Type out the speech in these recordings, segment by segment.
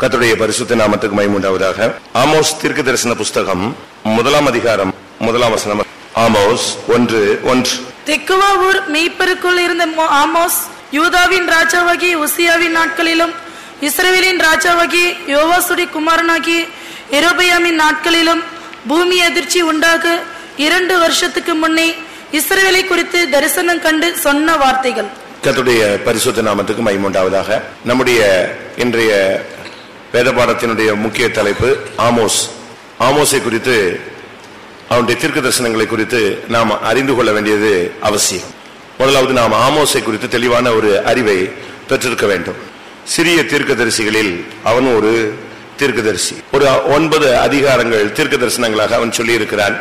கர்த்தருடைய பரிசுத்த நாமத்துக்கு மகிமை உண்டாவதாக. ஆமோஸ் தீர்க்கதரிசன புஸ்தகம் 1 அதிகாரம் 1 வசனம். ஆமோஸ் 1:1. தெக்குவா ஊர் மேய்ப்பருக்குள் இருந்த ஆமோஸ் யூதாவின் ராஜாவாகிய உசியாவின் நாட்களிலும் இஸ்ரவேலின் ராஜாவாகிய யோவாசுடைய குமாரனாகிய யெரொபெயாமின் நாட்களிலும் பூமி அதிர்ச்சி உண்டாக 2 வருஷத்துக்கு முன்னே இஸ்ரவேலை குறித்து தரிசனம் கண்டு சொன்ன வார்த்தைகள். கர்த்தருடைய பரிசுத்த நாமத்துக்கு மகிமை உண்டாவதாக. நம்முடைய இன்றைய வேத பாடத்தினுடைய முக்கிய தலைப்பு ஆமோஸ். ஆமோஸை குறித்து, அவனுடைய தீர்க்க தரிசனங்களை குறித்து நாம் அறிந்து கொள்ள வேண்டியது அவசியம். முதலாவது நாம் ஆமோஸை குறித்து தெளிவான ஒரு அறிவை பெற்றிருக்க வேண்டும். சிறிய தீர்க்கதரிசிகளில் அவன் ஒரு தீர்க்கதரிசி. ஒரு 9 அதிகாரங்கள் தீர்க்க தரிசனங்களாக அவன் சொல்லி இருக்கிறான்.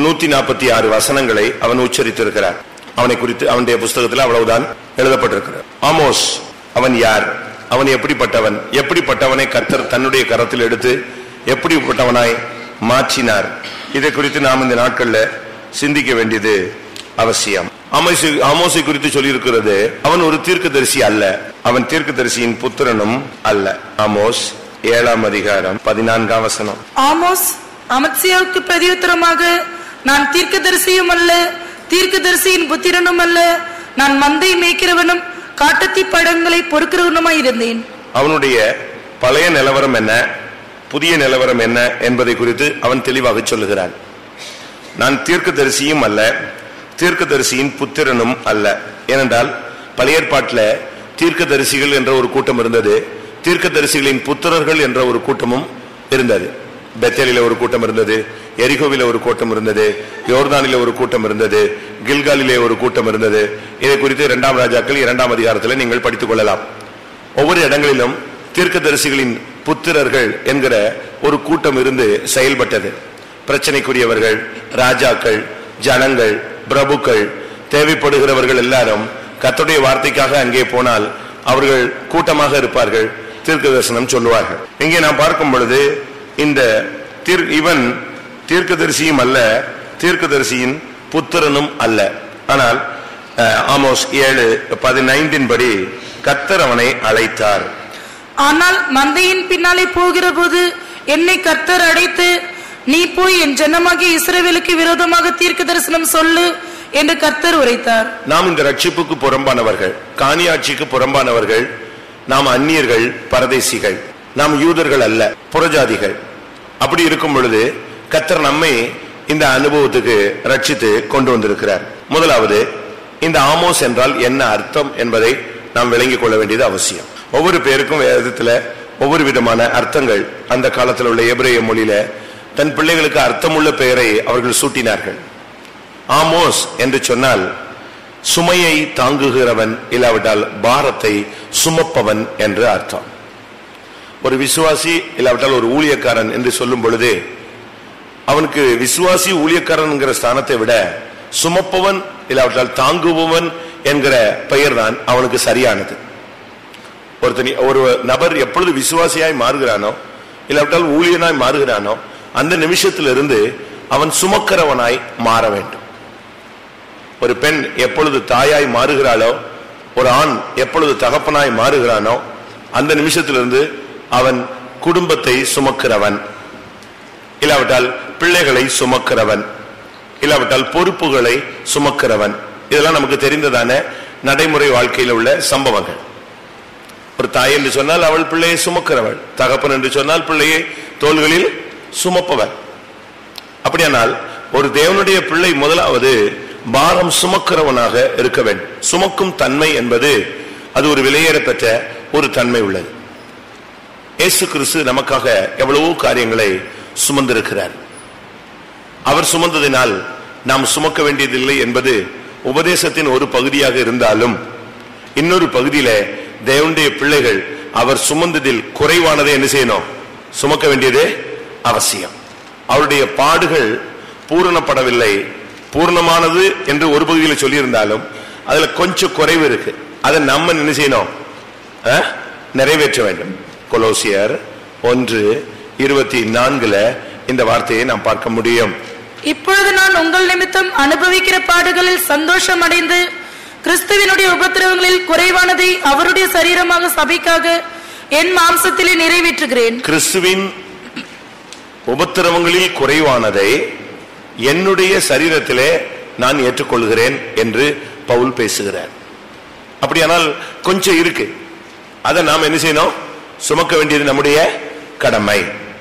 146 வசனங்களை அவன் உச்சரித்திருக்கிறான். அவனை குறித்து அவனுடைய புஸ்தகத்தில் அவ்வளவுதான் எழுதப்பட்டிருக்கிறார். ஆமோஸ் அவன் யார்? அவன் எப்படிப்பட்டவன்? எப்படிப்பட்டவனை கர்த்தர் தன்னுடைய கரத்தில் எடுத்து எப்படிப்பட்டவனாய் மாற்றினார்? இதை குறித்து நாம் இந்த நாட்களில் சிந்திக்க வேண்டியது அவசியம். ஆமோஸை குறித்து சொல்லியிருக்கிறது, அவன் ஒரு தீர்க்கதரிசி அல்ல, அவன் தீர்க்கதரிசியின் புத்திரனும் அல்ல. ஆமோஸ் 7 அதிகாரம் 14 வசனம். ஆமோஸ் அமத்சியாவுக்கு பிரதியுத்தரமாக, நான் தீர்க்கதரிசியும் அல்ல, தீர்க்கதரிசியின் புத்திரனும் அல்ல, நான் மந்தை மேய்க்கிறவனும் காட்டத்தி பழங்களை பொறுக்கிறவனுமாய் இருந்தேன். அவனுடைய பழைய நிலவரம் என்ன, புதிய நிலவரம் என்ன என்பதை குறித்து அவன் தெளிவாக சொல்லுகிறான். நான் தீர்க்கதரிசியும் அல்ல, தீர்க்கதரிசியின் புத்திரனும் அல்ல. ஏனென்றால் பழைய ஏற்பாட்டில் தீர்க்கதரிசிகள் என்ற ஒரு கூட்டம் இருந்தது, தீர்க்கதரிசிகளின் புத்திரர்கள் என்ற ஒரு கூட்டமும் இருந்தது. பெத்தேலில ஒரு கூட்டம் இருந்தது, எரிகோவில ஒரு கூட்டம் இருந்தது, யோர்தானில ஒரு கூட்டம் இருந்தது, கில்காலிலே ஒரு கூட்டம் இருந்தது. இதை குறித்து 2 ராஜாக்கள் 2 அதிகாரத்தில் நீங்கள் படித்துக் கொள்ளலாம். ஒவ்வொரு இடங்களிலும் தீர்க்கதரிசிகளின் புத்திரர்கள் என்கிற ஒரு கூட்டம் இருந்து செயல்பட்டது. பிரச்சனைக்குரியவர்கள், ராஜாக்கள், ஜனங்கள், பிரபுக்கள், தேவைப்படுகிறவர்கள் எல்லாரும் கர்த்தருடைய வார்த்தைக்காக அங்கே போனால் அவர்கள் கூட்டமாக இருப்பார்கள், தீர்க்க தரிசனம் சொல்லுவார்கள். இங்கே நாம் பார்க்கும் பொழுது இந்த இவன் தீர்க்கதரிசியும் அல்ல, தீர்க்கதரிசியின் புத்திரனும் அல்ல. ஆனால் ஆமோஸ் 7:15 படி கர்த்தர் அவனை அழைத்தார். ஆனால் மந்தையின் பின்னாலே போகிற போது என்னை கர்த்தர் அழைத்து, நீ போய் என் ஜனமாகிய இஸ்ரவேலுக்கு விரோதமாக தீர்க்க தரிசனம் சொல்லு என்று கர்த்தர் உரைத்தார். நாம் இந்த ரட்சிப்புக்கு புறம்பானவர்கள், காணியாட்சிக்கு புறம்பானவர்கள், நாம் அந்நியர்கள், பரதேசிகள், நாம் யூதர்கள் அல்ல, புறஜாதிகள். அப்படி இருக்கும் பொழுது கர்த்தர் நம்மை இந்த அனுபவத்துக்கு ரட்சித்து கொண்டு வந்திருக்கிறார். முதலாவது, இந்த ஆமோஸ் என்றால் என்ன அர்த்தம் என்பதை நாம் விளங்கிக் கொள்ள வேண்டியது அவசியம். ஒவ்வொரு பேருக்கும் வேதத்துல ஒவ்வொரு விதமான அர்த்தங்கள் அந்த காலத்தில் உள்ள எபிரேய மொழியில தன் பிள்ளைகளுக்கு அர்த்தமுள்ள பெயரை அவர்கள் சூட்டினார்கள். ஆமோஸ் என்று சொன்னால் சுமையை தாங்குகிறவன், இல்லாவிட்டால் பாரத்தை சுமப்பவன் என்று அர்த்தம். ஒரு விசுவாசி இல்லாவிட்டால் ஒரு ஊழியக்காரன் என்று சொல்லும் பொழுது அவனுக்கு விசுவாசி ஊழியக்காரன் ஸ்தானத்தை விட சுமப்பவன் இல்லாவிட்டால் தாங்குபவன் என்கிற பெயர் தான் அவனுக்கு சரியானது. ஒரு நபர் எப்பொழுது விசுவாசியாய் மாறுகிறானோ இல்லாவிட்டால் ஊழியனாய் மாறுகிறானோ அந்த நிமிஷத்திலிருந்து அவன் சுமக்கிறவனாய் மாற வேண்டும். ஒரு பெண் எப்பொழுது தாயாய் மாறுகிறாளோ, ஒரு ஆண் எப்பொழுது தகப்பனாய் மாறுகிறானோ அந்த நிமிஷத்திலிருந்து அவன் குடும்பத்தை சுமக்கிறவன், இல்லாவிட்டால் பிள்ளைகளை சுமக்கிறவன், இல்லாவிட்டால் பொறுப்புகளை சுமக்கிறவன். இதெல்லாம் நமக்கு தெரிந்ததான நடைமுறை வாழ்க்கையில் உள்ள சம்பவங்கள். ஒரு தாய் என்று சொன்னால் அவள் பிள்ளையை சுமக்கிறவள், தகப்பன் என்று சொன்னால் பிள்ளையை தோள்களில் சுமப்பவன். அப்படியானால் ஒரு தேவனுடைய பிள்ளை முதலாவது பாரம் சுமக்கிறவனாக இருக்க வேண்டும். சுமக்கும் தன்மை என்பது அது ஒரு விலையேற பெற்ற ஒரு தன்மை உள்ளது. இயேசு கிறிஸ்து நமக்காக எவ்வளவோ காரியங்களை சுமந்திருக்கிறார். அவர் சுமந்ததினால் நாம் சுமக்க வேண்டியதில்லை என்பது உபதேசத்தின் ஒரு பகுதியாக இருந்தாலும், இன்னொரு பகுதியில தேவனுடைய பிள்ளைகள் அவர் சுமந்ததில் குறைவானதை என்ன செய்யணும்? சுமக்க வேண்டியது அவசியம். அவருடைய பாடுகள் பூரணப்படவில்லை, பூர்ணமானது என்று ஒரு பகுதியில் சொல்லியிருந்தாலும் அதுல கொஞ்சம் குறைவு இருக்கு. அதை நம்ம என்ன செய்யணும்? நிறைவேற்ற வேண்டும். கொலோசியர் 1:24 இந்த வார்த்தையை நாம் பார்க்க முடியும். இப்பொழுது நான் உங்கள் நிமித்தம் அனுபவிக்கிற பாடுகளில் சந்தோஷம் அடைந்து கிறிஸ்துவினுடைய உபத்திரவங்களில் குறைவானதை அவருடைய சரீரமாக சபைக்காக என் மாம்சத்திலே நிறைவேற்றுகிறேன். கிறிஸ்துவின் உபத்திரவங்களில் குறைவானதை என்னுடைய சரீரத்திலே நான் ஏற்றுக்கொள்கிறேன் என்று பவுல் பேசுகிறார். அப்படியானால் கொஞ்சம் இருக்கு, அதை நாம் என்ன செய்யணும்? சுமக்க வேண்டியது நம்முடைய கடமை.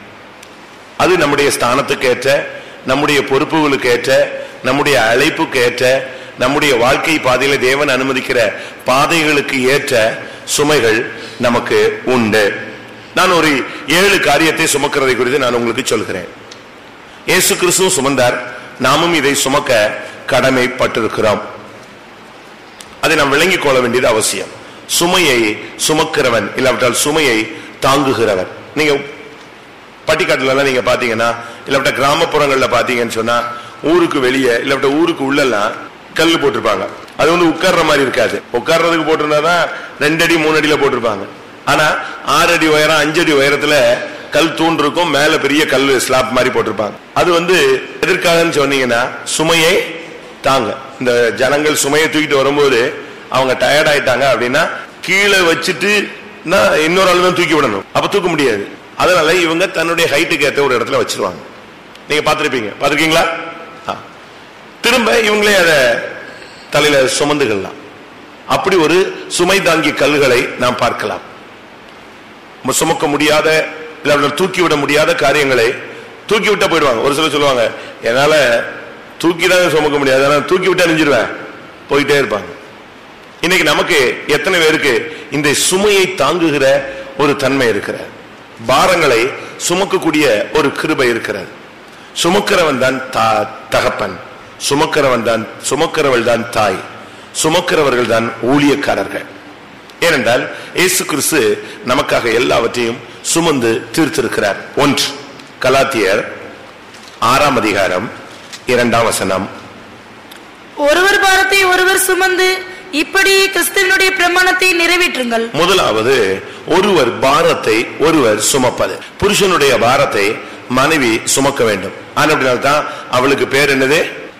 அது நம்முடைய ஸ்தானத்துக்கு ஏற்ற, நம்முடைய பொறுப்புகளுக்கு ஏற்ற, நம்முடைய அழைப்புக்கு ஏற்ற, நம்முடைய வாழ்க்கை பாதையில தேவன் அனுமதிக்கிற பாதைகளுக்கு ஏற்ற சுமைகள் நமக்கு உண்டு. நான் ஒரு 7 காரியத்தை சுமக்கிறதை குறித்து நான் உங்களுக்கு சொல்கிறேன். இயேசு கிறிஸ்துவும் சுமந்தார், நாமும் இதை சுமக்க கடமைப்பட்டிருக்கிறோம். அதை நாம் விளங்கிக் கொள்ள வேண்டியது அவசியம். சுமையை சுமக்கிறவன் இல்லாவிட்டால் சுமையை தாங்குகிறவன். நீங்க பட்டிக்காட்டுல நீங்க பாத்தீங்கன்னா, இல்லாவிட்ட கிராமப்புறங்கள்ல பாத்தீங்கன்னு சொன்னா, ஊருக்கு வெளியே இல்லாவிட்ட ஊருக்கு உள்ளெல்லாம் கல் போட்டிருப்பாங்க. அது உட்கார்ற மாதிரி இருக்காது. உட்கார்றதுக்கு போட்டிருந்தாதான் 2 அடி 3 அடியில போட்டிருப்பாங்க. ஆனா 6 அடி உயரம் 5 அடி உயரத்துல கல் தூண் இருக்கும், மேல பெரிய கல் ஸ்லாப் மாதிரி போட்டிருப்பாங்க. அது எதற்காகன்னு சொன்னீங்கன்னா, சுமையை தாங்க. இந்த ஜனங்கள் சுமையை தூக்கிட்டு வரும்போது அவங்க டயர்ட் ஆயிட்டாங்க அப்படின்னா கீழே வச்சுட்டு இன்னொரு ஆளு தான் தூக்கி விடணும், அப்ப தூக்க முடியாது. அதனால இவங்க தன்னுடைய ஹைட்டுக்கு ஏற்ற ஒரு இடத்துல வச்சிருவாங்க. நீங்க பாத்திருக்கீங்களா? திரும்ப இவங்களே அதை தலையில சுமந்துகள்லாம். அப்படி ஒரு சுமை தாங்கி கல்லுகளை நாம் பார்க்கலாம். சுமக்க முடியாத, தூக்கி விட முடியாத காரியங்களை தூக்கி விட்டா போயிடுவாங்க. ஒரு சிலர் சொல்லுவாங்க, என்னால தூக்கிதான் சுமக்க முடியாது, ஆனா தூக்கி விட்டா நெஞ்சிருவேன், போயிட்டே இருப்பாங்க. இன்னைக்கு நமக்கு எத்தனை பேருக்கு இந்த சுமையை தாங்குகிற ஒரு தன்மை இருக்கிற, பாரங்களை சுமக்கக்கூடிய ஒரு கிருபை இருக்கிறது. சுமக்கிறவன் தான் தகப்பன், சுமக்கிறவள் தான் தாய், சுமக்கிறவர்கள் தான் ஊழியக்காரர்கள். ஏனென்றால் இயேசு கிறிஸ்து நமக்காக எல்லாவற்றையும் சுமந்து தீர்த்திருக்கிறார். 1 கலாத்தியர் 6ஆம் அதிகாரம் 2ஆம் வசனம். ஒருவர் பாரத்தை ஒருவர் சுமந்து இப்படி கிறிஸ்துவினுடைய பிரமாணத்தை நிறைவேற்றுங்கள். முதலாவது ஒருவர் பாரத்தை ஒருவர் சுமப்பது. புருஷனுடைய பாரத்தை மனைவி சுமக்க வேண்டும். அப்படினால்தான் அவளுக்கு பேர் என்னது?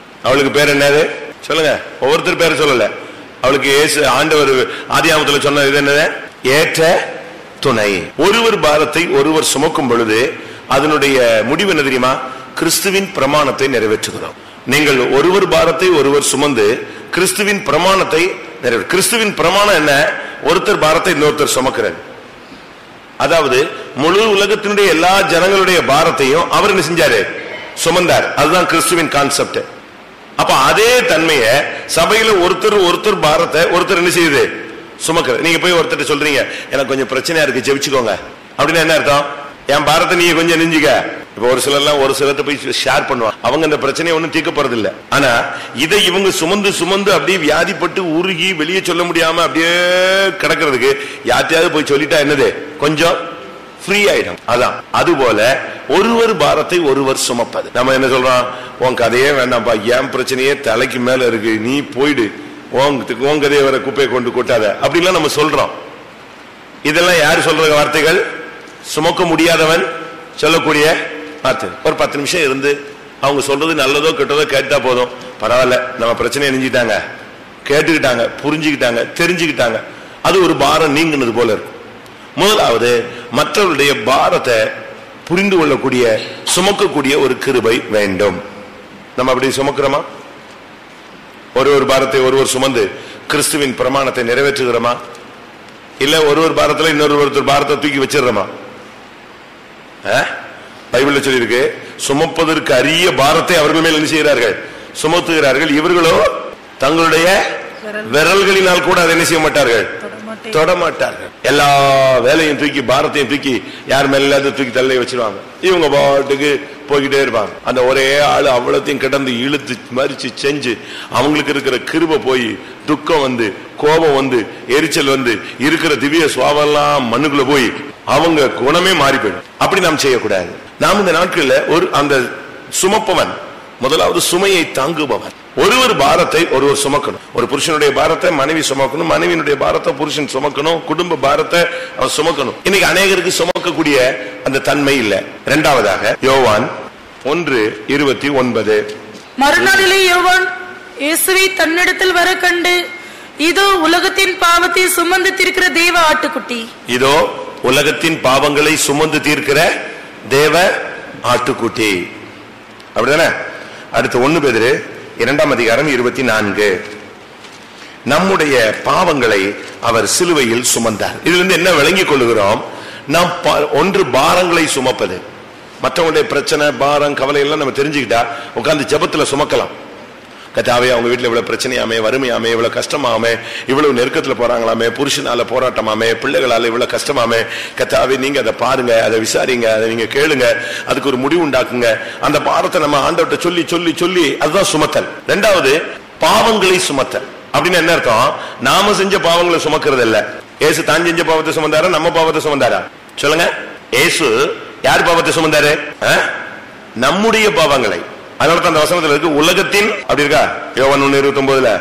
சொல்லுங்க, ஒவ்வொருத்தர் பேர் சொல்லல. அவளுக்கு இயேசு ஆண்டவர் ஆதியாகமத்துல சொன்ன இது என்னது? ஏற்ற துணை. ஒருவர் பாரத்தை ஒருவர் சுமக்கும் பொழுது அதனுடைய முடிவு என்ன தெரியுமா? கிறிஸ்துவின் பிரமாணத்தை நிறைவேற்றுகிறோம். நீங்கள் ஒருவர் பாரத்தை ஒருவர் சுமந்து கிறிஸ்துவின் பிரமாணத்தை நிறைவேற்று. கிறிஸ்துவின் பிரமாணம் என்ன? ஒருத்தர் பாரத்தை இன்னொருத்தர் சுமக்கிறார். அதாவது முழு உலகத்தினுடைய எல்லா ஜனங்களுடைய பாரத்தையும் அவர் என்ன செஞ்சாரு? சுமந்தார். அதுதான் கிறிஸ்துவின் கான்செப்ட். அப்ப அதே தன்மைய சபையில ஒருத்தர் பாரத்தை ஒருத்தர் என்ன செய்யுது? சுமக்கிற. நீங்க போய் ஒருத்தர் சொல்றீங்க, எனக்கு கொஞ்சம் பிரச்சனையா இருக்கு, ஜெபிச்சுக்கோங்க அப்படின்னா என்ன அர்த்தம்? என் பாரத்தை நீங்க கொஞ்சம் நெஞ்சுக்க. இப்ப ஒரு சிலர்ட்ட போய் ஷேர் பண்ணுவாங்க, அவங்க அந்த பிரச்சனையை ஒன்னும் தீர்க்க போறது இல்ல. ஆனா இதை இவங்க சுமந்து அப்படியே வியாதிப்பட்டு உருகி வெளியே சொல்ல முடியாம அப்படியே கிடக்கிறதுக்கு யார்ட்டையாவது போய் சொல்லிட்டா என்னது? கொஞ்சம் ஃப்ரீ ஆயிடும். அதான் அதுபோல ஒருவர் பாரத்தை ஒருவர் சுமப்பது. நம்ம என்ன சொல்றோம்? உன் கதையே வேண்டாம்ப்பா, என் பிரச்சனையே தலைக்கு மேல இருக்கு, நீ போயிடு, உன் கதையை வர குப்பையை கொண்டு கொட்டாத அப்படிலாம் நம்ம சொல்றோம். இதெல்லாம் யாரு சொல்ற வார்த்தைகள்? சுமக்க முடியாதவன் சொல்லக்கூடிய வார்த்தை. ஒரு 10 நிமிஷம் இருந்து அவங்க சொல்றது நல்லதோ கெட்டதோ கேட்டா போதும், பரவாயில்ல, நம்ம பிரச்சனையை நெஞ்சிட்டாங்க, கேட்டுக்கிட்டாங்க, புரிஞ்சுக்கிட்டாங்க, தெரிஞ்சுக்கிட்டாங்க, அது ஒரு பாரம் நீங்கினது போல இருக்கு. முதலாவது மற்றவருடைய பாரத்தை புரிந்து கொள்ளக்கூடிய சுமக்கக்கூடிய ஒரு கிருபை வேண்டும். நம்ம அப்படி சுமக்கிறோமா? ஒரு பாரத்தை ஒருவர் சுமந்து கிறிஸ்துவின் பிரமாணத்தை நிறைவேற்றுகிறோமா? இல்ல ஒருவர் பாரத்துல இன்னொருத்தர் பாரத்தை தூக்கி வச்சிடறோமா? பைபிள்ல சொல்லியிருக்கு, சுமப்பதற்கு அரிய பாரத்தை அவர்கள் மேல் என்ன செய்கிறார்கள்? சுமத்துகிறார்கள். இவர்களோ தங்களுடைய விரல்களினால் கூட அதை என்ன செய்ய மாட்டார்கள்? தொடமாட்டார்கள். எல்லா வேலையும் தூக்கி பாரத்தையும் தூக்கி யார் மேல தூக்கி தள்ளி வச்சிருவாங்க. இவங்க பாட்டுக்கு போய்கிட்டே இருப்பாங்க. அந்த ஒரே ஆளு அவ்வளத்தையும் கிடந்து இழுத்து மறிச்சு செஞ்சு அவங்களுக்கு இருக்கிற கிருபை போய் துக்கம் வந்து, கோபம் வந்து, எரிச்சல் வந்து, இருக்கிற திவ்ய சுவாவெல்லாம் மண்ணுக்குள்ள போய் அவங்க குணமே மாறி போயிடும். அப்படி நாம் செய்யக்கூடாது. நாம் இந்த நாட்களில் அந்த சுமப்பவன், முதலாவது சுமையை தாங்குபவன். ஒருவர் பாரத்தை ஒருவர் சுமக்கணும். ஒரு புருஷனுடைய பாரத்தை மனைவி சுமக்கணும், மனைவியினுடைய பாரத்தை புருஷன் சுமக்கணும், குடும்ப பாரத்தை அவன் சுமக்கணும். இன்னைக்கு அநேகருக்கு சுமக்கக்கூடிய அந்த தன்மை இல்லை. இரண்டாவதாக யோவான் 1:29. மறுநாளிலே யோவான் இயேசுவை தன்னிடத்தில் வர கண்டு, இதோ உலகத்தின் பாவத்தை சுமந்து தீர்க்கிற தேவ ஆட்டுக்குட்டி, இதோ உலகத்தின் பாவங்களை சுமந்து தீர்க்கிற தேவ ஆட்டுக்குட்டி. அப்படிதானே? அடுத்து 1 பேதுரு 2ஆம் அதிகாரம் 24. நம்முடைய பாவங்களை அவர் சிலுவையில் சுமந்தார். இதுல இருந்து என்ன விளங்கிக் கொள்ளுகிறோம்? நாம் ஒன்று பாரங்களை சுமப்பது, மற்றவங்களுடைய பிரச்சனை பாரம் கவலை எல்லாம் நம்ம தெரிஞ்சுக்கிட்டா உட்கார்ந்து ஜெபத்துல சுமக்கலாம். கர்த்தாவே, அவங்க வீட்டுல இவ்வளவு பிரச்சனையாமே, வறுமையாமே, இவ்வளவு கஷ்டமாமே, இவ்வளவு நெருக்கத்துல போறாங்களாமே, புருஷனால போராட்டமாமே, பிள்ளைகளால இவ்வளவு கஷ்டமாமே, கர்த்தாவே நீங்க அதை பாருங்க, அதை விசாரிங்க, அதை நீங்க கேளுங்க, அதுக்கு ஒரு முடிவு உண்டாக்குங்க. அந்த பாரத்தை நம்ம ஆண்டவர்கிட்ட சொல்லி சொல்லி சொல்லி அதுதான் சுமத்தல். 2வது பாவங்களை சுமத்தல். அப்படின்னு என்ன அர்த்தம்? நாம செஞ்ச பாவங்களை சுமக்கிறது இல்ல. ஏசு தான் செஞ்ச பாவத்தை சுமந்தாரா, நம்ம பாவத்தை சுமந்தாரா? சொல்லுங்க. ஏசு யார் பாவத்தை சுமந்தாரு? நம்முடைய பாவங்களை. அதனால அந்த வசனத்துல இருக்கு உலகத்தின், அப்படி இருக்கா? யோவான் 1:29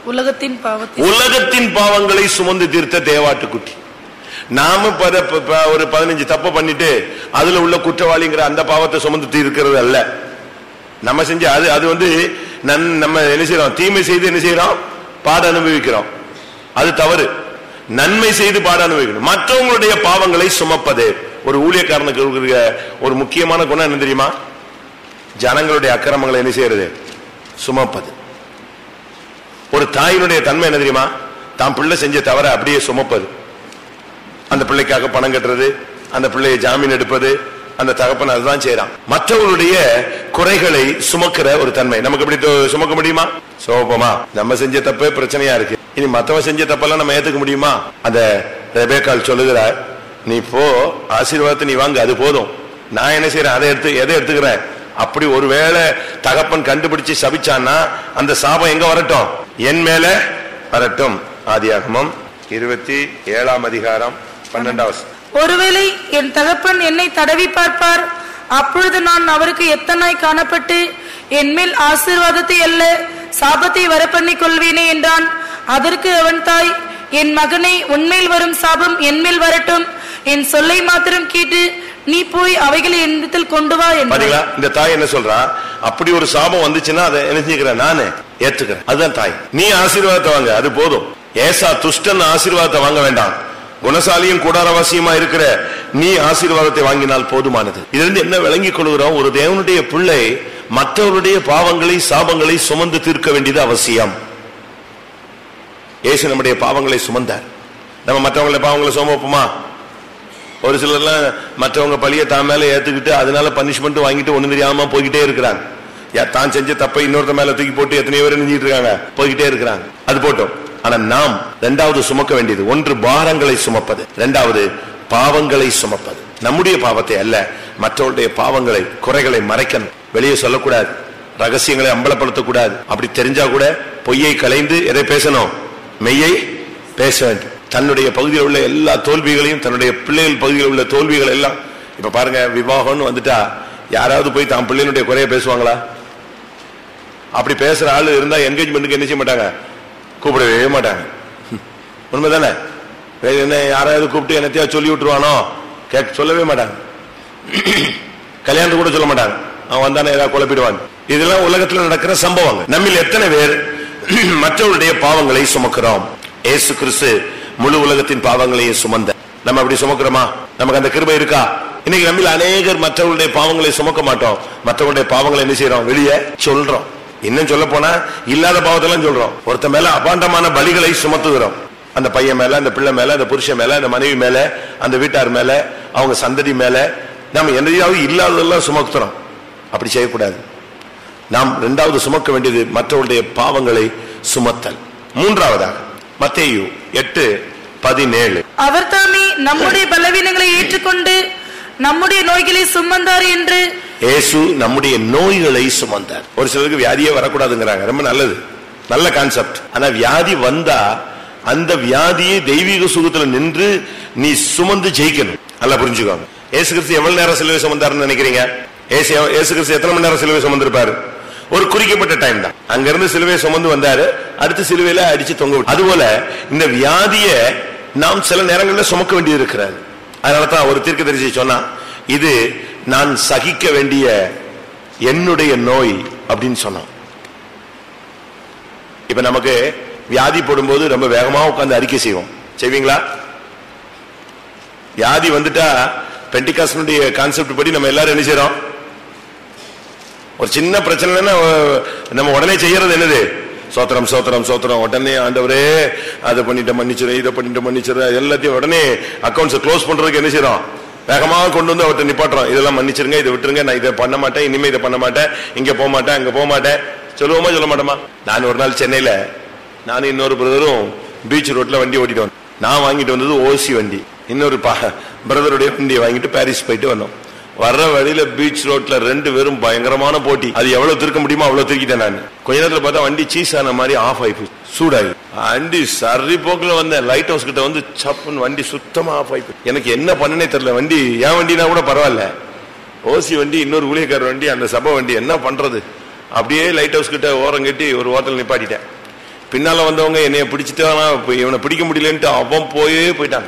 உலகத்தின் பாவங்களை சுமந்து தீர்த்த தேவாட்டுக்குட்டி. நாம ஒரு 15 தப்பு பண்ணிட்டு அதுல உள்ள குற்றவாளிங்கிற அந்த பாவத்தை சுமந்து தீர்க்கிறது அல்ல. நம்ம செஞ்ச அது நம்ம என்ன செய்யறோம்? தீமை செய்து என்ன செய்யறோம்? பாட அனுபவிக்கிறோம். அது தவறு. நன்மை செய்து பாட அனுபவிக்கணும். மற்றவங்களுடைய பாவங்களை சுமப்பது ஒரு ஊழியக்காரனுக்கு ஒரு முக்கியமான குணம் என்ன தெரியுமா? ஜனங்களுடைய அக்கிரமங்களை என்ன செய்யறது? சுமப்பது. ஒரு தாயினுடைய தன்மை என்ன தெரியுமா? தான் பிள்ளை செஞ்ச தவற அப்படியே சுமப்பது. அந்த பிள்ளைக்காக பணம் கட்டுறது, அந்த பிள்ளையை ஜாமீன் எடுப்பது, அந்த தகப்பன் அதுதான் செய்யறான். மற்றவர்களுடைய குறைகளை சுமக்கிற ஒரு தன்மை நமக்கு எப்படி சுமக்க முடியுமா? சுமப்போமா? நம்ம செஞ்ச தப்பே பிரச்சனையா இருக்கு, இனி மற்றவன் செஞ்ச தப்பெல்லாம் நம்ம ஏத்துக்க முடியுமா? அந்த ரெபேக்காள் சொல்லுகிறார், நீ போ, ஆசீர்வாதத்தை நீ வாங்க, அது போதும், நான் என்ன செய்யறேன் அதை எடுத்துக்கிறேன். அப்படி ஒருவேளை தகப்பன் கண்டுபிடிச்சு சபிச்சான்னா அந்த சாபம் எங்க வரட்டும்? என் மேல வரட்டும். ஆதியாகமம் 27ஆம் அதிகாரம் 12வது. ஒருவேளை என் தகப்பன் என்னை தடவி பார்ப்பார், அப்பொழுது நான் அவருக்கு எத்தனாய் காணப்பட்டு என் மேல் ஆசீர்வாதத்தை அல்ல சாபத்தை வரப்பண்ணிக் கொள்வேனே என்றான். அதற்கு அவன் தாய், என் மகனை உன்மேல் வரும் சாபம் என் மேல் வரட்டும், என் சொல்லை மாத்திரம் கேட்டு நீ போய் அவைகளை என்னிடத்தில் கொண்டு வா என்றார். இந்த தாய் என்ன சொல்றா? அப்படி ஒரு சாபம் வந்துச்சுன்னா அதை என்ன செஞ்சுக்கிறேன்? நானே ஏத்துக்கிறேன். அதுதான் தாய். நீ ஆசீர்வாதத்தை வாங்க, அது போதும். ஏசா துஷ்டன் ஆசீர்வாதத்தை வாங்க வேண்டாம். குணசாலியும் கூடாரவாசியுமா இருக்கிற நீ ஆசீர்வாதத்தை வாங்கினால் போதுமானது. இதிலிருந்து என்ன விளங்கிக் கொள்கிறோம்? ஒரு தேவனுடைய பிள்ளை மற்றவருடைய பாவங்களை சாபங்களை சுமந்து தீர்க்க வேண்டியது அவசியம். இயேசு நம்முடைய பாவங்களை சுமந்தார். நம்ம மற்றவங்களுடைய பாவங்களை சுமப்போமா? ஒரு சிலர்லாம் மற்றவங்க பழிய தான் மேல ஏத்துக்கிட்டு அதனால பனிஷ்மெண்ட் வாங்கிட்டு ஒண்ணு தெரியாம போய்கிட்டே இருக்கிறாங்க. தான் செஞ்ச தப்பை இன்னொருத்த மேல தூக்கி போட்டு எத்தனையோ பேர் நினைச்சிட்டு இருக்காங்க, போய்கிட்டே இருக்கிறாங்க. அது போட்டோம். ஆனா நாம் 2வது சுமக்க வேண்டியது, ஒன்று பாரங்களை சுமப்பது, 2வது பாவங்களை சுமப்பது. நம்முடைய பாவத்தை அல்ல, மற்றவருடைய பாவங்களை குறைகளை மறைக்கணும். வெளியே சொல்லக்கூடாது, ரகசியங்களை அம்பலப்படுத்தக்கூடாது. அப்படி தெரிஞ்சா கூட பொய்யை களைந்து எதை பேசணும்? மெய்யை பேச வேண்டும். தன்னுடைய பகுதியில் உள்ள எல்லா தோல்விகளையும், தன்னுடைய பிள்ளைகள் பகுதியில் உள்ள தோல்விகள் எல்லாம். இப்ப பாருங்க, விவாகம்னு வந்துட்டா யாராவது போய் தான் பிள்ளைகளுடைய குறைய பேசுவாங்களா? அப்படி பேசுற ஆளு இருந்தா என்கேஜ்மெண்ட்டுக்கு என்ன செய்ய மாட்டாங்க? கூப்பிடவே மாட்டாங்க. உண்மைதானே? என்ன யாராவது கூப்பிட்டு என்னத்தையா சொல்லி விட்டுருவானோ சொல்லவே மாட்டாங்க. கல்யாணத்துக்கு கூட சொல்ல மாட்டாங்க, அவன் வந்தானே ஏதாவது குழப்பிடுவான். இதெல்லாம் உலகத்தில் நடக்கிற சம்பவங்கள். நம்மில் எத்தனை பேர் மற்றவருடைய பாவங்களை சுமக்கிறோம்? இயேசு கிறிஸ்து முழு உலகத்தின் பாவங்களையும் சுமந்த. நம்ம அப்படி சுமக்கிறோமா? நமக்கு அந்த கிருபை இருக்கா? இன்னைக்கு நம்மில் அநேகர் மற்றவருடைய பாவங்களை சுமக்க மாட்டோம். மற்றவருடைய பாவங்களை என்ன செய்யறோம்? வெளியே சொல்றோம். இன்னும் சொல்ல போனா இல்லாத பாவத்தெல்லாம் சொல்றோம். ஒருத்த மேல அபாண்டமான பலிகளை சுமத்துகிறோம். அந்த பையன் மேல, அந்த பிள்ளை மேல, அந்த புருஷன் மேல, அந்த மனைவி மேல, அந்த வீட்டார் மேல, அவங்க சந்ததி மேல நம்ம என்னையாவது இல்லாததெல்லாம் சுமத்துறோம். அப்படி செய்யக்கூடாது. நாம் 2வது சுமக்க வேண்டியது மற்றவருடைய பாவங்களை சுமத்தல். 3வதாக மத்தேயு 8:17 அவர் தாமே நம்முடைய பலவீனங்களை ஏற்றுக்கொண்டு நம்முடைய நோய்களை சுமந்தார் என்று. இயேசு நம்முடைய நோய்களை சுமந்தார். ஒரு சிலருக்கு வியாதியே வரக்கூடாதுங்கிறாங்க, ரொம்ப நல்லது, நல்ல கான்செப்ட். ஆனா வியாதி வந்தா அந்த வியாதியை தெய்வீக சுகத்துல நின்று நீ சுமந்து ஜெயிக்கணும். நல்லா புரிஞ்சுக்கோங்க. இயேசு கிறிஸ்து எவ்வளவு நேரம் சிலுவை சுமந்தாருன்னு நினைக்கிறீங்க? இயேசு கிறிஸ்து எத்தனை மணி நேரம் சிலுவை சுமந்திருப்பாரு? ஒரு குறிக்கப்பட்ட டைம் தான். அங்கிருந்து சிலுவையை சுமந்து வந்தாரு, அடுத்து சிலுவையில அடிச்சு தொங்க விட்டு. அதுபோல இந்த வியாதியை நாம் சில நேரங்களில் சுமக்க வேண்டியது இருக்கிறார். அதனாலதான் ஒரு தீர்க்கதரிசி சொன்னா, இது நான் சகிக்க வேண்டிய என்னுடைய நோய் அப்படின்னு சொன்னான். இப்ப நமக்கு வியாதி போடும்போது ரொம்ப வேகமா உட்கார்ந்து அறிக்கை செய்வோம். செய்வீங்களா? வியாதி வந்துட்டா பெண்டிகாஸ்டுடைய கான்செப்ட் படி நம்ம எல்லாரும் என்ன செய்யறோம்? ஒரு சின்ன பிரச்சனைன்னா நம்ம உடனே செய்யறது என்னது? சோத்திரம் சோத்திரம் சோத்திரம். உடனே ஆண்டவரே அதை பண்ணிட்டு மன்னிச்சிரு, இதை பண்ணிட்டு மன்னிச்சிரு, எல்லாத்தையும் உடனே அக்கௌண்ட்ஸ் க்ளோஸ் பண்றதுக்கு என்ன செய்யறோம்? வேகமாக கொண்டு வந்து அவர்கிட்ட நிப்பாட்டுறோம். இதெல்லாம் மன்னிச்சிருங்க, இதை விட்டுருங்க, நான் இதை பண்ண மாட்டேன், இனிமே இதை பண்ண மாட்டேன், இங்க போக மாட்டேன், அங்க போக மாட்டேன். சொல்லுவோமா சொல்ல மாட்டோமா? நான் ஒரு நாள் சென்னையில நானும் இன்னொரு பிரதரும் பீச் ரோட்ல வண்டி ஓட்டிட்டு வந்தோம். நான் வாங்கிட்டு வந்தது ஓசி வண்டி, இன்னொரு பிரதருடைய வண்டியை வாங்கிட்டு பாரிஸ் போயிட்டு வந்தோம். வர்ற வழியில பீச் ரோட்ல 2 பேரும் பயங்கரமான போட்டி. அது எவ்வளவு திருக்க முடியுமோ அவ்வளவு திருக்கிட்டேன். நான் கொஞ்ச நேரத்துல பார்த்தா வண்டி சீஸ் ஆன மாதிரி ஆஃப் ஆகி சூடாகி வண்டி சரி போக்குல வந்தேன். லைட் ஹவுஸ் கிட்ட வந்து சப்புன்னு வண்டி சுத்தமா ஆஃப் ஆகி எனக்கு என்ன பண்ணனே தெரியல. வண்டி என் வண்டினா கூட பரவாயில்ல, ஓசி வண்டி இன்னொரு ஊழியக்கார வண்டி, அந்த சபை வண்டி என்ன பண்றது? அப்படியே லைட் ஹவுஸ் கிட்ட ஓரம் கட்டி ஒரு ஓட்டல் நிப்பாட்டிட்டேன். பின்னால வந்தவங்க என்னைய பிடிச்சிட்டானா, இவனை பிடிக்க முடியலன்ட்டு அவன் போயிட்டாங்க.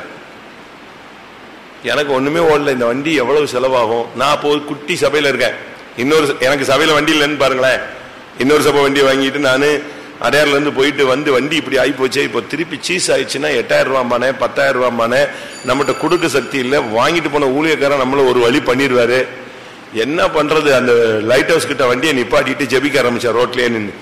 எனக்கு ஒண்ணுமே ஓடல. இந்த வண்டி எவ்வளவு செலவாகும்? நான் அப்போ குட்டி சபையில இருக்கேன். இன்னொரு எனக்கு சபையில வண்டி இல்லைன்னு பாருங்களேன். இன்னொரு சபை வண்டி வாங்கிட்டு நானு அடையாறுல இருந்து போயிட்டு வந்து வண்டி இப்படி ஆகி போச்சு. இப்போ திருப்பி சீஸ் ஆயிடுச்சுன்னா 8000 ரூபாய் 10,000 ரூபாய் நம்மகிட்ட கொடுக்க சக்தி இல்லை. வாங்கிட்டு போன ஊழியக்காரன் நம்மள ஒரு வழி பண்ணிடுவாரு. என்ன பண்றது? அந்த லைட் ஹவுஸ் கிட்ட வண்டியை நிப்பாட்டிட்டு ஜெபிக்க ஆரம்பிச்சேன் ரோட்லயே நின்று.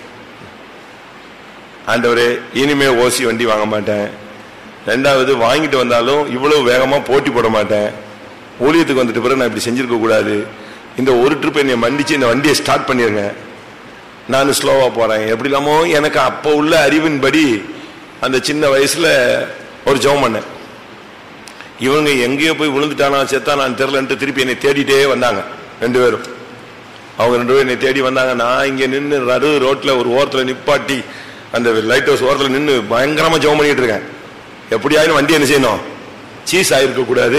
ஆண்டவரே, இனிமே ஓசி வண்டி வாங்க மாட்டேன். 2வது வாங்கிட்டு வந்தாலும் இவ்வளவு வேகமா போட்டி போட மாட்டேன். ஊழியத்துக்கு வந்துட்டு பிறகு நான் இப்படி செஞ்சிருக்க கூடாது. இந்த ஒரு ட்ரிப் என்னை மன்னிச்சு இந்த வண்டியை ஸ்டார்ட் பண்ணிருங்க, நான் ஸ்லோவா போறேன். எப்படி இல்லாமோ எனக்கு அப்போ உள்ள அறிவின்படி அந்த சின்ன வயசுல ஒரு ஜெபம் பண்ணேன். இவங்க எங்கேயோ போய் விழுந்துட்டானா செத்தா நான் தெரியலன்ட்டு திருப்பி என்னை தேடிட்டே வந்தாங்க 2 பேரும். அவங்க 2 பேரும் என்னை தேடி வந்தாங்க. நான் இங்க நின்று நடு ரோட்ல ஒரு ஓரத்துல நிப்பாட்டி அந்த லைட் ஹவுஸ் ஓரத்துல நின்று பயங்கரமா ஜெபம் பண்ணிட்டு இருக்கேன். எப்படியாவது வண்டி என்ன செய்யணும்? சீஸ் ஆயிருக்க கூடாது,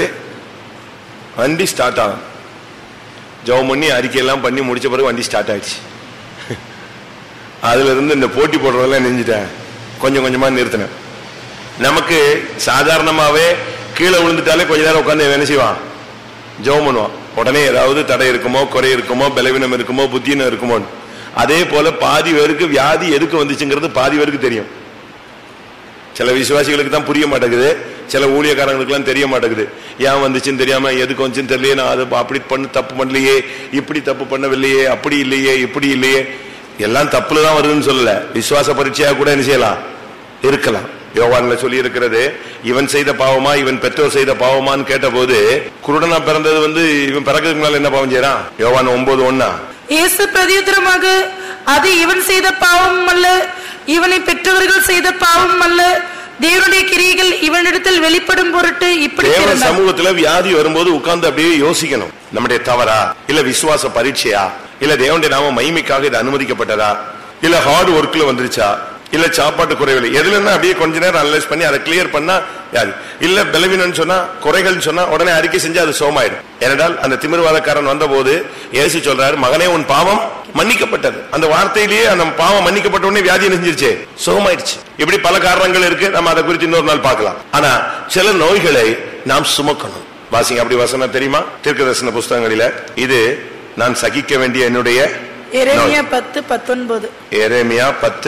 வண்டி ஸ்டார்ட் ஆகும். ஜெபம் பண்ணி அறிக்கையெல்லாம் பண்ணி முடிச்ச பிறகு வண்டி ஸ்டார்ட் ஆயிடுச்சு. அதுல இருந்து இந்த போட்டி போடுறதெல்லாம் நெஞ்சிட்டேன், கொஞ்சம் கொஞ்சமா நிறுத்தினேன். நமக்கு சாதாரணமாவே கீழே விழுந்துட்டாலே கொஞ்ச நேரம் உட்காந்து என்ன செய்வான்? ஜெபம் பண்ணுவான். உடனே ஏதாவது தடை இருக்குமோ, குறை இருக்குமோ, பலவீனம் இருக்குமோ, புத்தியினம் இருக்குமோ. அதே போல பாதி பேருக்கு வியாதி எதுக்கு வந்துச்சுங்கிறது பாதி பேருக்கு தெரியும். சில விசுவாசிகளுக்கு தான் புரிய மாட்டேங்குது, சில ஊழியக்காரங்களுக்கு எல்லாம் தெரிய மாட்டேங்குது. ஏன் வந்துச்சுன்னு தெரியாம, எதுக்கு வந்துச்சுன்னு தெரியலையே, நான் அது அப்படி தப்பு பண்ணலையே, இப்படி தப்பு பண்ணவில்லையே, அப்படி இல்லையே, இப்படி இல்லையே. எல்லாம் தப்புலதான் வருதுன்னு சொல்லல, விசுவாச பரீட்சையா கூட என்ன செய்யலாம், இருக்கலாம். யோவான்ல சொல்லி இருக்கிறது, இவன் செய்த பாவமா இவன் பெற்றோர் செய்த பாவமான்னு கேட்ட போது, குருடனா பிறந்தது இவன் பிறக்கிறதுக்கு மேல என்ன பாவம் செய்யறான்? யோவான் 9:1. இயேசு பிரதியுத்தரமாக, அது இவன் செய்த பாவம் அல்ல, இவனை பெற்றவர்கள் செய்த பாவம் அல்ல, தேவனுடைய கிரியைகள் இவனிடத்தில் வெளிப்படும் பொருட்டு இப்படி. சமூகத்துல வியாதி வரும்போது உட்கார்ந்து அப்படியே யோசிக்கணும், நம்முடைய தவறா, இல்ல விசுவாச பரீட்சையா, இல்ல தேவனுடைய நாம மகிமைக்காக இது அனுமதிக்கப்பட்டதா, இல்ல ஹார்ட் ஒர்க்ல வந்துருச்சா, இல்ல சாப்பாட்டு குறைவில்லை, எதுலன்னா அப்படியே கொஞ்ச நேரம் அனலைஸ் பண்ணி அதை கிளியர் பண்ணா யாரு இல்ல பலவீனம் சொன்னா, குறைகள் சொன்னா உடனே அறிக்கை செஞ்சு அது சோமாயிடும். ஏனென்றால் அந்த திமிர்வாதக்காரன் வந்த போது இயேசு சொல்றாரு, மகனே உன் பாவம் மன்னிக்கப்பட்டது. அந்த வார்த்தையிலேயே அந்த பாவம் மன்னிக்கப்பட்ட உடனே வியாதி நெஞ்சிருச்சு, சோமாயிடுச்சு. இப்படி பல காரணங்கள் இருக்கு, நம்ம அதை குறித்து இன்னொரு நாள் பார்க்கலாம். ஆனா சில நோய்களை நாம் சுமக்கணும். வாசிங்க, அப்படி வசனம் தெரியுமா? தீர்க்கதரிசன புஸ்தகங்களில இது நான் சகிக்க வேண்டிய என்னுடைய எரேமியா 10:19. எரேமியா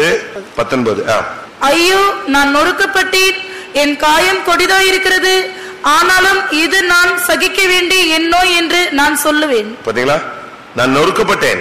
10:19. ஐயோ, நான் நொறுக்கப்பட்டேன், என் காயம் கொடிதாயிருக்கிறது, ஆனாலும் இது நான் சகிக்க வேண்டிய என் நோய் என்று நான் சொல்லுவேன். பாத்தீங்களா? நான் நொறுக்கப்பட்டேன்,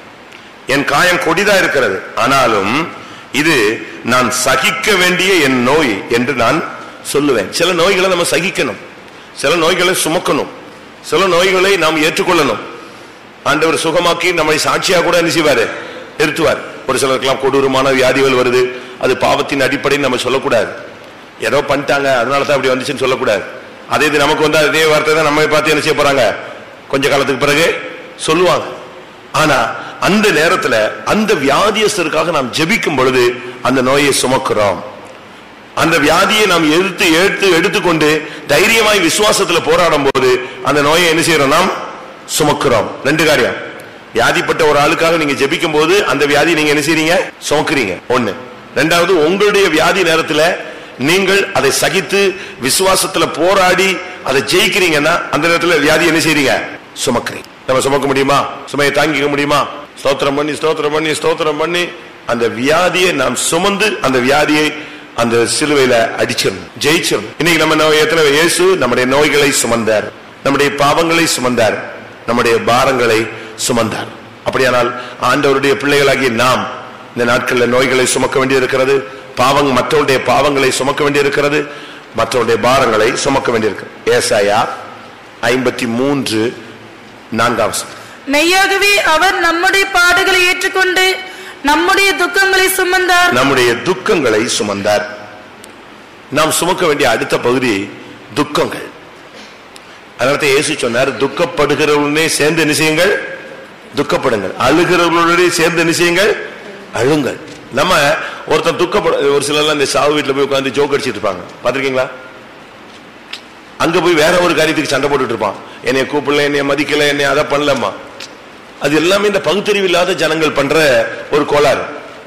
என் காயம் கொடிதா இருக்கிறது, ஆனாலும் இது நான் சகிக்க வேண்டிய என் நோய் என்று நான் சொல்லுவேன். சில நோய்களை நம்ம சகிக்கணும், சில நோய்களை சுமக்கணும், சில நோய்களை நாம் ஏற்றுக்கொள்ளணும். ஆண்டவர் சுகமாக்கி நம்மை சாட்சியா கூட என்ன செய்வாரு, நிறுத்துவார். ஒரு சிலருக்கெல்லாம் கொடூரமான வியாதிகள் வருது, அது பாவத்தின் அடிப்படையில் நம்ம சொல்லக்கூடாது. ஏதோ பண்ணிட்டாங்க அதனாலதான் அப்படி வந்துச்சுன்னு சொல்லக்கூடாது. அதே இது நமக்கு வந்து அதே வார்த்தை தான் நம்ம பார்த்து என்ன செய்ய போறாங்க, கொஞ்ச காலத்துக்கு பிறகு சொல்லுவாங்க. ஆனா அந்த நேரத்துல அந்த வியாதியஸ்தருக்காக நாம் ஜெபிக்கும் பொழுது அந்த நோயை சுமக்கிறோம். அந்த வியாதியை நாம் எடுத்துக்கொண்டு தைரியமாய் விசுவாசத்துல போராடும் போது அந்த நோயை என்ன செய்யறோம், நாம் சுமக்கிறோம். 2 காரியம். வியாதிப்பட்ட ஒரு ஆளுக்காக நீங்க ஜெபிக்கும் போது அந்த வியாதி நீங்க என்ன செய்றீங்க, சுமக்கிறீங்க. 1. 2வது, உங்களுடைய வியாதி நேரத்துல நீங்கள் அதை சகித்து விசுவாசத்துல போராடி அதை ஜெயிக்கிறீங்கன்னா அந்த நேரத்துல வியாதி என்ன செய்றீங்க, சுமக்கிறீங்க. நம்ம சுமக்க முடியுமா? சுமையை தாங்கிக்க முடியுமா? ஸ்தோத்திரம் பண்ணி ஸ்தோத்திரம் பண்ணி ஸ்தோத்திரம் பண்ணி அந்த வியாதியை நாம் சுமந்து அந்த வியாதியை அந்த சிலுவையில அடிச்சிடணும், ஜெயிச்சிடணும். இன்னைக்கு நம்ம எத்தனை இயேசு நம்முடைய நோய்களை சுமந்தார், நம்முடைய பாவங்களை சுமந்தார், நம்முடைய பாரங்களை சுமந்தார். அப்படியானால் ஆண்டவருடைய பிள்ளைகளாகிய நாம் இந்த நாட்களில் நோய்களை சுமக்க வேண்டியிருக்கிறது, மற்றவருடைய பாவங்களை சுமக்க வேண்டியிருக்கிறது, மற்றவருடைய பாரங்களை சுமக்க வேண்டியிருக்கிறது. ஏசாயா 53:4. மெய்யாகவே அவர் நம்முடைய பாடுகளை ஏற்றுக்கொண்டு நம்முடைய துக்கங்களை சுமந்தார். நம்முடைய துக்கங்களை சுமந்தார். நாம் சுமக்க வேண்டிய அடுத்த பகுதி துக்கங்கள். அதனால இயேசு சொன்னார், துக்கப்படுகிறவர்களே சேர்ந்து என்ன செய்யுங்கள், துக்கப்படுங்கள், அழுகிறவர்களுடைய சேர்ந்து என்ன செய்யுங்கள், அழுங்கள். நம்ம ஒருத்தன் ஒரு சிலர் இந்த சாவு வீட்டுல போய் உட்காந்து ஜோக் அடிச்சிட்டு இருப்பாங்க, பாத்திருக்கீங்களா? அங்க போய் வேற ஒரு காரியத்துக்கு சண்டை போட்டுட்டு இருப்பான், என்னைய கூப்பிடல, என்னைய மதிக்கல, என்னைய அதை பண்ணலம்மா. அது எல்லாமே இந்த பகுத்தறிவு இல்லாத ஜனங்கள் பண்ற ஒரு கோளாறு.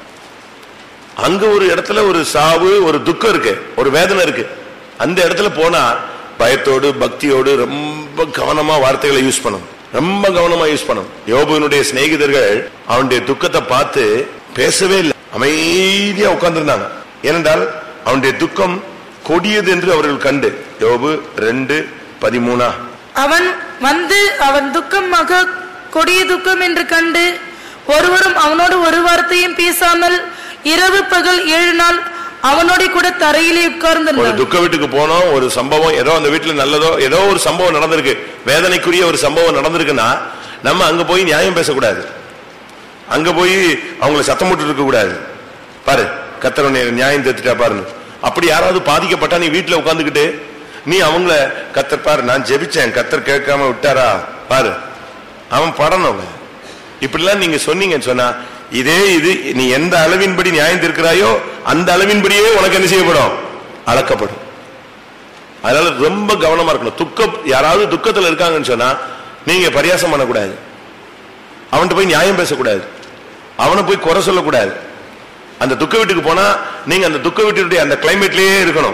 அங்க ஒரு இடத்துல ஒரு சாவு, ஒரு துக்கம் இருக்கு, ஒரு வேதனை இருக்கு. அந்த இடத்துல போனா பயத்தோடு பக்தியோடு ரொம்ப கவனமா வார்த்தைகளை யூஸ் பண்ணும், ரொம்ப கவனமா யூஸ் பண்ணும். யோபுவினுடைய சிநேகிதர்கள் அவனுடைய துக்கத்தை பார்த்து பேசவே இல்லை, அமைதியா உட்கார்ந்திருந்தாங்க. ஏனென்றால் அவனுடைய துக்கம் கொடியது என்று அவர்கள் கண்டு. யோபு 2:13. அவன் வந்து அவன் துக்கம் மக கொடிய துக்கம் என்று கண்டு ஒருவரும் அவனோடு ஒரு வார்த்தையும் பேசாமல் இரவு பகல் 7 நாள் அவனோட கூட தரையிலே உட்கார்ந்து. ஒரு துக்க வீட்டுக்கு போனோம், ஒரு சம்பவம், ஏதோ அந்த வீட்டுல நல்லதோ ஏதோ ஒரு சம்பவம் நடந்திருக்கு, வேதனைக்குரிய ஒரு சம்பவம் நடந்திருக்குன்னா நம்ம அங்க போய் நியாயம் பேசக்கூடாது, அங்க போய் அவங்களை சத்தம் போட்டு இருக்க கூடாது. பாரு கர்த்தர் நியாயம் தீர்த்துட்டா பாருங்க. அப்படி யாராவது பாதிக்கப்பட்டா நீ வீட்டுல உட்கார்ந்துக்கிட்டு நீ அவங்கள கர்த்தர் பாரு நான் ஜெபிச்சேன் கர்த்தர் கேட்காம விட்டாரா பாரு, அவன் படணும். இப்படிலாம் நீங்க சொன்னீங்கன்னு சொன்னா இதே இது நீ எந்த அளவின்படி நியாயம் தீர்க்கிறாயோ அந்த அளவின்படியே உனக்கு என்ன செய்யப்படும், அளக்கப்படும். அதனால ரொம்ப கவனமா இருக்கணும். யாராவது துக்கத்துல இருக்காங்கன்னு சொன்னா நீங்க பரியாசம் பண்ணக்கூடாது, அவன்கிட்ட போய் நியாயம் பேசக்கூடாது, அவனை போய் குறை சொல்லக்கூடாது. அந்த துக்க வீட்டுக்கு போனா நீங்க அந்த துக்க வீட்டுடைய அந்த கிளைமேட்லயே இருக்கணும்.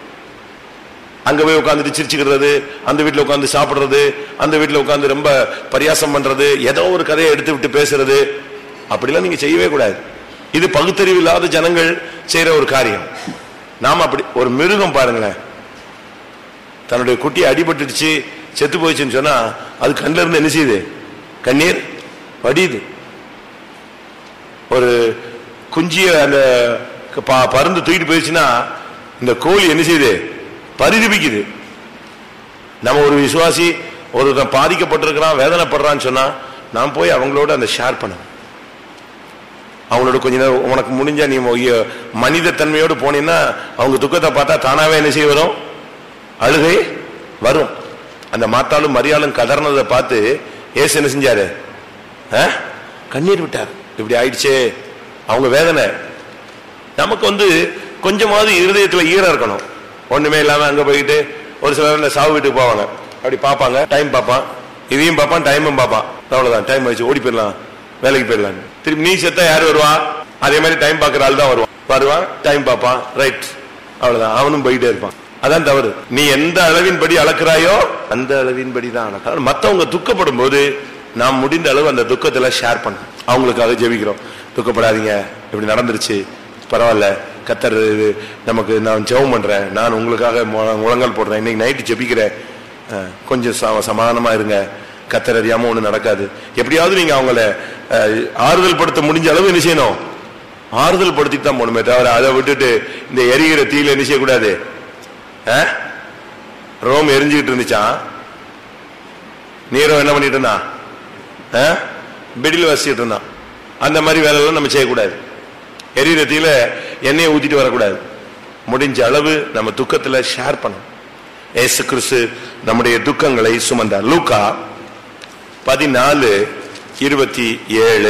அங்க போய் உட்கார்ந்து சிரிச்சுக்கிறது, அந்த வீட்டுல உட்கார்ந்து சாப்பிடுறது, அந்த வீட்டுல உட்கார்ந்து ரொம்ப பரியாசம் பண்றது, ஏதோ ஒரு கதையை எடுத்து விட்டு பேசுறது, அப்படிலாம் நீங்க செய்யவே கூடாது. இது பகுத்தறிவு இல்லாத ஜனங்கள் செய்யற ஒரு காரியம். நாம அப்படி ஒரு மிருகம் பாருங்களேன், தன்னுடைய குட்டி அடிபட்டுடுச்சு செத்து போயிடுச்சுன்னு சொன்னா அது கண்ணில இருந்து என்ன செய்யுது, கண்ணீர் வடியுது. ஒரு குஞ்சிய அந்த பருந்து தூக்கிட்டு போயிடுச்சுன்னா இந்த கோழி என்ன செய்யுது, பரிதபிக்குது. நம்ம ஒரு விசுவாசி ஒருத்தன் பாதிக்கப்பட்டிருக்கிறான், வேதனைப்படுறான்னு சொன்னா நான் போய் அவங்களோட அந்த ஷேர் பண்ண, அவங்களோட கொஞ்ச நேரம் உனக்கு முடிஞ்சா நீ மனித தன்மையோடு போனீங்கன்னா அவங்க துக்கத்தை பார்த்தா தானாவே என்ன செய்ய வரும், அழுகை வரும். அந்த மாத்தாலும் மரியாளும் கதர்னதை பார்த்து ஏசு என்ன செஞ்சாரு, கண்ணீர் விட்டார். இப்படி ஆயிடுச்சே அவங்க வேதனை. நமக்கு கொஞ்சமாவது இருதயத்துல ஈரம் இருக்கணும். ஒண்ணுமே இல்லாம அங்க போயிட்டு ஒரு சிலர் சாவு வீட்டுக்கு போவாங்க, அப்படி பார்ப்பாங்க, டைம் பார்ப்பான், இதையும் பார்ப்பான், டைமும் பார்ப்பான், அவ்வளவுதான் டைம் ஆயிடுச்சு ஓடி போயிடலாம், வேலைக்கு போயிடலாம். திருப்பி நீ செத்தா யாரு வருவா, அதே மாதிரி டைம் பார்க்கற ஆள் தான் வருவான், டைம் பார்ப்பான், ரைட், அவ்வளவுதான், அவனும் போயிட்டே இருப்பான். அதான் தவறு. நீ எந்த அளவின்படி அளக்கிறாயோ அந்த அளவின்படி தான் அளக்க. மற்றவங்க துக்கப்படும் போது நாம் முடிந்த அளவு அந்த துக்கத்துல ஷேர் பண்ண, அவங்களுக்காக ஜெபிக்கிறோம், துக்கப்படாதீங்க, இப்படி நடந்துருச்சு, பரவாயில்ல, கர்த்தர் நமக்கு, நான் ஜெபம் பண்றேன், நான் உங்களுக்காக முழங்கால் போடுறேன், இன்னைக்கு நைட்டு ஜெபிக்கிறேன், கொஞ்சம் சமாதானமா இருங்க, கர்த்தர் அறியாம ஒண்ணு நடக்காது. எப்படியாவது நீங்க அவங்கள ஆறுதல் படுத்த முடிஞ்ச அளவு என்ன செய்யணும், ஆறுதல் படுத்திட்டு தான் போகணுமே தவிர அதை விட்டுட்டு இந்த எரிகிற தீயில என்ன செய்யக்கூடாது. ரோம் எரிஞ்சுக்கிட்டு இருந்துச்சான், நீரோ என்ன பண்ணிட்டு இருந்தான், பெடியில் வசிச்சுட்டு இருந்தான். அந்த மாதிரி வேலையெல்லாம் நம்ம செய்யக்கூடாது. எரியிறத்தில எண்ணெயை ஊத்திட்டு வரக்கூடாது. முடிஞ்ச அளவு நம்ம துக்கத்துல ஷேர் பண்ணும். இயேசு கிறிஸ்து நம்முடைய துக்கங்களை சுமந்தார். லூக்கா 14:27.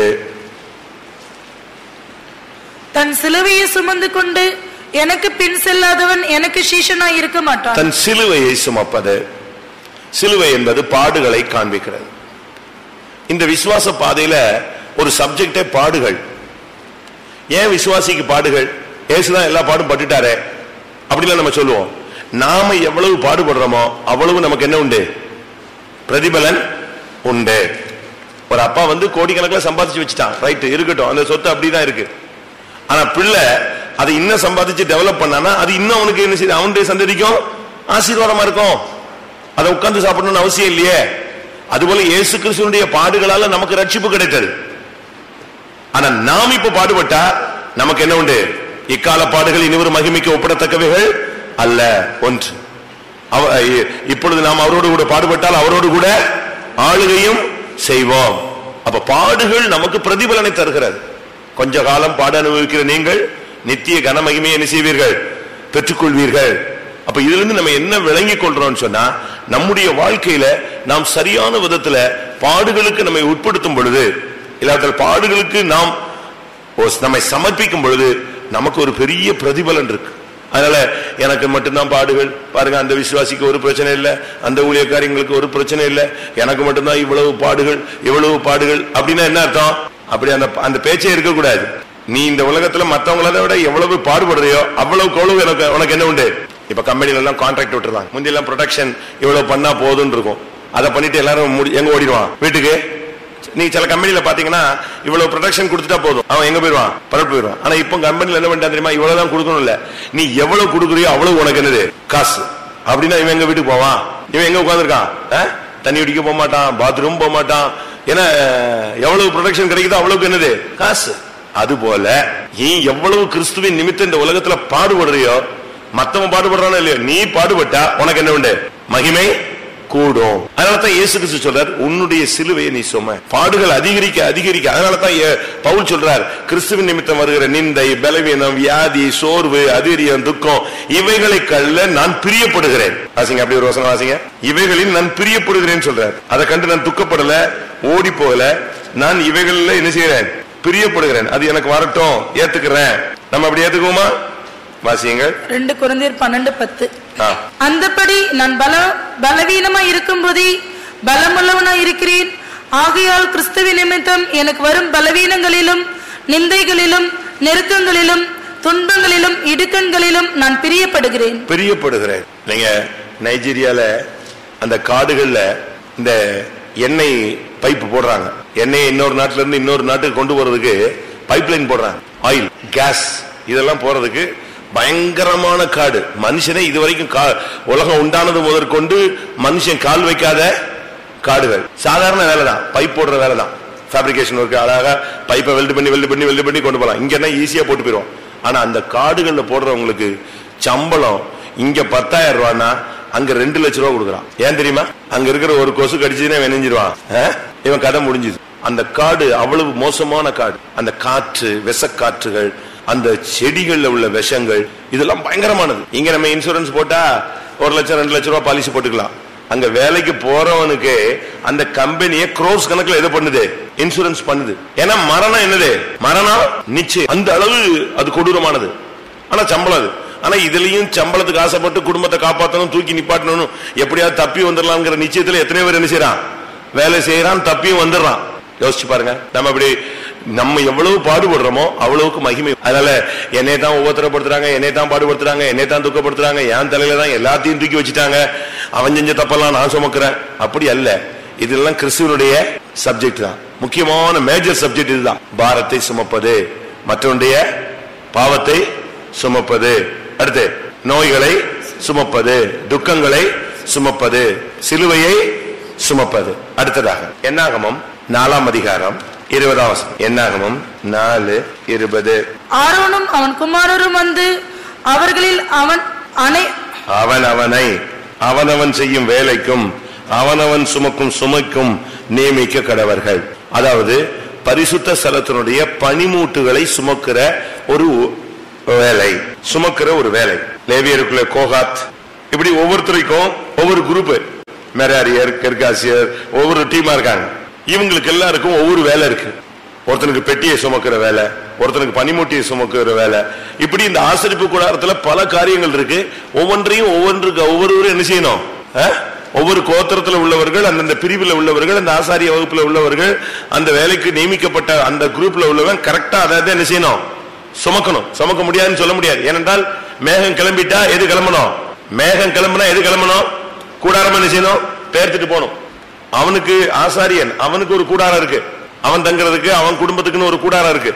தன் சிலுவையை சுமந்து கொண்டு எனக்கு பின் செல்லாதவன் எனக்கு சீஷனாய் இருக்க மாட்டான். தன் சிலுவையை சுமப்பது, சிலுவை என்பது பாடுகளை காண்பிக்கிறது. இந்த விசுவாச பாதையில ஒரு சப்ஜெக்டே பாடுகள். ஏன் விசுவாசிக்கு பாடுகள்? இயேசுதான் எல்லா பாடும் பட்டுட்டாரே அப்படிலாம் நம்ம சொல்லுவோம். நாம எவ்வளவு பாடுபடுறோமோ அவ்வளவு நமக்கு என்ன உண்டு, பிரதிபலன் உண்டு. ஒரு அப்பா கோடிக்கணக்கில் சம்பாதிச்சு வச்சுட்டான், ரைட் இருக்கட்டும், அந்த சொத்து அப்படிதான் இருக்கு. ஆனா பிள்ளை அதை இன்னும் சம்பாதிச்சு டெவலப் பண்ணானா அது இன்னும் அவனுக்கு என்ன செய்யுது, அவனுடைய சந்ததிக்கும் ஆசீர்வாதமா இருக்கும். அதை உட்கார்ந்து சாப்பிடணும்னு அவசியம் இல்லையே. அதுபோல இயேசு கிறிஸ்துவினுடைய பாடுகளால நமக்கு ரட்சிப்பு கிடைத்தது. ஆனா நாம் இப்ப பாடுபட்டா நமக்கு என்ன உண்டு? இக்கால பாடுகள் இனிவரும் மகிமைக்கு ஒப்பிடத்தக்கவைகள் அல்ல. ஒன்று, இப்பொழுது நாம் அவரோடு கூட பாடுபட்டால் அவரோடு கூட ஆளுகையும் செய்வோம். அப்ப பாடுகள் நமக்கு பிரதிபலனை தருகிறது. கொஞ்ச காலம் பாட அனுபவிக்கிற நீங்கள் நித்திய கன மகிமையை என்ன செய்வீர்கள்? பெற்றுக்கொள்வீர்கள். அப்ப இதுல இருந்து நம்ம என்ன விளங்கிக் கொள்றோம்னு சொன்னா, நம்முடைய வாழ்க்கையில நாம் சரியான விதத்துல பாடுகளுக்கு நம்மை உட்படுத்தும் பொழுது, இல்லாத பாடுகளுக்கு நாம் நம்மை சமர்ப்பிக்கும் பொழுது நமக்கு ஒரு பெரிய பிரதிபலன் இருக்கு. அதனால எனக்கு மட்டும்தான் பாடுகள் பாருங்க, அந்த விசுவாசிக்கு ஒரு பிரச்சனை இல்லை, அந்த ஊழியக்காரங்களுக்கு ஒரு பிரச்சனை இல்லை, எனக்கு மட்டும்தான் இவ்வளவு பாடுகள் இவ்வளவு பாடுகள் அப்படின்னா என்ன அர்த்தம்? அப்படி அந்த பேச்சே இருக்கக்கூடாது. நீ இந்த உலகத்துல மற்றவங்கள விட எவ்வளவு பாடுபடுறியோ அவ்வளவு உனக்கு என்ன உண்டு? இப்ப கம்பெனில எல்லாம் கான்ட்ராக்ட் விட்டுருவாங்க. முந்தி எல்லாம் ப்ரொடக்ஷன் இவ்வளவு பண்ணா போதுன்னு இருக்கும். அதை பண்ணிட்டு எல்லாரும் எங்க ஓடிடுவான்? வீட்டுக்கு. நீ சில கம்பெனில பாத்தீங்கன்னா இவ்வளவு ப்ரொடக்ஷன் கொடுத்துட்டா போதும், அவன் எங்க போயிடுவான்? பரப்பு போயிடுவான். ஆனா இப்ப கம்பெனில என்ன பண்ணிட்டா தெரியுமா? இவ்வளவுதான் கொடுக்கணும் இல்ல, நீ எவ்வளவு கொடுக்குறியோ அவ்வளவு உனக்கு என்னது? காசு. அப்படின்னா இவன் எங்க வீட்டுக்கு போவான்? இவன் எங்க உட்காந்துருக்கான்? தண்ணி குடிக்க போக மாட்டான், பாத்ரூம் போக மாட்டான். ஏன்னா எவ்வளவு ப்ரொடக்ஷன் கிடைக்குதோ அவ்வளவுக்கு என்னது? காசு. அதுபோல நீ எவ்வளவு கிறிஸ்துவின் நிமித்தம் இந்த உலகத்துல பாடுபடுறியோ, மத்தவன் பாடுபடுறானோ இல்லையோ, நீ பாடுபட்டா உனக்கு என்ன உண்டு? மகிமை கூடும். அதனாலதான் இயேசு கிறிஸ்து சொல்றார், உன்னுடைய சிலுவையை நீ சும. பாடுகள் அதிகரிக்க அதிகரிக்க. அதனாலதான் பவுல் சொல்றார், கிறிஸ்துவின் நிமித்தம் வருகிற நிந்தை, பலவீனம், வியாதி, சோர்வு, அதிரியம், துக்கம் இவைகளை கள்ள நான் பிரியப்படுகிறேன். வாசிங்க, அப்படி ஒரு வசனம் வாசிங்க. இவைகளில் நான் பிரியப்படுகிறேன் சொல்றார். அதை கண்டு நான் துக்கப்படல, ஓடி போகல, நான் இவைகள்ல என்ன செய்கிறேன்? பிரியப்படுகிறேன். அது எனக்கு வரட்டும், ஏத்துக்கிறேன். நம்ம அப்படி ஏத்துக்குவோமா? வாசியங்கள் 2 கொரிந்தியர் 12:10. அந்தபடி நான் பலவீனமாய் இருக்கும் போதே பலமுள்ளவனாய் இருக்கிறேன். ஆகையால் கிறிஸ்துவின் நிமித்தம் எனக்கு வரும் பலவீனங்களிலும் நிந்தைகளிலும் நெருக்கங்களிலும் துன்பங்களிலும் இடுக்கண்களிலும் நான் பிரியப்படுகிறேன். நீங்க நைஜீரியால அந்த காடுகள்ல இந்த எண்ணெய் பைப் போடுறாங்க. எண்ணெய் இன்னொரு நாட்டுல இருந்து இன்னொரு நாட்டுக்கு கொண்டு போறதுக்கு பைப்லைன் போடுறாங்க. ஆயில், கேஸ் இதெல்லாம் போறதுக்கு பயங்கரமான காடு. மனுஷனே இதுவரைக்கும் உலகம் உண்டானது முதற்கொண்டு மனுஷன் கால் வைக்காத காடுகள். சாதாரண வேலை தான், பைப் போடுற வேலை தான், ஃபேப்ரிகேஷன் ஒர்க். அழகா பைப்பை வெல்டு பண்ணி கொண்டு போகலாம். இங்கன்னா ஈஸியா போட்டு போயிடும். ஆனா அந்த காடுகள்ல போடுறவங்களுக்கு சம்பளம் இங்க 10,000 ரூபான்னா அங்க 2 லட்சம் ரூபாய் கொடுக்குறான். ஏன் தெரியுமா? அங்க இருக்கிற ஒரு கொசு கடிச்சதுன்னா வெனிஞ்சிருவான், இவன் கதை முடிஞ்சுது. அந்த காடு அவ்வளவு மோசமான காடு. அந்த காற்று, விஷக்காற்றுகள், அந்த செடிகள்ல உள்ள விஷங்கள், இதெல்லாம் பயங்கரமானது. இங்க நம்ம இன்சூரன்ஸ் போட்டா 1 லட்சம் 2 லட்சம் ரூபாய் பாலிசி போட்டுக்கலாம். அங்க வேலைக்கு போறவனுக்கு அந்த கம்பெனியை க்ரோஸ் கணக்குல எது பண்ணுது? இன்சூரன்ஸ் பண்ணுது. ஏன்னா மரணம் என்னது? மரணம் நிச்சயம். அந்த அளவு அது கொடூரமானது. ஆனா சம்பளம் அது. ஆனா இதுலயும் சம்பளத்துக்கு ஆசைப்பட்டு குடும்பத்தை காப்பாற்றணும், தூக்கி நிப்பாட்டணும், எப்படியாவது தப்பி வந்துடலாம்ங்கிற நிச்சயத்துல எத்தனை பேர் என்ன செய்யறான்? வேலை செய்யறான், தப்பியும் வந்துடுறான். யோசிச்சு பாருங்க. நம்ம எவ்வளவு பாடுபடுறோமோ அவ்வளவுக்கு மகிமை. அதனால என்னை தான் உபத்திரப்படுத்துறாங்க, என்னை தான் பாடுபடுத்துறாங்க, என்னை தான் துக்கப்படுத்துறாங்க, என் தலையில தான் எல்லாத்தையும் தூக்கி வச்சுட்டாங்க, அவன் செஞ்ச தப்பெல்லாம் நான் சுமக்கிறேன். அப்படி அல்ல. இதெல்லாம் கிறிஸ்துவனுடைய சப்ஜெக்ட் தான். முக்கியமான மேஜர் சப்ஜெக்ட் இதுதான். பாரத்தை சுமப்பது, மற்றவனுடைய பாவத்தை சுமப்பது, அடுத்து நோய்களை சுமப்பது, துக்கங்களை சுமப்பது, சிலுவையை சுமப்பது. அடுத்ததாக என்னாகமம் 4ஆம் அதிகாரம் 20ஆம் வசனம். என்னாகமம் 4:20. ஆரோனும் அவன் குமாரரும் வந்து அவர்களில் அவனவன் செய்யும் வேலைக்கும் அவனவன் சுமக்கும் சுமைக்கும் நியமிக்க கடவர்கள். அதாவது பரிசுத்த ஸ்தலத்தினுடைய பனிமூட்டுகளை சுமக்கிற ஒரு வேலை, சுமக்கிற ஒரு வேலை. லேவியருக்குள்ள கோகாத், இப்படி ஒவ்வொருத்தருக்கும் ஒவ்வொரு குரூப், மெராரியர், கெர்காசியர், ஒவ்வொரு டீமா இருக்காங்க. இவங்களுக்கு எல்லாருக்கும் ஒவ்வொரு வேலை இருக்கு. ஒருத்தனுக்கு பெட்டியை சுமக்கிற வேலை, ஒருத்தனுக்கு பனிமூட்டியை சுமக்கிற வேலை. இப்படி இந்த ஆசரிப்பு கூடாரத்துல பல காரியங்கள் இருக்கு. ஒவ்வொன்றையும் ஒவ்வொருவரும் என்ன செய்யணும்? ஒவ்வொரு கோத்திரத்துல உள்ளவர்கள், அந்தந்த பிரிவுல உள்ளவர்கள், அந்த ஆசாரிய வகுப்புல உள்ளவர்கள், அந்த வேலைக்கு நியமிக்கப்பட்ட அந்த குரூப்ல உள்ளவன் கரெக்டா அதை என்ன செய்யணும்? சுமக்கணும். சுமக்க முடியாதுன்னு சொல்ல முடியாது. ஏனென்றால் மேகம் கிளம்பிட்டா எது கிளம்பணும்? மேகம் கிளம்புனா எது கிளம்பணும்? கூடாரம் என்ன செய்யணும்? பெயர்த்துட்டு போகணும். அவனுக்கு ஆசாரியன், அவனுக்கு ஒரு கூடாரம் இருக்கு, அவன் தங்குறதுக்கு, அவன் குடும்பத்துக்குன்னு ஒரு கூடாரம் இருக்கு.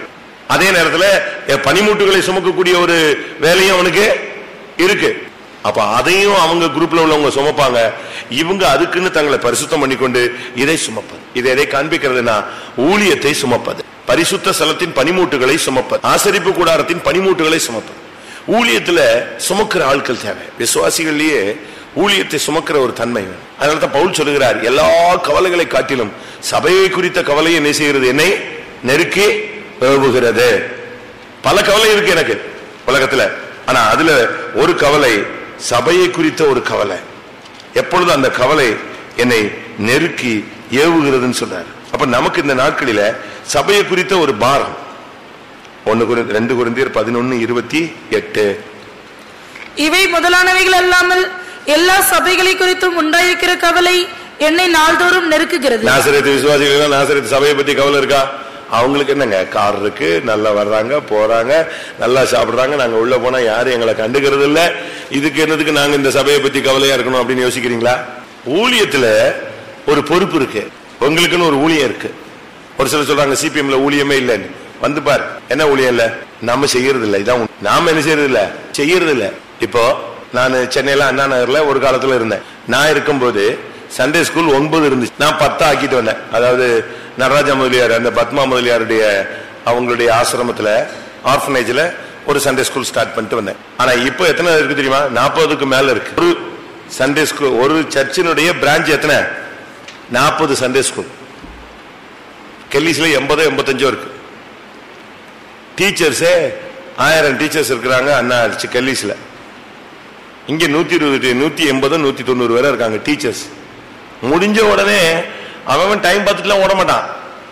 அதே நேரத்தில் பனிமூட்டுகளை சுமக்கக்கூடிய ஒரு வேலையும் அவனுக்கு இருக்கு. அப்ப அதையும் அவங்க குரூப்ல உள்ளவங்க சுமப்பாங்க. இவங்க அதுக்குன்னு தங்களை பரிசுத்தம் பண்ணிக்கொண்டு இதை சுமப்பது. இதை எதை காண்பிக்கிறதுனா ஊழியத்தை சுமப்பது, பரிசுத்த ஸ்தலத்தின் பனிமூட்டுகளை சுமப்பது, ஆசரிப்பு கூடாரத்தின் பனிமூட்டுகளை சுமப்பது. ஊழியத்துல சுமக்கிற ஆட்கள் தேவை. விசுவாசிகள்லயே ஊழியத்தை சுமக்கிற ஒரு தன்மை. அதனால்தான் பவுல் சொல்லுகிறார், எல்லா கவலைகளை காட்டிலும் சபையை குறித்த கவலையை என்ன செய்கிறது? என்னை நெருக்கி ஏவுகிறது. பல கவலை இருக்கு எனக்கு உலகத்துல, ஆனா அதுல ஒரு கவலை சபையை குறித்த ஒரு கவலை. எப்பொழுது அந்த கவலை என்னை நெருக்கி ஏவுகிறதுன்னு சொல்றாரு. அப்ப நமக்கு இந்த நாட்களில சபையை குறித்த ஒரு பாரம். 2 கொரிந்தியர் 11:28. இவை முதலானவைகள் அல்லாமல் எல்லா சபைகளை குறித்தும் உண்டாயிருக்கிற கவலை என்னை நாள்தோறும் நெருக்குகிறது. நாசரேத்து விசுவாசிகள், நாசரேத்து சபையை பத்தி கவலை இருக்கா? அவங்களுக்கு என்னங்க, கார் இருக்கு, நல்லா வர்றாங்க போறாங்க, நல்லா சாப்பிடுறாங்க, நாங்க உள்ள போனா யாரும் எங்களை கண்டுக்கிறது இல்ல, இதுக்கு என்னதுக்கு நாங்க இந்த சபையை பத்தி கவலையா இருக்கணும் அப்படின்னு யோசிக்கிறீங்களா? ஊழியத்துல ஒரு பொறுப்பு இருக்கு, உங்களுக்குன்னு ஒரு ஊழியம் இருக்கு. ஒரு சிலர் சொல்றாங்க சிபிஎம்ல ஊழியமே இல்லைன்னு. வந்து பாரு, என்ன ஊழியம் இல்ல? நாம செய்யறது இல்ல. இதான் நாம என்ன செய்யறது இல்ல, செய்யறது இல்ல. இப்போ நான் சென்னையில அண்ணா நகர்ல ஒரு காலத்துல இருந்தேன். நான் இருக்கும்போது சண்டே ஸ்கூல் 9 இருந்துச்சு, நான் 10 ஆக்கிட்டு வந்தேன். அதாவது நடராஜா முதலியார், அந்த பத்மா முதலியாருடைய அவங்களுடைய ஆசிரமத்துல ஆர்ஃபனேஜ்ல ஒரு சண்டே ஸ்கூல் ஸ்டார்ட் பண்ணிட்டு வந்தேன். ஆனா இப்போ எத்தனை இருக்கு தெரியுமா? 40க்கு மேல இருக்கு. ஒரு சண்டே ஸ்கூல், ஒரு சர்ச்சினுடைய பிரான்ச் எத்தனை? 40 சண்டே ஸ்கூல். கெல்லிஸ்ல 80-85 இருக்கு. டீச்சர்ஸே 1000 டீச்சர்ஸ் இருக்கிறாங்க அண்ணா கெல்லிஸ்ல. இங்க 120, 180, 190 பேர் இருக்காங்க டீச்சர்ஸ். முடிஞ்ச உடனே அவன் டைம் பார்த்துட்டுலாம் ஓட மாட்டான்.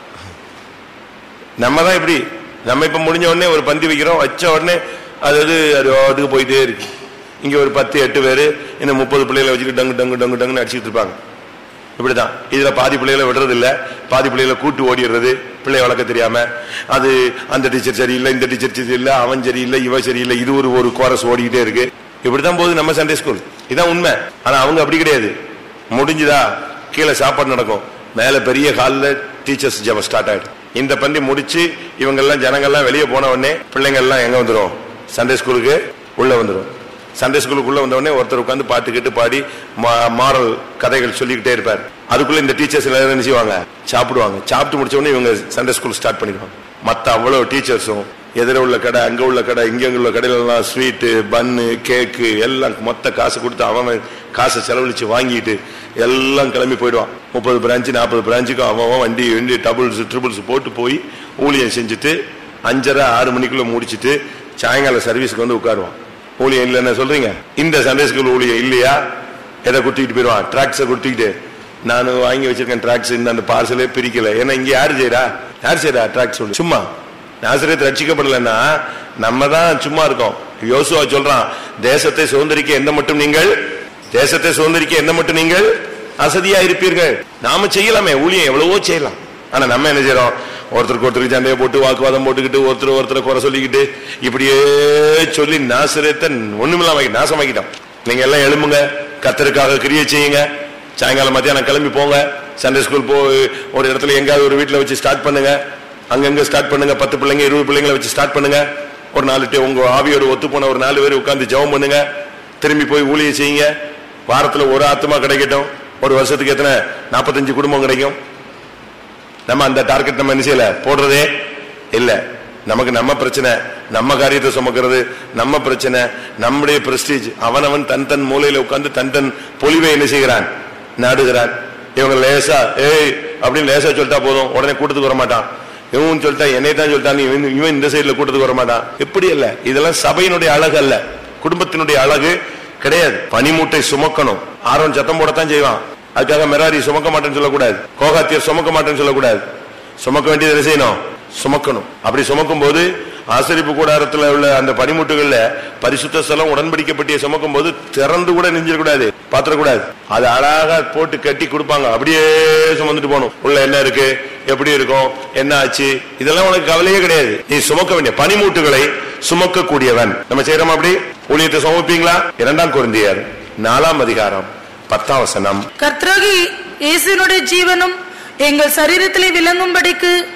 நம்ம தான் இப்படி, நம்ம இப்ப முடிஞ்ச உடனே ஒரு பந்தி வைக்கிறோம், வச்ச உடனே அது அதுக்கு போயிட்டே இருக்கு. இங்க ஒரு 10-8 பேரு இன்னும் 30 பிள்ளைகளை வச்சுட்டு டங்கு டங்கு டங்கு டங்குன்னு அடிச்சுட்டு இருப்பாங்க. இப்படிதான். இதுல பாதி பிள்ளைகளை விடுறது இல்ல, பாதி பிள்ளைகளை கூட்டு ஓடிடுறது, பிள்ளை வளர்க்க தெரியாம. அது அந்த டீச்சர் சரியில்லை, இந்த டீச்சர் சரியில்லை, அவன் சரியில்லை, இவ சரியில்லை, இது ஒரு கோரஸ் ஓடிக்கிட்டே இருக்கு. இப்படித்தான் போகுது நம்ம சண்டே ஸ்கூல். இதான் உண்மை. ஆனா அவங்க அப்படி கிடையாது. முடிஞ்சுதா கீழே சாப்பாடு நடக்கும், மேல பெரிய ஹாலில் டீச்சர்ஸ் ஜபம் ஸ்டார்ட் ஆயிடும். இந்த பந்தி முடிச்சு இவங்கெல்லாம் ஜனங்கள்லாம் வெளியே போன உடனே பிள்ளைங்க எல்லாம் எங்க வந்துடும்? சண்டே ஸ்கூலுக்கு உள்ள வந்துடும். சண்டே ஸ்கூலுக்குள்ள வந்த உடனே ஒருத்தர் உட்காந்து பாட்டு கேட்டு பாடி மாரல் கதைகள் சொல்லிக்கிட்டே இருப்பார். அதுக்குள்ள இந்த டீச்சர்ஸ் எல்லாரும் என்ன செய்வாங்க? சாப்பிடுவாங்க. சாப்பிட்டு முடிச்ச உடனே இவங்க சண்டே ஸ்கூல் ஸ்டார்ட் பண்ணிடுவாங்க. மற்ற அவ்வளவு டீச்சர்ஸும் எதிர உள்ள கடை, அங்க உள்ள கடை, இங்க உள்ள கடையிலாம் ஸ்வீட்டு, பன்னு, கேக்கு எல்லாம் மொத்த காசு கொடுத்து அவன் காசை செலவழிச்சு வாங்கிட்டு எல்லாம் கிளம்பி போயிடுவான். 30 பிரான்ச்சு 40 பிரான்ச்சுக்கும் அவன் வண்டி டபுள்ஸ் ட்ரிபிள்ஸ் போட்டு போய் ஊழியம் செஞ்சுட்டு 5:30-6 மணிக்குள்ள முடிச்சுட்டு சாயங்கால சர்வீஸ்க்கு வந்து உட்காருவான். ஊழியம் இல்லைன்னு சொல்றீங்க? இந்த சண்டே ஸ்கூல் ஊழியம் இல்லையா? எதை குத்திக்கிட்டு போயிடுவான்? டிராக்ஸை குத்திக்கிட்டு, நான் வாங்கி வச்சிருக்கேன் டிராக்ஸ், இந்த அந்த பார்சலே பிரிக்கல. ஏன்னா இங்க யாரு செய்யறா டிராக்ஸ்? சும்மா நாசரேத் ரட்சிக்கப்படலன்னா நம்ம தான் சும்மா இருக்கோம். யோசுவா சொல்றான், தேசத்தை சுதந்திரிக்க என்ன மட்டும் நீங்கள் அசதியா இருப்பீர்கள். நாம செய்யலாமே ஊழியம், எவ்வளவோ செய்யலாம். ஆனா நம்ம என்ன செய்யறோம்? ஒருத்தருக்கு சண்டையை போட்டு வாக்குவாதம் போட்டுக்கிட்டு ஒருத்தரை குறை சொல்லிக்கிட்டு இப்படியே சொல்லி நாசரேத்தை ஒண்ணுமில்லாம நாசமாக்கிட்டோம். நீங்க எல்லாம் எழும்புங்க, கர்த்தருக்காக கிரியை செய்யுங்க. சாயங்காலம் மத்தியானம் கிளம்பி போங்க, சண்டே ஸ்கூல் போய் ஒரு இடத்துல எங்காவது ஒரு வீட்டுல வச்சு ஸ்டார்ட் பண்ணுங்க. அங்கங்க ஸ்டார்ட் பண்ணுங்க. 10 பிள்ளைங்க 20 பிள்ளைங்களை வச்சு ஸ்டார்ட் பண்ணுங்க. ஒரு 4 உங்க ஆவியோடு ஒத்து போன ஒரு 4 பேர் உட்கார்ந்து ஜெபம் பண்ணுங்க. திரும்பி போய் ஊழியம் செய்யுங்க. வாரத்துல ஒரு ஆத்மா கிடைக்கட்டும். ஒரு வருஷத்துக்கு எத்தனை? 45 குடும்பம் கிடைக்கும். நம்ம அந்த டார்கெட் நம்ம என்ன செய்யல, போடுறதே இல்ல. நமக்கு நம்ம பிரச்சனை, நம்ம காரியத்தை சுமக்கிறது நம்ம பிரச்சனை, நம்முடைய பிரஸ்டீஜ். அவன் தன் மூலையில உட்கார்ந்து தன் பொலிவை என்ன செய்கிறான்? நாடுகிறான். இவங்க லேசா அப்படின்னு லேசா சொல்லிட்டா போதும், உடனே கூட்டத்துக்கு வர மாட்டான். இவன் சொல்லிட்டா என்னை தான் சொல்லிட்டான், இவன் இந்த சைட்ல கூட்டத்துக்கு வர மாட்டான். எப்படி இல்ல, இதெல்லாம் சபையினுடைய அழகு அல்ல, குடும்பத்தினுடைய அழகு கிடையாது. பனிமூட்டை சுமக்கணும். ஆரோன் சத்தம் போடத்தான் செய்வான். அதுக்காக மெராரி சுமக்க மாட்டேன்னு சொல்லக்கூடாது, கோகாத்தியர் சுமக்க மாட்டேன்னு சொல்லக்கூடாது. சுமக்க வேண்டியது என்ன செய்யணும்? சுமக்கணும். அப்படி சுமக்கும் போது ஆசரிப்பு கூடாரத்தில் உள்ள அந்த பனிமுட்டுகள்ல பரிசுத்த ஸ்தலம் உடன்படிக்கப்பட்டிய சுமக்கும் போது திறந்து கூட நெஞ்சிடக்கூடாது, பாத்திரக்கூடாது. அது அழகா போட்டு கட்டி கொடுப்பாங்க. அப்படியே சுமந்துட்டு போகணும். உள்ள என்ன இருக்கு, எப்படி இருக்கும், என்ன ஆச்சு, இதெல்லாம் உனக்கு கவலையே கிடையாது. நீ சுமக்க வேண்டிய பனிமூட்டுகளை சுமக்க கூடியவன். நம்ம செய்யறோம். அப்படி ஊழியத்தை சுமப்பீங்களா? 2 கொரிந்தியர் 4ஆம் அதிகாரம் 10ஆம் வசனம். கர்த்தராகிய இயேசுவினுடைய ஜீவனும் எங்கள் சரீரத்திலே விளங்கும்படிக்கு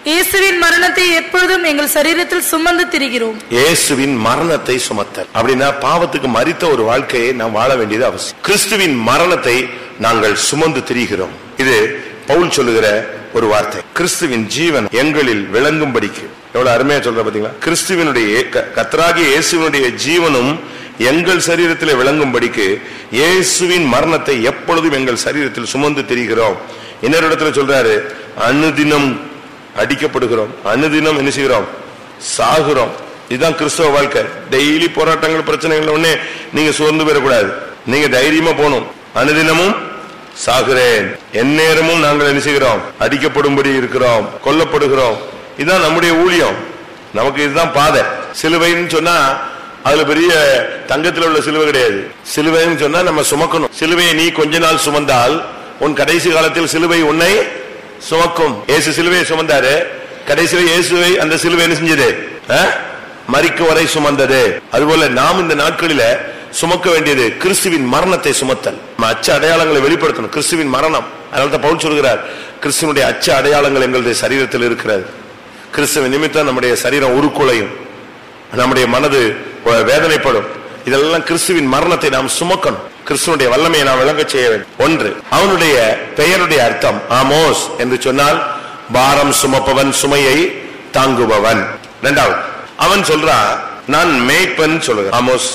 இயேசுவின் மரணத்தை எப்பொழுதும் எங்கள் சரீரத்தில் சுமந்து திரிகிறோம். இயேசுவின் மரணத்தை சுமத்தல் அப்படின்னா பாவத்துக்கு மரித்த ஒரு வாழ்க்கையை நாம் வாழ வேண்டியது அவசியம். கிறிஸ்துவின் மரணத்தை நாங்கள் சுமந்து திரிகிறோம். இது பவுல் சொல்லுகிற ஒரு வார்த்தை. கிறிஸ்துவின் ஜீவன் எங்களில் விளங்கும்படிக்கு. எவ்வளவு அருமையா சொல்ற பாத்தீங்களா? கிறிஸ்துவினுடைய கர்த்தராகிய இயேசுவினுடைய ஜீவனும் எங்கள் சரீரத்தில் விளங்கும்படிக்கு இயேசுவின் மரணத்தை எப்பொழுதும் எங்கள் சரீரத்தில் சுமந்து திரிகிறோம். இன்னொரு இடத்துல சொல்றாரு, அனுதினம் அடிக்கப்படுகிறோம், அனுதினம் என்ன செய்கிறோம்? சாகுறோம். இதுதான் கிறிஸ்தவ வாழ்க்கை. டெய்லி போராட்டங்கள், பிரச்சனைகள் ஒண்ணே நீங்க சோர்ந்து பெறக்கூடாது. நீங்க தைரியமா போகணும். அனுதினமும் சாகுறேன், எந்நேரமும் நாங்கள் என்ன செய்கிறோம்? அடிக்கப்படும்படி இருக்கிறோம், கொல்லப்படுகிறோம். இதுதான் நம்முடைய ஊழியம். நமக்கு இதுதான் பாதை. சிலுவைன்னு சொன்னா அதுல பெரிய தங்கத்தில் உள்ள சிலுவை கிடையாது. சிலுவைன்னு சொன்னா நம்ம சுமக்கணும். சிலுவையை நீ கொஞ்ச நாள் சுமந்தால் உன் கடைசி காலத்தில் சிலுவை உன்னை சுமக்கும். இயேசு சிலுவையை சுமந்தாரு. கடைசியில் இயேசுவை அந்த சிலுவை என்ன செஞ்சது? மரிக்கும் வரை சுமந்தது. அதுபோல நாம் இந்த நாட்களில சுமக்க வேண்டியது கிறிஸ்துவின் மரணத்தை சுமத்தல். அச்ச அடையாளங்களை வெளிப்படுத்தணும். கிறிஸ்துவின் மரணம். அதனால்தான் பவுல் சொல்கிறார், கிறிஸ்துவனுடைய அச்ச அடையாளங்கள் எங்களுடைய சரீரத்தில் இருக்கிறது. கிறிஸ்துவ நிமித்தம் நம்முடைய சரீரம் உருக்குலையும், நம்முடைய மனது வேதனைப்படும். இதெல்லாம் கிறிஸ்துவின் மரணத்தை நாம் சுமக்கணும். கிறிஸ்துவனுடைய வல்லமையை நாம் விளங்க செய்ய வேண்டும். ஒன்று, அவனுடைய பெயருடைய அர்த்தம் ஆமோஸ் என்று சொன்னால் பாரம் சுமப்பவன், சுமையை தாங்குபவன். இரண்டாவது, அவன் சொல்றான் நான் மேய்ப்பன் சொல்லுகிறான். ஆமோஸ்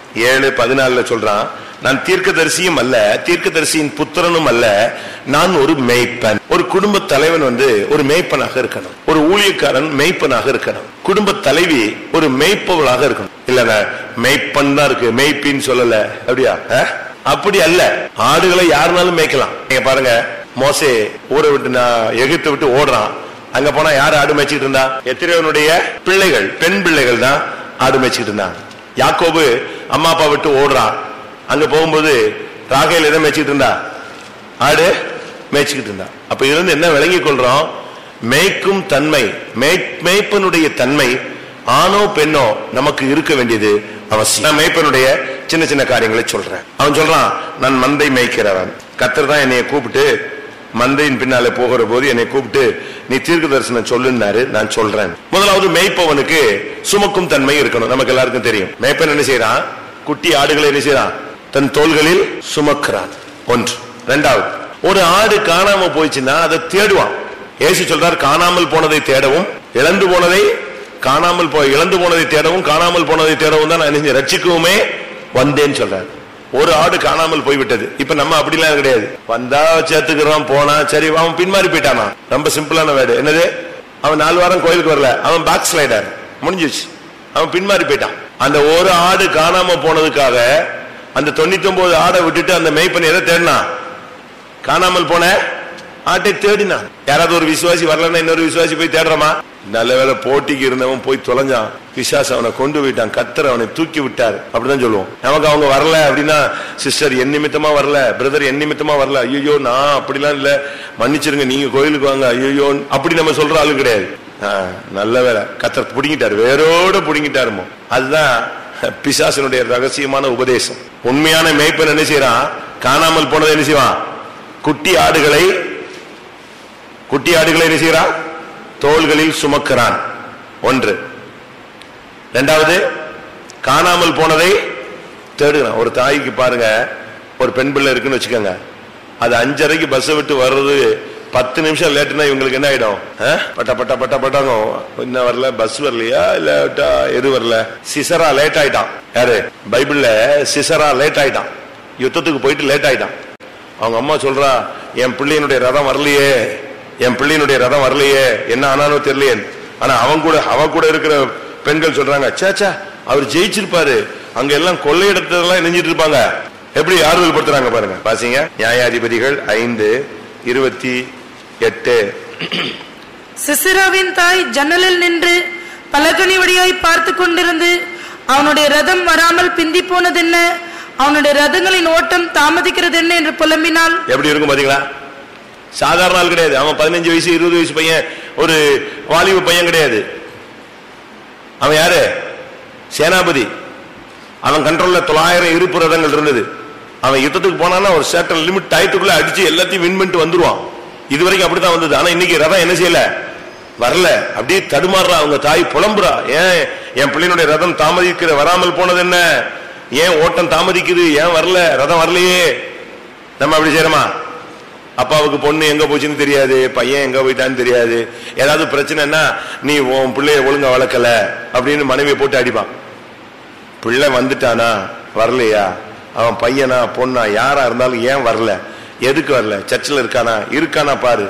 7:14 சொல்றான், நான் தீர்க்கதரிசியும் அல்ல, தீர்க்கதரிசியின் புத்திரனும் அல்ல, நான் ஒரு மேய்ப்பன். ஒரு குடும்ப தலைவன் ஒரு மேய்ப்பனாக இருக்கணும். ஒரு ஊழியக்காரன் மேய்ப்பனாக இருக்கணும். குடும்ப தலைவி ஒரு மேய்ப்பவளாக இருக்கணும். இல்ல மேய்ப்பன் தான் இருக்கு, மேய்ப்பின்னு சொல்லல. அப்படியா? அப்படி அல்ல. ஆடுகளை யாருனாலும் மேய்க்கலாம். நீங்க பாருங்க, மோசே ஊரை விட்டு எகிப்தை விட்டு ஓடுறான். அங்க போனா யாரு ஆடு மேய்ச்சிட்டு இருந்தா? எத்திரேவனுடைய பிள்ளைகள், பெண் பிள்ளைகள் தான் ஆடு மேய்ச்சிட்டு இருந்தாங்க. யாக்கோபு அம்மா அப்பா விட்டு ஓடுறான். அங்க போகும்போது ராகேல் எதை மேய்ச்சிட்டு இருந்தா? ஆடு மேய்ச்சிக்கிட்டு இருந்தா. அப்ப இருந்து என்ன விளங்கிக் கொள்றோம்? மேய்க்கும் தன்மை, மேய்ப்பனுடைய தன்மை ஆணோ பெண்ணோ நமக்கு இருக்க வேண்டியது அவசியம். நான் மேய்ப்பனுடைய சின்ன சின்ன காரியங்களை சொல்றேன். அவன் சொல்றான், நான் மந்தை மேய்க்கிறவன். கர்த்தர் தான் என்னைய கூப்பிட்டு மந்தையின் பின்னாலே போகிற போது என்னை கூப்பிட்டு நீ தீர்க்க தரிசனம் சொல்லுன்னாரு. நான் சொல்றேன். முதலாவது, மேய்ப்பவனுக்கு சுமக்கும் தன்மை இருக்கணும். நமக்கு எல்லாருக்கும் தெரியும். மேய்ப்பன் என்ன செய்யறான்? குட்டி ஆடுகளை என்ன செய்யறான்? தன் தோள்களில் சுமக்கிறான். ஒன்று. இரண்டாவது, ஒரு ஆடு காணாம போயிடுச்சுன்னா அதை தேடுவான். இயேசு சொல்றார், காணாமல் போனதை தேடவும், இழந்து போனதை இழந்து போனதை தேடவும், காணாமல் போனதை தேடவும் தான் நான் ரட்சிக்கவுமே வந்தேன்னு சொல்றாரு. ஒரு ஆடு காணாமல் போய்விட்டது. இப்ப நம்ம அப்படிலாம் கிடையாது. வந்தா சேர்த்துக்கிறோம், போனா சரி. அவன் பின்மாறி போயிட்டானா? ரொம்ப சிம்பிளான வேர்டு. என்னது? அவன் 4 வாரம் கோயிலுக்கு வரல, அவன் பேக் ஸ்லைடர். முடிஞ்சிச்சு, அவன் பின்மாறி போயிட்டான். அந்த ஒரு ஆடு காணாம போனதுக்காக அந்த 99 ஆடை விட்டுட்டு அந்த மேய்ப்பன் எதை தேடினா? காணாமல் போன ஆட்டை தேடினான். யாராவது ஒரு விசுவாசி வரலன்னா இன்னொரு விசுவாசி போய் தேடுறமா? நல்ல வேலை போட்டிக்கு இருந்தவன் போய் தொலைஞ்சான். பிசாசு அவனை கொண்டு போயிட்டான். கர்த்தர் அவனை தூக்கி விட்டார். அப்படிதான் சொல்லுவோம். நமக்கு அவங்க வரல அப்படின்னா, சிஸ்டர் என் நிமித்தமா வரல, பிரதர் என் நிமித்தமா வரல, ஐயோ நான் அப்படிலாம் இல்ல, மன்னிச்சிருங்க, நீங்க கோயிலுக்கு வாங்க, ஐயோ அப்படி நம்ம சொல்ற ஆளு கிடையாது. நல்ல வேலை, கர்த்தர் புடுங்கிட்டாரு, வேரோட புடுங்கிட்டாருமோ. அதுதான் பிசாசனுடைய ரகசியமான உபதேசம். உண்மையான மேய்ப்பன் என்ன செய்யறான்? காணாமல் போனதை என்ன செய்வான்? குட்டி ஆடுகளை என்ன செய்யறான்? தோள்களில் சுமக்கிறான். ஒன்று. இரண்டாவது, காணாமல் போனதை தேடுகிறான். ஒரு தாய்க்கு பாருங்க, ஒரு பெண் பிள்ளை இருக்குன்னு வச்சுக்கோங்க, அது 5:30 பஸ் விட்டு வர்றது 10 நிமிஷம் லேட்டுனா இவங்களுக்கு என்ன ஆயிடும்? பட்ட பட்ட பட்ட பட்டாங்க. இன்னும் வரல, பஸ் வரலையா இல்ல எது வரல? சிசரா லேட் ஆயிட்டான். யாரு? பைபிள்ல சிசரா லேட் ஆயிட்டான். யுத்தத்துக்கு போயிட்டு லேட் ஆயிட்டான். அவங்க அம்மா சொல்றா, என் பிள்ளையினுடைய ரதம் வரலையே, என் பிள்ளையினுடைய ரதம் வரலையே, என்ன ஆனானோ தெரியலையே. ஆனா அவ கூட இருக்கிற பெண்கள் சொல்றாங்க, சேச்சா அவர் ஜெயிச்சிருப்பாரு, அங்க எல்லாம் கொள்ளையிடத்தெல்லாம் நெஞ்சிட்டு இருப்பாங்க. எப்படி ஆறுதல் படுத்துறாங்க பாருங்க. பாத்தீங்க, நியாயாதிபதிகள் 5:28. சிசராவின் தாய் ஜன்னலில் நின்று பலகனி வழியாய் பார்த்து கொண்டிருந்து, அவனுடைய ரதம் வராமல் பிந்தி போனது என்ன, அவனுடைய ரதங்களின் ஓட்டம் தாமதிக்கிறது என்ன என்று புலம்பினாள். எப்படி இருக்கும் பாத்தீங்களா? சாதாரண ஆள் கிடையாது. அவன் 15 வயசு 20 வயசு பையன், ஒரு வாலிப பையன் கிடையாது. அவன் யாரு? சேனாபதி. அவன் கண்ட்ரோல்ல 900 இருப்பு ரதங்கள் இருந்தது. அவன் யுத்தத்துக்கு போனான்னா ஒரு சர்டன் லிமிட் டயத்துக்குள்ள அடிச்சு எல்லாத்தையும் வின் பண்ணிட்டு வந்துருவான். இதுவரைக்கும் அப்படித்தான் வந்தது. ஆனா இன்னைக்கு ரதம் என்ன செய்யல? வரல. அப்படியே தடுமாறுறா. அவங்க தாய் புலம்புறா, ஏன் என் பிள்ளையினுடைய ரதம் தாமதிக்கிற வராமல் போனது என்ன, ஏன் ஓட்டம் தாமதிக்குது, ஏன் வரல, ரதம் வரலையே. நம்ம அப்படி செய்யறோமா? அப்பாவுக்கு பொண்ணு எங்க போச்சுன்னு தெரியாது, பையன் எங்க போயிட்டான்னு தெரியாது. ஏதாவது பிரச்சனைன்னா நீ உன் பிள்ளைய ஒழுங்கா வளர்க்கல அப்படின்னு மனைவியை போட்டு அடிப்பான். பிள்ளை வந்துட்டானா வரலையா, அவன் பையனா பொண்ணா யாரா இருந்தாலும் ஏன் வரல, எதுக்கு வரல, சர்ச்சில் இருக்கானா பாரு,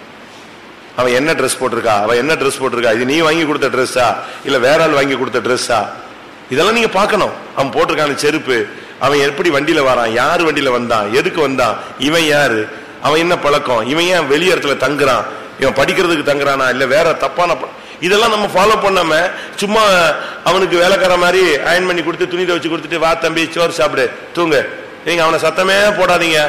அவன் என்ன ட்ரெஸ் போட்டிருக்கா, அவன் என்ன ட்ரெஸ் போட்டிருக்கா, இது நீ வாங்கி கொடுத்த ட்ரெஸ்ஸா இல்ல வேற ஆள் வாங்கி கொடுத்த ட்ரெஸ்ஸா, இதெல்லாம் நீங்க பார்க்கணும். அவன் போட்டிருக்கான செருப்பு, அவன் எப்படி வண்டியில வரான், யாரு வண்டியில வந்தான், எதுக்கு வந்தான், இவன் யாரு, அவன் என்ன பழக்கம், இவன் ஏன் வெளி இடத்துல தங்குறான், இவன் படிக்கிறதுக்கு தங்குறானா இல்ல வேற தப்பான, இதெல்லாம் நம்ம ஃபாலோ பண்ணாம சும்மா அவனுக்கு வேலைக்கார மாதிரி அயன் பண்ணி கொடுத்து துணி துவச்சு கொடுத்துட்டு வா தம்பி சோறு சாப்பிடு தூங்கு, நீங்க அவனை சத்தமே போடாதீங்க,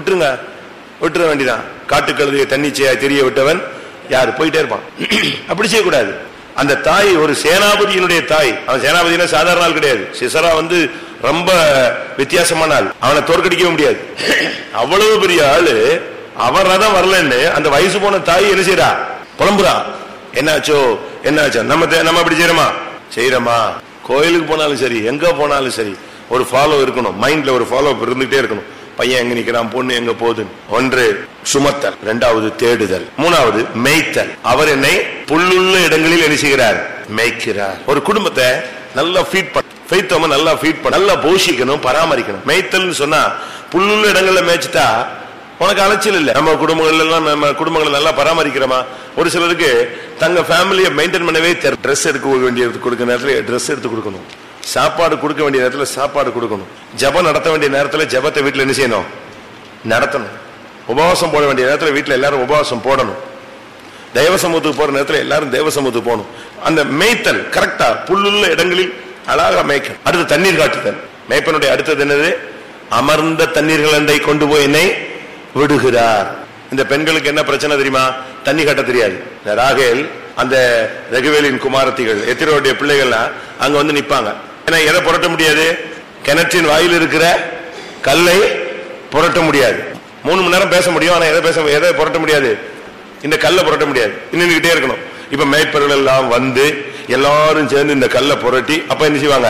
விட்டுற வேண்டிதான். காட்டுக்கழுதையை தன்னிச்சையா தெரிய விட்டவன் யாரு, போயிட்டே இருப்பான். அப்படி செய்யக்கூடாது. அந்த தாய் ஒரு சேனாபதியினுடைய தாய். அவன் சேனாபதினா சாதாரண ஆள் கிடையாது. சிசரா ரொம்ப வித்தியாசமான ஆள், அவனை தோற்கடிக்கவே முடியாது. அவ்வளவு பெரிய ஆளு. அவன் ரதம் வரலன்னு அந்த வயசு போன தாய் என்ன செய்யறா, புலம்புறா, என்னாச்சோ என்னாச்சோ. நம்ம அப்படி செய்யறோமா? கோயிலுக்கு போனாலும் சரி, எங்க போனாலும் சரி, ஒரு ஃபாலோ இருக்கணும், மைண்ட்ல ஒரு ஃபாலோ இருந்துகிட்டே இருக்கணும். பையன் எங்க நிக்கிறான், பொண்ணு எங்க போகுது. ஒன்று சுமத்தல், இரண்டாவது தேடுதல், மூணாவது மேய்த்தல். அவர் என்னை புல்லுள்ள இடங்களில் என்ன செய்கிறார், மேய்க்கிறார். ஒரு குடும்பத்தை நல்லா ஃபீட் பண்ண, நல்லா ஃபீட் பண்ண, நல்லா போஷிக்கணும், பராமரிக்கணும். மேய்த்தல் சொன்னா புல்லுள்ள இடங்கள்ல மேய்ச்சிட்டா உனக்கு அலைச்சல் இல்லை. நம்ம குடும்பங்களை நல்லா பராமரிக்கிறோமா? ஒரு சிலருக்கு தங்க ஃபேமிலியை மெயின்டைன் பண்ணவே ட்ரெஸ் எடுக்க வேண்டியது, கொடுக்க நேரத்தில் ட்ரெஸ் எடுத்து கொடுக்கணும், சாப்பாடு கொடுக்க வேண்டிய நேரத்தில் சாப்பாடு கொடுக்கணும், ஜபம் நடத்த வேண்டிய நேரத்தில் ஜபத்தை வீட்டில் என்ன செய்யணும், நடத்தணும். உபவாசம் போட வேண்டிய நேரத்தில் வீட்டில் எல்லாரும் உபவாசம் போடணும். தெய்வ சமூகத்துக்கு போற நேரத்தில் எல்லாரும் தெய்வ சமூகத்துக்கு போகணும். அந்த மேய்த்தல் கரெக்டா புல்லுள்ள இடங்களில் அழகா மேய்க்கணும். அடுத்து தண்ணீர் காட்டுதல். மேய்ப்பனுடைய அடுத்தது என்னது, அமர்ந்த தண்ணீர்கள் அண்டை கொண்டு போய் என்னை விடுகிறார். இந்த பெண்களுக்கு என்ன பிரச்சனை தெரியுமா, தண்ணி காட்ட தெரியாது. ராகேல் அந்த ரகுவேலின் குமாரத்திகள் எத்திரோடைய பிள்ளைகள்லாம் அங்க நிப்பாங்க. ஏன்னா எதை புரட்ட முடியாது, கிணற்றின் வாயில் இருக்கிற கல்லை புரட்ட முடியாது. 3 மணி நேரம் பேச முடியும், ஆனா எதை புரட்ட முடியாது, இந்த கல்லை புரட்ட முடியாது, நின்றுகிட்டே இருக்கணும். இப்ப மேய்ப்பர்கள் எல்லாம் எல்லாரும் சேர்ந்து இந்த கல்லை புரட்டி, அப்ப என்ன செய்வாங்க,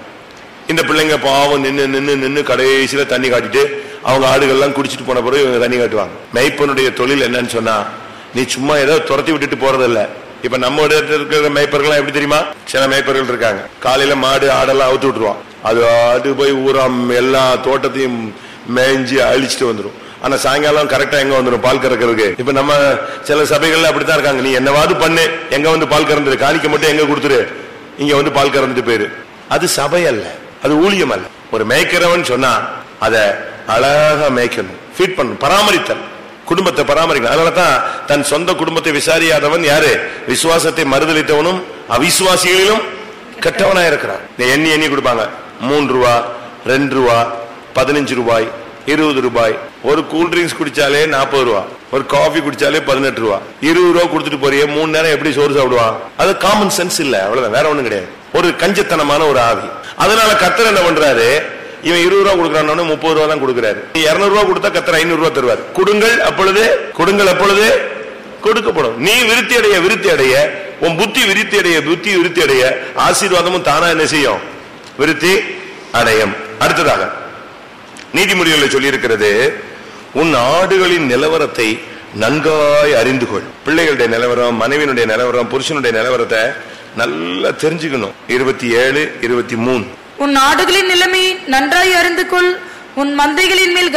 இந்த பிள்ளைங்க பாவம் நின்று கடைசியில தண்ணி காட்டிட்டு அவங்க ஆடுகள்லாம் குடிச்சிட்டு போன பிறகு இவங்க தண்ணி காட்டுவாங்க. மேய்ப்பனுடைய தொழில் என்னன்னு சொன்னா, நீ சும்மா ஏதோ துரத்தி விட்டுட்டு போறதில்ல. இப்ப நம்ம இருக்கிற மேய்ப்பர்கள் எப்படி தெரியுமா, சில மேய்ப்பர்கள் இருக்காங்க, காலையில மாடு ஆடெல்லாம் அவுத்து விட்டுருவான், அது போய் ஊராம் எல்லா தோட்டத்தையும் மேய்ஞ்சி அழிச்சிட்டு வந்துடும். ஆனா சாயங்காலம் கரெக்டா எங்க வந்துடும், பால் கறக்கிறதுக்கு. இப்ப நம்ம சில சபைகள்ல அப்படித்தான் இருக்காங்க, நீ என்னவாது பண்ணு, எங்க பால் கறந்துரு, காணிக்க மட்டும் எங்க கொடுத்துரு, இங்க பால் கறந்துட்டு போயிரு. அது சபை அல்ல, அது ஊழியம் அல்ல. ஒரு மேய்க்கிறவன் சொன்னா அத அழகா மேய்க்கணும், ஃபீட் பண்ணணும், பராமரித்தல், குடும்பத்தை பராமரிக்கணும். அதனாலதான் தன் சொந்த குடும்பத்தை விசாரியாதவன் யாரு, விசுவாசத்தை மறுதளித்தவனும் அவிசுவாசிகளிலும் கெட்டவனா இருக்கிறான். எண்ணி கொடுப்பாங்க, 3 ரூபா, 2 ரூபா, 15 ரூபாய், 20 ரூபாய். ஒரு கூல்ட்ரிங்க்ஸ் குடிச்சாலே 40 ரூபா, ஒரு காஃபி குடிச்சாலே 18 ரூபா. 20 ரூபா கொடுத்துட்டு போறிய 3 நேரம் எப்படி சோறு சாப்பிடுவான்? அது காமன் சென்ஸ் இல்ல, அவ்வளவுதான், வேற ஒண்ணும் கிடையாது. ஒரு கஞ்சத்தனமான ஒரு ஆவி. அதனால கர்த்தர் என்ன பண்றாரு, இவன் 20 ரூபா கொடுக்கறான், 30 ரூபா தான் கொடுக்கிறாரு. 200 ரூபா கொடுத்தா கர்த்தர் 500 ரூபா தருவார். கொடுங்கள் அப்பொழுது கொடுக்கப்படும். நீ விருத்தி அடைய, உன் புத்தி விருத்தி அடைய, ஆசீர்வாதமும் தானா என்ன செய்யும், விருத்தி அடையும். அடுத்ததாக நீதிமொழிகளில் சொல்லி இருக்கிறது, உன் ஆடுகளின் நிலவரத்தை நன்காய் அறிந்து கொள். பிள்ளைகளுடைய நிலவரம், மனைவியினுடைய நிலவரம், புருஷனுடைய நிலவரத்தை நல்லா தெரிஞ்சுக்கணும். 27, 23. உன் ஆடுகளின் நிலைமை நன்றாய் அறிந்து கொள், உன் மந்தைகளின் மேல்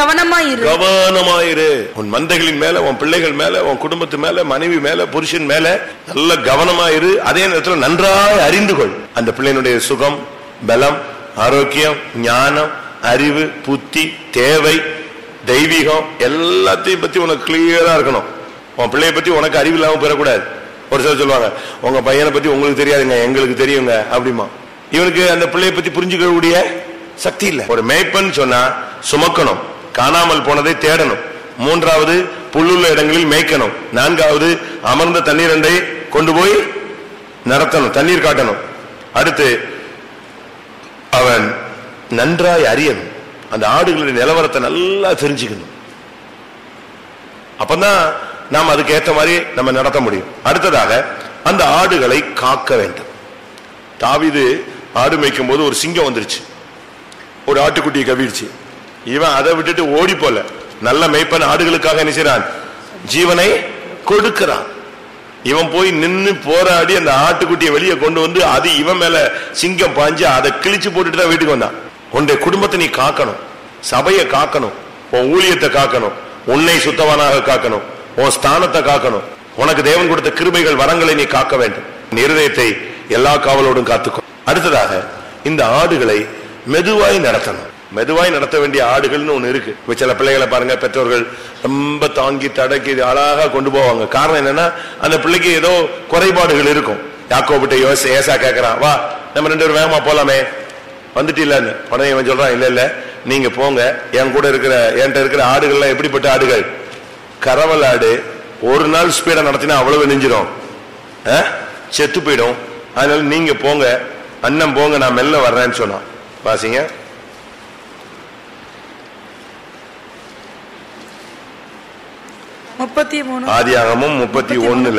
கவனமாயிரு. உன் மந்தைகளின் மேல, உன் பிள்ளைகள் மேல, உன் குடும்பத்து மேல, மனைவி மேல, புருஷன் மேல நல்ல கவனமாயிரு. அதே நேரத்தில் நன்றாய் அறிந்து கொள். அந்த பிள்ளையினுடைய சுகம், பலம், ஆரோக்கியம், ஞானம், அறிவு, புத்தி, தேவை, தெய்வீகம் எல்லாத்தையும் பத்தி உனக்கு கிளியரா இருக்கணும். உன் பிள்ளைய பத்தி உனக்கு அறிவு இல்லாம பெறக்கூடாது. ஒரு சிலர் சொல்லுவாங்க, உங்க பையனை பத்தி உங்களுக்கு தெரியாதுங்க, எங்களுக்கு தெரியுங்க அப்படிமா. இவனுக்கு அந்த பிள்ளைய பத்தி புரிஞ்சுக்கக்கூடிய சக்தி இல்ல. ஒரு மேய்ப்பன் சொன்னா சுமக்கணும், காணாமல் போனதை தேடணும், 3வது புல்லுள்ள இடங்களில் மேய்க்கணும், 4வது அமர்ந்த தண்ணீர் அண்டை கொண்டு போய் நடத்தணும், தண்ணீர் காட்டணும். அடுத்து அவன் நன்றாய் அறியணும், அந்த ஆடுகளுடைய நிலவரத்தை நல்லா தெரிஞ்சுக்கணும். அப்பதான் நாம் அதுக்கு ஏற்ற மாதிரி நம்ம நடத்த முடியும். அடுத்ததாக அந்த ஆடுகளை காக்க வேண்டும். தாவீது ஆடு மேய்க்கும் போது ஒரு சிங்கம் வந்துருச்சு, ஒரு ஆட்டுக்குட்டியை கவிழ்ச்சி. இவன் அதை விட்டுட்டு ஓடி போல, நல்ல மேய்ப்பன் ஆடுகளுக்காக என்ன செய்றான்? ஜீவனை கொடுக்கிறான். இவன் போய் நின்று போராடி அந்த ஆட்டுக்குட்டியை வெளியே கொண்டு வந்து அது இவன் மேல சிங்கம் பாஞ்சு அதை கிழிச்சு போட்டுட்டு தான் வீட்டுக்கு வந்தான். உன்னுடைய குடும்பத்தை நீ காக்கணும், சபையை காக்கணும், உன் ஊழியத்தை காக்கணும், உன்னை சுத்தவானாக காக்கணும், உன் ஸ்தானத்தை காக்கணும், உனக்கு தேவன் கொடுத்த கிருபைகள் வரங்களை நீ காக்க வேண்டும். இருதயத்தை எல்லா காவலோடும் காத்துக்கோ. அடுத்ததாக இந்த ஆடுகளை மெதுவாய் நடத்தணும். மெதுவாய் நடத்த வேண்டிய ஆடுகள்னு ஒண்ணு இருக்கு. சில பிள்ளைகளை பாருங்க, பெற்றோர்கள் ரொம்ப தாங்கி தடக்கி அழகா கொண்டு போவாங்க. காரணம் என்னன்னா அந்த பிள்ளைக்கு ஏதோ குறைபாடுகள் இருக்கும். யாக்கோபிட்ட ஏசா கேட்கறான், வா நம்ம 2 பேரும் வேகமா போலாமே, வந்துட்டு இல்லன்னு. உடனே இவன் சொல்றான், இல்ல இல்ல நீங்க போங்க, என்கிட்ட இருக்கிற ஆடுகள்லாம் எப்படிப்பட்ட ஆடுகள்? கரவல் ஆடு. ஒரு நாள் ஸ்பீடா நடத்தினா அவ்வளவு நெஞ்சிடும், செத்து போயிடும். அதனால நீங்க போங்க, அண்ணன் போங்க, நான் மெல்ல வர்றேன்னு சொன்னான். வாசிங்க. ஆதியாகமம் 33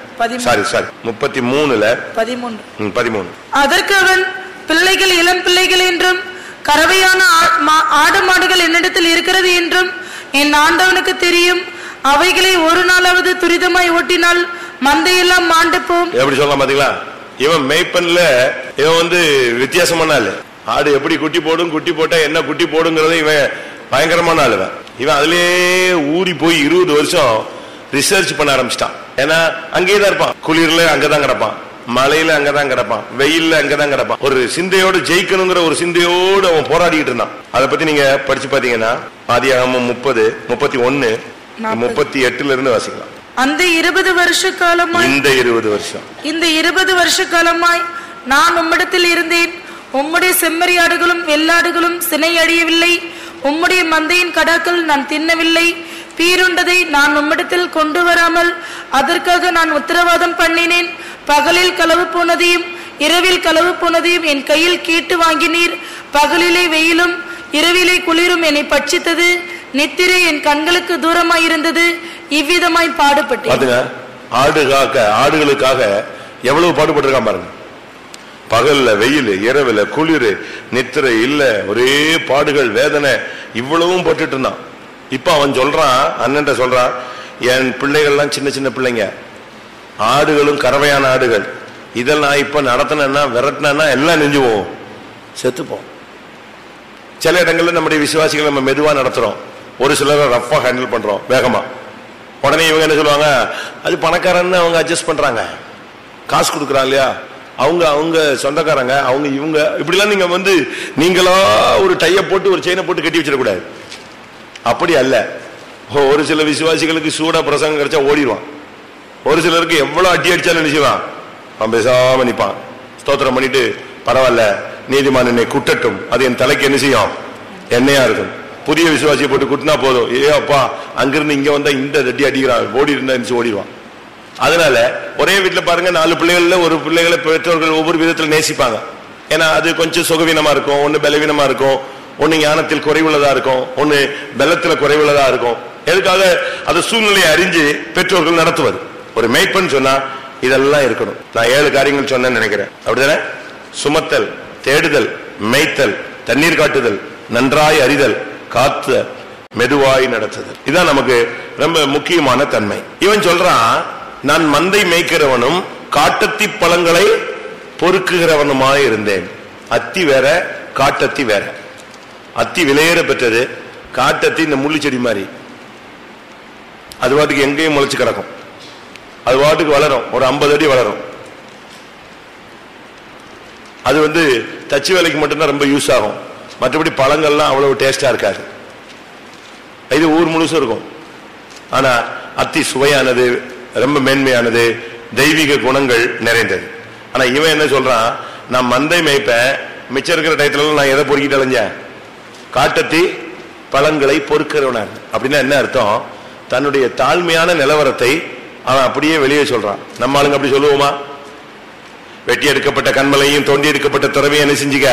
அதற்கு அவன், பிள்ளைகள் இளம் பிள்ளைகள் என்றும் கறவையான ஆடு மாடுகள் என்னிடத்தில் இருக்கிறது என்றும் என் ஆண்டவனுக்கு தெரியும். அவைகளை ஒரு நாளாவது துரிதமாய் ஓட்டினால் மந்தையெல்லாம் மாண்டு போம். எப்படி சொல்லலாம் பாத்தீங்களா? இவன் மேய்ப்பன்ல இவன் வித்தியாசமான ஆளு. ஆடு எப்படி குட்டி போடும், குட்டி போட்டா என்ன குட்டி போடுங்கிறத இவன் பயங்கரமான ஆளுவன். இவன் அதுலயே ஊறி போய் 20 வருஷம் ரிசர்ச் பண்ண ஆரம்பிச்சிட்டான். ஏன்னா அங்கேதான் இருப்பான், குளிர்ல அங்கதான் கிடப்பான், மழையில அங்கதான் கிடப்பான், வெயில்ல அங்கதான் கிடப்பான். ஒரு சிந்தையோடு ஜெயிக்கணுங்கிற ஒரு சிந்தையோடு அவன் போராடிட்டு இருந்தான். அதை பத்தி நீங்க படிச்சு பாத்தீங்கன்னா ஆதியாகமம் 30, 31, 38 வாசிக்கலாம். அந்த 20 வருஷ காலமாய் இந்த 20 வருஷ காலமாய் நான் உம்மிடத்தில் இருந்தேன். உம்முடைய செம்மறி ஆடுகளும் வெள்ளாடுகளும் சினை அழியவில்லை. உம்முடைய மந்தையின் கடாக்கள் நான் தின்னவில்லை. பீருண்டதை நான் உம்மிடத்தில் கொண்டு வராமல் அதற்காக நான் உத்தரவாதம் பண்ணினேன். பகலில் களவு போனதையும் இரவில் களவு போனதையும் என் கையில் கேட்டு வாங்கினீர். பகலிலே வெயிலும் இரவிலே குளிரும் என்னை பட்சித்தது. நித்திரை என் கண்களுக்கு தூரமாயிருந்தது. இவ்விதமாய் பாடுபட்டேன். ஆடுகளுக்காக எவ்வளவு பாடுபட்டிருக்கான் பாருங்க. பகல்ல வெயில், இரவுல குளிர், நித்திரை இல்ல, ஒரே பாடுகள், வேதனை, இவ்வளவும் போட்டுட்டு இருந்தான். இப்ப அவன் சொல்றான், அண்ணன் சொல்றான், என் பிள்ளைகள்லாம் சின்ன சின்ன பிள்ளைங்க, ஆடுகளும் கறவையான ஆடுகள், இதெல்லாம் இப்ப நடத்தினா விரட்டினா எல்லாம் நெஞ்சுவோம், செத்துப்போம். சில இடங்கள்ல நம்முடைய விசுவாசிகளை நம்ம மெதுவா நடத்துறோம், ஒரு சிலரை ரஃபா ஹேண்டில் பண்றோம், வேகமா. உடனே இவங்க என்ன சொல்லுவாங்க, அது பணக்காரன்னு அவங்க அட்ஜஸ்ட் பண்றாங்க, காசு கொடுக்குறான் இல்லையா, அவங்க சொந்தக்காரங்க, அவங்க இவங்க, இப்படிலாம் நீங்க நீங்களா ஒரு டைய போட்டு ஒரு செயினை போட்டு கட்டி வச்சிடக்கூடாது. அப்படி அல்ல. ஒரு சில விசுவாசிகளுக்கு சூடா பிரசங்கம் கிடைச்சா ஓடிடுவான். ஒரு சிலருக்கு எவ்வளவு அடி அடிச்சாலும் நினைச்சுவான், அவன் பேசாம நிப்பான், ஸ்தோத்திரம் பண்ணிட்டு, பரவாயில்ல நீதிமான் என்னை குட்டட்டும், அது என் தலைக்கு என்ன செய்யும், எண்ணெயா இருக்கும். புதிய விசுவாசியை போட்டு குட்டினா போதும், ஏ அப்பா அங்கிருந்து இங்க வந்தா இந்த அடி அடிக்கிறான், ஓடி இருந்தா ஓடிடுவான். அதனால ஒரே வீட்டுல பாருங்க, 4 பிள்ளைகள்ல ஒரு பிள்ளைகளை பெற்றோர்கள் ஒவ்வொரு விதத்துல நேசிப்பாங்க. ஏன்னா அது கொஞ்சம் சுகவீனமா இருக்கும், ஒண்ணு பலவீனமா இருக்கும், ஒண்ணு ஞானத்தில் குறைவுள்ளதா இருக்கும், ஒண்ணு பலத்துல குறைவுள்ளதா இருக்கும். எதுக்காக? அது சூழ்நிலையை அறிஞ்சு பெற்றோர்கள் நடத்துவது. ஒரு மேய்ப்பன் சொன்னா இதெல்லாம் இருக்கணும். நான் 7 காரியங்கள் சொன்னேன்னு நினைக்கிறேன், அப்படிதானே? சுமத்தல், தேடுதல், மேய்த்தல், தண்ணீர் காட்டுதல், நன்றாய் அறிதல், காத்து, மெதுவாய் நடத்துதல். இதுதான் நமக்கு ரொம்ப முக்கியமான தன்மை. இவன் சொல்றான், நான் மந்தை மேய்க்கிறவனும் காட்டத்தி பழங்களை பொறுக்குகிறவனுமாய் இருந்தேன். அத்தி வேற, காட்டத்தி வேற. அத்தி விலையேற பெற்றது, காட்டத்தி இந்த முள்ளு செடி மாதிரி, அது வாட்டுக்கு எங்கேயும் முளைச்சு கிடக்கும், அது வாட்டுக்கு வளரும், ஒரு 50 அடி வளரும். அது தச்சு வேலைக்கு மட்டும்தான் ரொம்ப யூஸ் ஆகும், மற்றபடி பழங்கள்லாம் அவ்வளவு டேஸ்டா இருக்காது. இது ஊர் முழுசும் இருக்கும். ஆனா அத்தி சுவையானது, ரொம்ப மேன்மையானது, தெய்வீக குணங்கள் நிறைந்தது. ஆனா இவன் என்ன சொல்றான், நான் மந்தை மேய்ப்பேன், மிச்சம் இருக்கிற டயத்துல நான் எதை பொறுக்கிட்டு அலைஞ்சேன், காட்டத்தி பழங்களை பொறுக்கிறவன. அப்படின்னா என்ன அர்த்தம்? தன்னுடைய தாழ்மையான நிலவரத்தை அவன் அப்படியே வெளியே சொல்றான். நம்ம ஆளுங்க அப்படி சொல்லுவோமா? வெட்டி எடுக்கப்பட்ட கண்மலையும் தோண்டி எடுக்கப்பட்ட துறவையும் என்ன செஞ்சுக்க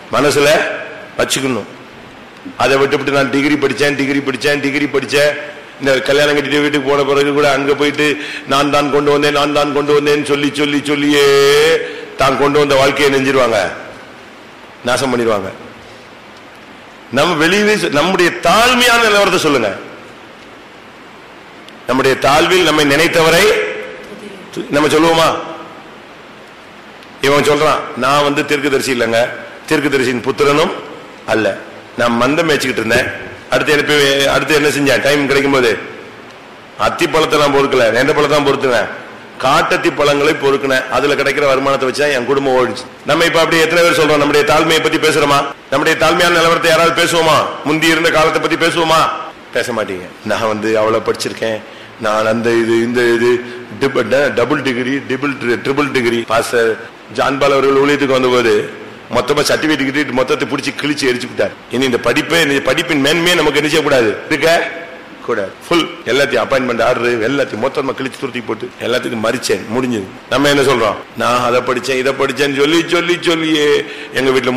மனசுல வச்சுக்கணும். அதை விட்டுவிட்டு நான் டிகிரி படிச்சேன் இந்த கல்யாணம் கட்டிட்டு வீட்டுக்கு போன பிறகு கூட அங்க போயிட்டு நான் தான் கொண்டு வந்தேன்னு சொல்லியே தான் கொண்டு வந்த வாழ்க்கையை நெஞ்சிருவாங்க, நாசம் பண்ணிடுவாங்க. நம்ம வெளியே நம்முடைய தாழ்மையான நிலவரத்தை சொல்லுங்க. நம்முடைய தாழ்வில் நம்மை நினைத்தவரை நம்ம சொல்லுவோமா? இவன் சொல்றான், நான் வந்து தீர்க்கதரிசி இல்லைங்க, தீர்க்கதரிசியின் புத்திரனும் அல்ல, நான் மந்தம் மேய்ச்சிக்கிட்டு இருந்தேன். அடுத்து என்ன செஞ்சேன்? டைம் கிடைக்கும் போது அத்தி பழத்தை நான் பொறுக்கல, எந்த பழத்தை தான் பொறுத்துனேன், காட்டத்தி பழங்களை பொறுக்கினேன். அதுல கிடைக்கிற வருமானத்தை வச்சா என் குடும்பம் ஓடிச்சு. நம்ம இப்ப அப்படி எத்தனை பேர் சொல்றோம்? நம்முடைய தாழ்மையை பத்தி பேசுறோமா? நம்முடைய தாழ்மையான நிலவரத்தை யாராவது பேசுவோமா? முந்தி இருந்த காலத்தை பத்தி பேசுவோமா? பேச மாட்டீங்க. நான் வந்து அவ்வளவு படிச்சிருக்கேன், நான் அந்த இந்த double degree triple degree. Pastor John Paul அவர்கள் ஊழியத்துக்கு வந்தபோது மொத்தமா சர்டிபிகேட் மொத்தத்தை பிடிச்சி கிழிச்சு எரிச்சு விட்டார். இனி இந்த படிப்பின் மேன்மையே நமக்கு என்ன செய்யக்கூடாது, இருக்க கூடாது. ஃபுல் எல்லாத்தையும் அப்பாயின்மெண்ட் ஆர்டர் எல்லாத்தையும் மொத்தமா கிழிச்சு துருத்தி போட்டு எல்லாத்துக்கும் மறிச்சேன், முடிஞ்சது. நம்ம என்ன சொல்றோம்? நான் அதை படிச்சேன் இதை படிச்சேன்னு சொல்லியே எங்க வீட்டுல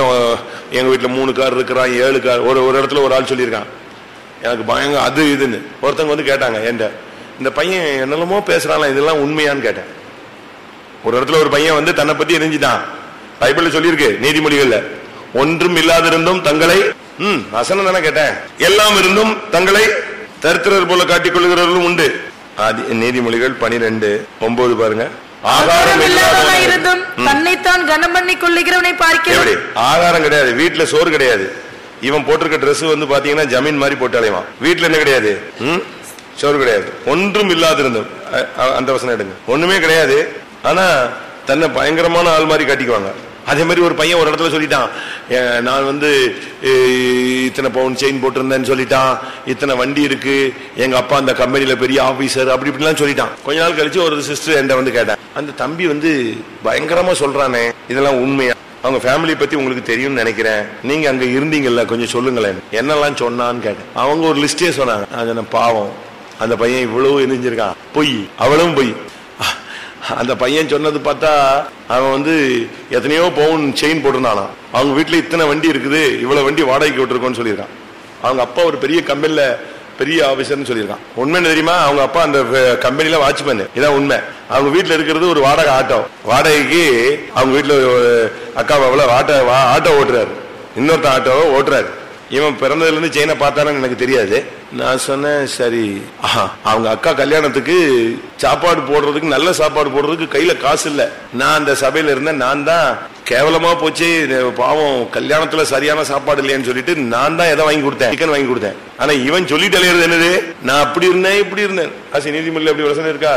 எங்க வீட்டுல 3 கார் இருக்கிறான், 7 கார். ஒரு இடத்துல ஒரு ஆள் சொல்லியிருக்கான், எனக்கு பயங்கர அது இதுன்னு. ஒருத்தவங்க வந்து கேட்டாங்க, இந்த பையன் என்னெல்லாமோ பேசுறான், இதெல்லாம் உண்மையான்னு கேட்டேன். ஒரு இடத்துல ஒரு பையன் வந்து தன்னை பத்தி எரிஞ்சுட்டான். பைபிள்ல சொல்லியிருக்கு, நீதிமொழிகள்ல, ஒன்றும் இல்லாதிருந்தும் தங்களை வசனம் தானே கேட்டேன், எல்லாம் இருந்தும் தங்களை தரித்திரர் போல காட்டிக் கொள்கிறவர்களும் உண்டு. நீதிமொழிகள் 12:9 பாருங்க. ஆகாரம் இருந்தும் தன்னைத்தான் கனம் பண்ணி கொள்ளுகிறவனை பார்க்கிறேன். ஆகாரம் கிடையாது, வீட்டுல சோறு கிடையாது. இவன் போட்டிருக்க டிரெஸ் வந்து பாத்தீங்கன்னா ஜமீன் மாதிரி போட்டு அலைவான். வீட்டுல என்ன கிடையாது, சோறு கிடையாது. ஒன்றும் இல்லாதிருந்தும், அந்த வசனம் எடுங்க. ஒண்ணுமே கிடையாது, ஆனா தன்னை பயங்கரமான ஆள் மாதிரி காட்டிக்குவாங்க. அதே மாதிரி ஒரு பையன் ஒரு இடத்துல சொல்லிட்டான், நான் வந்து இத்தனை பவுன் செயின் போட்டிருந்தேன்னு சொல்லிட்டான், இத்தனை வண்டி இருக்கு, எங்க அப்பா அந்த கம்பெனில பெரிய ஆபீசர், அப்படி இப்படிலாம் சொல்லிட்டான். கொஞ்ச நாள் கழிச்சு ஒரு சிஸ்டர் என்கிட்ட வந்து கேட்டேன், அந்த தம்பி வந்து பயங்கரமா சொல்றானே, இதெல்லாம் உண்மையா? அவங்க ஃபேமிலி பத்தி உங்களுக்கு தெரியும்னு நினைக்கிறேன், நீங்க அங்க இருந்தீங்கல்ல, கொஞ்சம் சொல்லுங்களேன், என்னெல்லாம் சொன்னான்னு கேட்டேன். அவங்க ஒரு லிஸ்டே சொன்னாங்க. அது பாவம், அந்த பையன் இவ்வளவு எரிஞ்சிருக்கான், பொய், அவளும் பொய். அந்த பையன் சொன்னது பார்த்தா அவன் வந்து எத்தனையோ பவுன் செயின் போட்டிருந்தானா, அவங்க வீட்டுல இத்தனை வண்டி இருக்குது, இவ்வளவு வண்டி வாடகைக்கு விட்டுருக்கோன்னு சொல்லியிருக்கான். அவங்க அப்பா ஒரு பெரிய கம்பெனில பெரிய ஆபீசர்னு சொல்லியிருக்கான். உண்மை தெரியுமா? அவங்க அப்பா அந்த கம்பெனில வாட்ச்மேன். இதான் உண்மை. அவங்க வீட்டுல இருக்கிறது ஒரு வாடகை ஆட்டோ. வாடகைக்கு அவங்க வீட்டுல அக்கா ஆட்டோ ஓட்டுறாரு, இன்னொருத்த ஆட்டோவை ஓட்டுறாரு. இவன் பிறந்ததுல இருந்து செயினை பார்த்தானு எனக்கு தெரியாது. நான் சொன்னேன், சரி, அவங்க அக்கா கல்யாணத்துக்கு சாப்பாடு போடுறதுக்கு, நல்ல சாப்பாடு போடுறதுக்கு கையில காசு இல்ல. நான் அந்த சபையில இருந்தேன், நான் தான் கேவலமா போச்சு, பாவம் கல்யாணத்துல சரியான சாப்பாடு இல்லையான்னு சொல்லிட்டு நான் தான் எதை வாங்கி கொடுத்தேன், சிக்கன் வாங்கி கொடுத்தேன். ஆனா இவன் சொல்லிட்டு அலையிறது என்னது, நான் அப்படி இருந்தேன் இப்படி இருந்தேன். ஆசி நீதிமொழியில அப்படி வசனம் இருக்கா?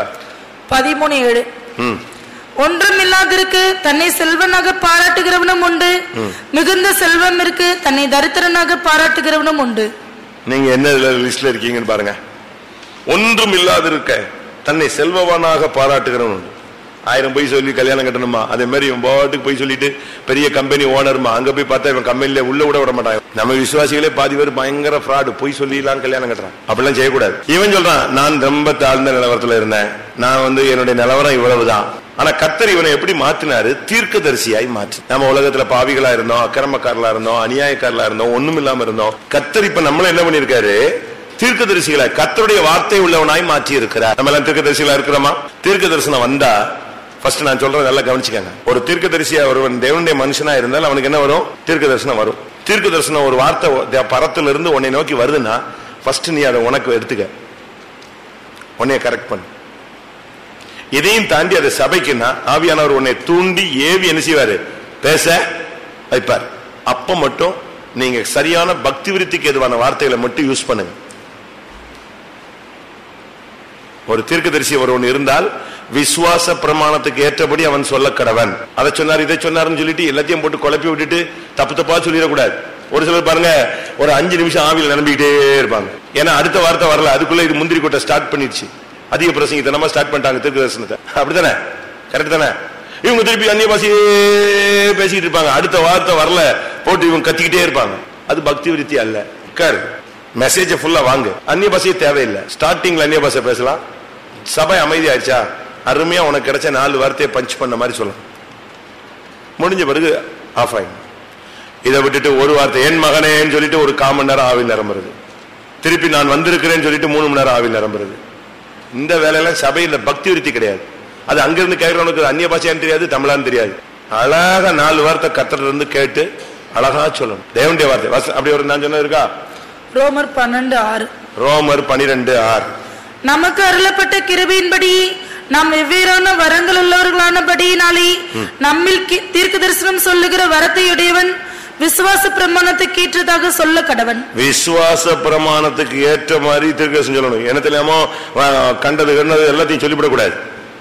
13:7. ஒன்றும் இல்லாதிருக்கு தன்னை செல்வனாக பாராட்டுகிறவனும் உண்டு, மிகுந்த செல்வம் இருக்கு தன்னை தரித்திரனாக பாராட்டுகிறவனும் உண்டு. நீங்க என்ன லிஸ்ட்ல இருக்கீங்கன்னு பாருங்க. ஒன்றும் இல்லாதிருக்க தன்னை செல்வவானாக பாராட்டுகிறவன் உண்டு. 1000 போய் சொல்லி கல்யாணம் கட்டணுமா, அதே மாதிரி இவன் பாட்டுக்கு போய் சொல்லிட்டு பெரிய கம்பெனி ஓனருமா, அங்க போய் பார்த்தா இவன் கம்பெனில உள்ள விட மாட்டான். நம்ம விசுவாசிகளே பாதி பேர் பயங்கர ஃப்ராடு, போய் சொல்லிலாம் கல்யாணம் கட்டுறான். அப்படிலாம் செய்யக்கூடாது. இவன் சொல்றான், நான் ரொம்ப தாழ்ந்த நிலவரத்துல இருந்தேன், நான் வந்து என்னுடைய நிலவரம் இவ்வளவுதான். ஆனா கர்த்தர் இவனை எப்படி மாத்தினாரு? தீர்க்கதரிசியாய் மாற்றி. நம்ம உலகத்துல பாவிகளா இருந்தோம், அக்கிரமக்காரலா இருந்தோம், அநியாயக்காரலா இருந்தோம், ஒண்ணும் இல்லாம இருந்தோம். கர்த்தர் இப்ப நம்மள என்ன பண்ணிருக்காரு? தீர்க்கதரிசிகளை கர்த்தருடைய வார்த்தை உள்ளவனாய் மாற்றி இருக்கிறார். நம்ம எல்லாம் தீர்க்கதரிசிகளா இருக்கிறோமா? தீர்க்க தரிசனம் வந்தா ஃபர்ஸ்ட் நான் சொல்றேன், நல்லா கவனிச்சுக்கங்க. ஒரு தீர்க்கதரிசியா ஒருவன் தேவனுடைய மனுஷனா இருந்தால் அவனுக்கு என்ன வரும்? தீர்க்க தரிசனம் வரும். தீர்க்க தரிசனம் ஒரு வார்த்தை பரத்துல இருந்து உன்னை நோக்கி வருதுன்னா ஃபர்ஸ்ட் நீ அதை உனக்கு எடுத்துக்க, உன்னைய கரெக்ட் பண்ணு. இதையும் தாண்டி அதை சபைக்குன்னா ஆவியானவர் உன்னை தூண்டி ஏவி என்ன செய்வாரு? பேச வைப்பார். அப்ப மட்டும் நீங்க சரியான பக்தி விருத்திக்கு எதுவான வார்த்தைகளை மட்டும் யூஸ் பண்ணுங்க. ஒரு தீர்க்கதரிசி ஒருவன் இருந்தால் விசுவாச பிரமாணத்துக்கு ஏற்றபடி அவன் சொல்ல கடவன். அதை சொன்னார் இதை சொன்னார்னு சொல்லிட்டு எல்லாத்தையும் போட்டு குழப்பி விட்டுட்டு தப்பு தப்பா சொல்லிடக்கூடாது. ஒரு சிலர் பாருங்க, ஒரு 5 நிமிஷம் ஆவியில் நிரம்பிக்கிட்டே இருப்பாங்க. ஏன்னா அடுத்த வார்த்தை வரல, அதுக்குள்ள இது முந்திரி கொட்டை ஸ்டார்ட் பண்ணிடுச்சு. அதிக பிரசங்கத்தனமா ஸ்டார்ட் பண்ணிட்டாங்க தீர்க்க தரிசனத்தை. அப்படித்தானே? கரெக்ட் தானே? இவங்க திருப்பி அந்நிய பாஷையே பேசிக்கிட்டு இருப்பாங்க. அடுத்த வார்த்தை வரல, போட்டு இவங்க கத்திக்கிட்டே இருப்பாங்க. அது பக்தி விருத்தி அல்ல. மெசேஜ் ஃபுல்லா வாங்க. அந்நிய பாஷையே தேவையில்லை. ஸ்டார்டிங்ல அந்நிய பாஷை பேசலாம். சபை அமைதி ஆயிடுச்சா, அருமையா உனக்கு கிடைச்ச 4 வார்த்தையை பஞ்ச் பண்ண மாதிரி சொல்லலாம். முடிஞ்ச பிறகு ஆஃப் ஆயிடும். இதை விட்டுட்டு ஒரு வார்த்தை என் மகனேன்னு சொல்லிட்டு ஒரு 1/4 மணி நேரம் ஆவி நிரம்புறது. திருப்பி நான் வந்திருக்கிறேன்னு சொல்லிட்டு 3 மணி நேரம் ஆவியில் நிரம்புறது. இந்த வேலையெல்லாம் சபையில பக்தி விருத்தி கிடையாது. அது அங்கிருந்து கேட்கிறவனுக்கு அந்நிய பாஷையான்னு தெரியாது, தமிழான்னு தெரியாது. அழகா 4 வார்த்தை கர்த்தர் இருந்து கேட்டு அழகா சொல்லணும் தேவனுடைய வார்த்தை. அப்படி ஒரு நான் சொன்ன இருக்கா? ரோமர் 12:6. ரோமர் 12:6. நமக்கு அருளப்பட்ட கிருபையின்படி நாம் வெவ்வேறான வரங்கள் உள்ளவர்களானபடியினாலே நம்மில் தீர்க்க தரிசனம் சொல்லுகிற வரத்தையுடையவன் விசுவாச பிரமாணத்துக்கு ஏற்றதாக சொல்ல கடவன். விசுவாச பிரமாணத்துக்கு ஏற்ற மாதிரி தீர்க்கதரிசனம் சொல்லணும். என்ன தெரியாமோ கண்டது கண்டது எல்லாத்தையும் சொல்லிவிடக்கூடாது.